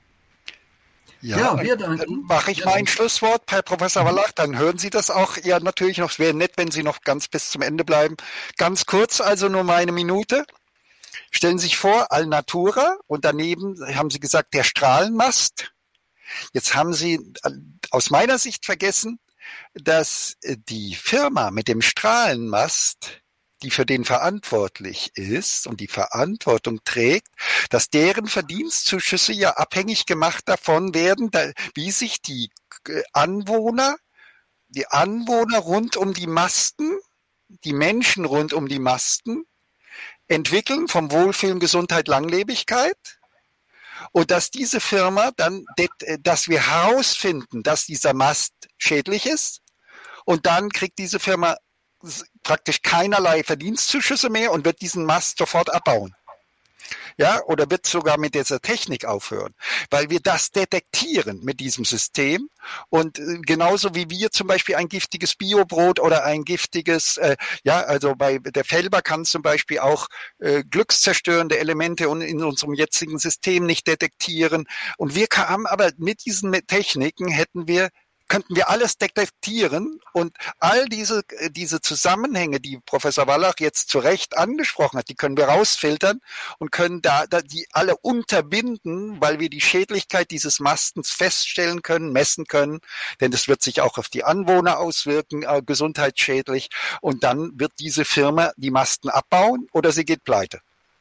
Ja, ja, wir danken. Dann mache ich mein Schlusswort, Herr Professor Wallach, dann hören Sie das auch ja natürlich noch. Es wäre nett, wenn Sie noch ganz bis zum Ende bleiben. Ganz kurz, also nur meine Minute. Stellen Sie sich vor, Alnatura und daneben haben Sie gesagt, der Strahlenmast. Jetzt haben Sie aus meiner Sicht vergessen, dass die Firma mit dem Strahlenmast, die für den verantwortlich ist und die Verantwortung trägt, dass deren Verdienstzuschüsse ja abhängig gemacht davon werden, wie sich die Anwohner, die Anwohner rund um die Masten, die Menschen rund um die Masten entwickeln vom Wohlfühlen, Gesundheit, Langlebigkeit. Und dass diese Firma dann, dass wir herausfinden, dass dieser Mast schädlich ist und dann kriegt diese Firma praktisch keinerlei Verdienstzuschüsse mehr und wird diesen Mast sofort abbauen. Ja, oder wird sogar mit dieser Technik aufhören, weil wir das detektieren mit diesem System und äh, genauso wie wir zum Beispiel ein giftiges Biobrot oder ein giftiges, äh, ja, also bei der Felber kann zum Beispiel auch äh, glückszerstörende Elemente in unserem jetzigen System nicht detektieren und wir haben aber mit diesen Techniken hätten wir könnten wir alles detektieren und all diese, diese Zusammenhänge, die Professor Wallach jetzt zu Recht angesprochen hat, die können wir rausfiltern und können da, da die alle unterbinden, weil wir die Schädlichkeit dieses Mastens feststellen können, messen können, denn das wird sich auch auf die Anwohner auswirken, äh, gesundheitsschädlich und dann wird diese Firma die Masten abbauen oder sie geht pleite.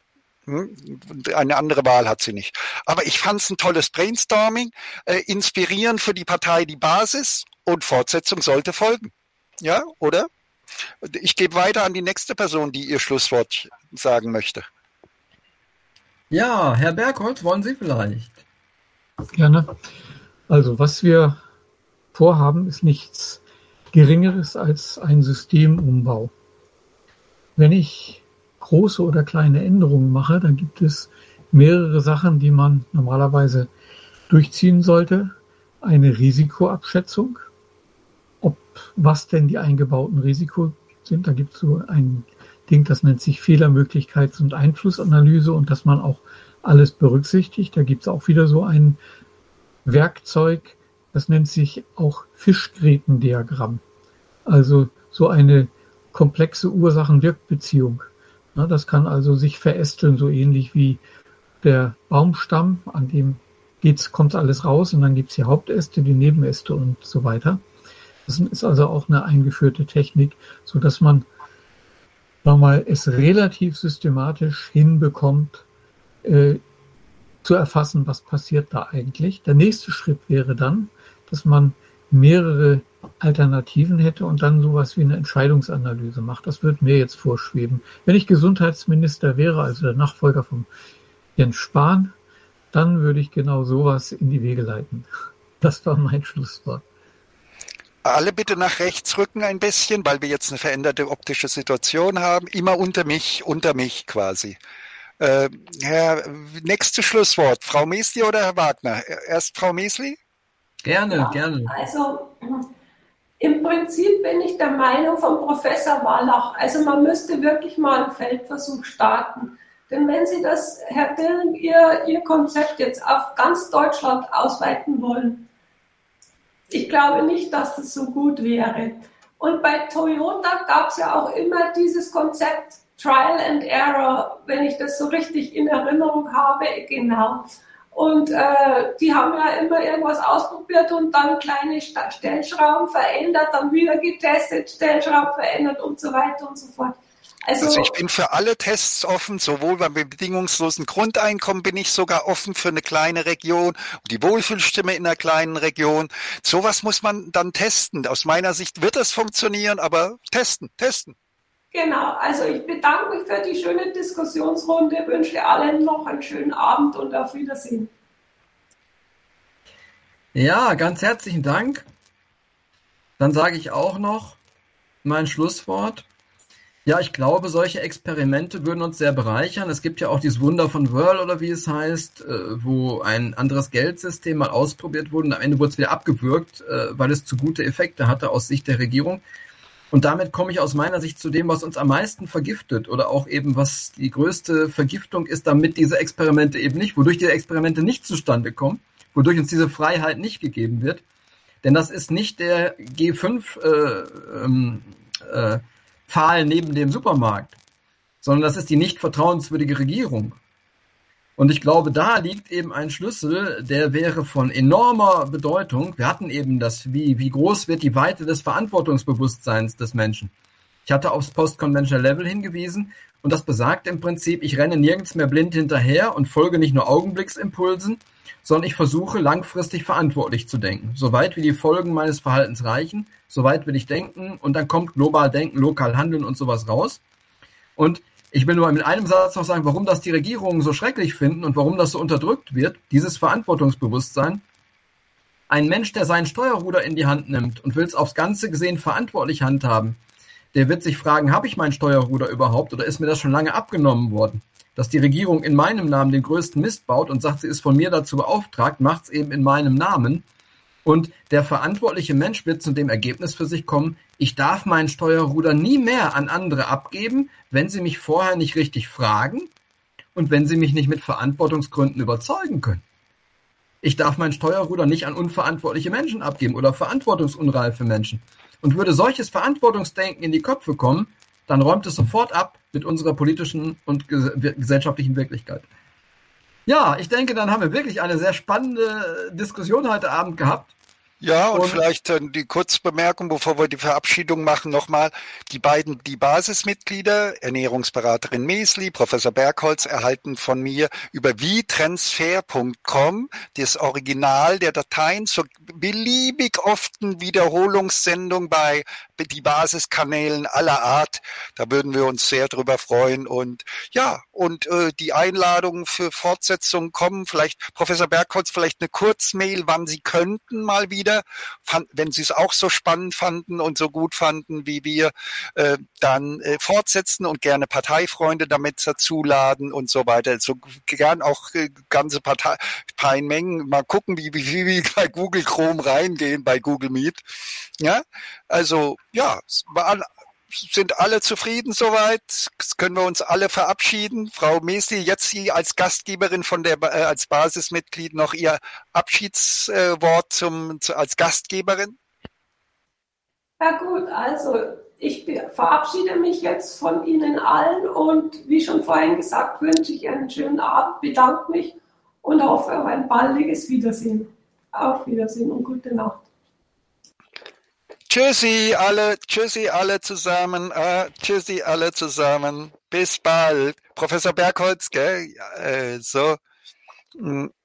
Eine andere Wahl hat sie nicht. Aber ich fand es ein tolles Brainstorming, äh, inspirierend für die Partei die Basis und Fortsetzung sollte folgen. Ja, oder? Ich gebe weiter an die nächste Person, die ihr Schlusswort sagen möchte. Ja, Herr Bergholz, wollen Sie vielleicht? Gerne. Also was wir vorhaben, ist nichts Geringeres als ein Systemumbau. Wenn ich große oder kleine Änderungen mache, dann gibt es mehrere Sachen, die man normalerweise durchziehen sollte. Eine Risikoabschätzung, ob was denn die eingebauten Risiko sind. Da gibt es so ein Ding, das nennt sich Fehlermöglichkeits- und Einflussanalyse und dass man auch alles berücksichtigt. Da gibt es auch wieder so ein Werkzeug, das nennt sich auch Fischgrätendiagramm. Also so eine komplexe Ursachen-Wirkbeziehung. Ja, das kann also sich verästeln, so ähnlich wie der Baumstamm, an dem geht's, kommt alles raus und dann gibt's die Hauptäste, die Nebenäste und so weiter. Das ist also auch eine eingeführte Technik, so dass man sagen wir mal, es relativ systematisch hinbekommt, äh, zu erfassen, was passiert da eigentlich. Der nächste Schritt wäre dann, dass man mehrere Alternativen hätte und dann sowas wie eine Entscheidungsanalyse macht. Das wird mir jetzt vorschweben. Wenn ich Gesundheitsminister wäre, also der Nachfolger von Jens Spahn, dann würde ich genau sowas in die Wege leiten. Das war mein Schlusswort. Alle bitte nach rechts rücken ein bisschen, weil wir jetzt eine veränderte optische Situation haben. Immer unter mich, unter mich quasi. Äh, Herr, nächstes Schlusswort. Frau Mesli oder Herr Wagner? Erst Frau Mesli? Gerne, Ja, gerne. also im Prinzip bin ich der Meinung von Professor Wallach. Also man müsste wirklich mal einen Feldversuch starten. Denn wenn Sie das, Herr Dillen, Ihr, Ihr Konzept jetzt auf ganz Deutschland ausweiten wollen, ich glaube nicht, dass das so gut wäre. Und bei Toyota gab es ja auch immer dieses Konzept Trial and Error, wenn ich das so richtig in Erinnerung habe, genau. Und äh, die haben ja immer irgendwas ausprobiert und dann kleine Stellschrauben verändert, dann wieder getestet, Stellschrauben verändert und so weiter und so fort. Also, also ich bin für alle Tests offen, sowohl beim bedingungslosen Grundeinkommen bin ich sogar offen für eine kleine Region, die Wohlfühlstimme in einer kleinen Region. Sowas muss man dann testen. Aus meiner Sicht wird das funktionieren, aber testen, testen. Genau, also ich bedanke mich für die schöne Diskussionsrunde, wünsche allen noch einen schönen Abend und auf Wiedersehen. Ja, ganz herzlichen Dank. Dann sage ich auch noch mein Schlusswort. Ja, ich glaube, solche Experimente würden uns sehr bereichern. Es gibt ja auch dieses Wunder von Wörl oder wie es heißt, wo ein anderes Geldsystem mal ausprobiert wurde und am Ende wurde es wieder abgewürgt, weil es zu gute Effekte hatte aus Sicht der Regierung. Und damit komme ich aus meiner Sicht zu dem, was uns am meisten vergiftet oder auch eben was die größte Vergiftung ist, damit diese Experimente eben nicht, wodurch diese Experimente nicht zustande kommen, wodurch uns diese Freiheit nicht gegeben wird. Denn das ist nicht der G fünf äh, ähm, äh, Pfahl neben dem Supermarkt, sondern das ist die nicht vertrauenswürdige Regierung. Und ich glaube, da liegt eben ein Schlüssel, der wäre von enormer Bedeutung. Wir hatten eben das, wie, wie groß wird die Weite des Verantwortungsbewusstseins des Menschen. Ich hatte aufs Post-Conventional Level hingewiesen und das besagt im Prinzip, ich renne nirgends mehr blind hinterher und folge nicht nur Augenblicksimpulsen, sondern ich versuche langfristig verantwortlich zu denken. Soweit wie die Folgen meines Verhaltens reichen, soweit will ich denken und dann kommt global denken, lokal handeln und sowas raus. Und ich will nur mit einem Satz noch sagen, warum das die Regierungen so schrecklich finden und warum das so unterdrückt wird, dieses Verantwortungsbewusstsein. Ein Mensch, der sein Steuerruder in die Hand nimmt und will es aufs Ganze gesehen verantwortlich handhaben, der wird sich fragen, habe ich mein Steuerruder überhaupt oder ist mir das schon lange abgenommen worden? Dass die Regierung in meinem Namen den größten Mist baut und sagt, sie ist von mir dazu beauftragt, macht es eben in meinem Namen. Und der verantwortliche Mensch wird zu dem Ergebnis für sich kommen, ich darf mein Steuerruder nie mehr an andere abgeben, wenn sie mich vorher nicht richtig fragen und wenn sie mich nicht mit Verantwortungsgründen überzeugen können. Ich darf mein Steuerruder nicht an unverantwortliche Menschen abgeben oder verantwortungsunreife Menschen. Und würde solches Verantwortungsdenken in die Köpfe kommen, dann räumt es sofort ab mit unserer politischen und gesellschaftlichen Wirklichkeit. Ja, ich denke, dann haben wir wirklich eine sehr spannende Diskussion heute Abend gehabt. Ja, und, Und vielleicht äh, die Kurzbemerkung, bevor wir die Verabschiedung machen, nochmal. Die beiden, die Basismitglieder, Ernährungsberaterin Mesli, Professor Bergholz, erhalten von mir über wietransfer punkt com das Original der Dateien zur beliebig often Wiederholungssendung bei die Basiskanälen aller Art. Da würden wir uns sehr drüber freuen. Und ja, und äh, die Einladungen für Fortsetzungen kommen. Vielleicht, Professor Bergholz, vielleicht eine Kurzmail, wann Sie könnten mal wieder. wieder, fand, wenn Sie es auch so spannend fanden und so gut fanden wie wir, äh, dann äh, fortsetzen und gerne Parteifreunde damit dazu laden und so weiter. So gern auch äh, ganze Parteimengen. Mal gucken, wie, wie, wie bei Google Chrome reingehen, bei Google Meet. Ja, also ja, es war sind alle zufrieden soweit? Jetzt können wir uns alle verabschieden. Frau Mesi, jetzt Sie als Gastgeberin von der, äh, als Basismitglied noch Ihr Abschiedswort zum, zu, als Gastgeberin? Ja gut, also ich verabschiede mich jetzt von Ihnen allen und wie schon vorhin gesagt, wünsche ich einen schönen Abend, bedanke mich und hoffe auf ein baldiges Wiedersehen. Auf Wiedersehen und gute Nacht. Tschüssi alle, tschüssi alle zusammen, äh, tschüssi alle zusammen. Bis bald. Professor Bergholz, gell? Äh, so.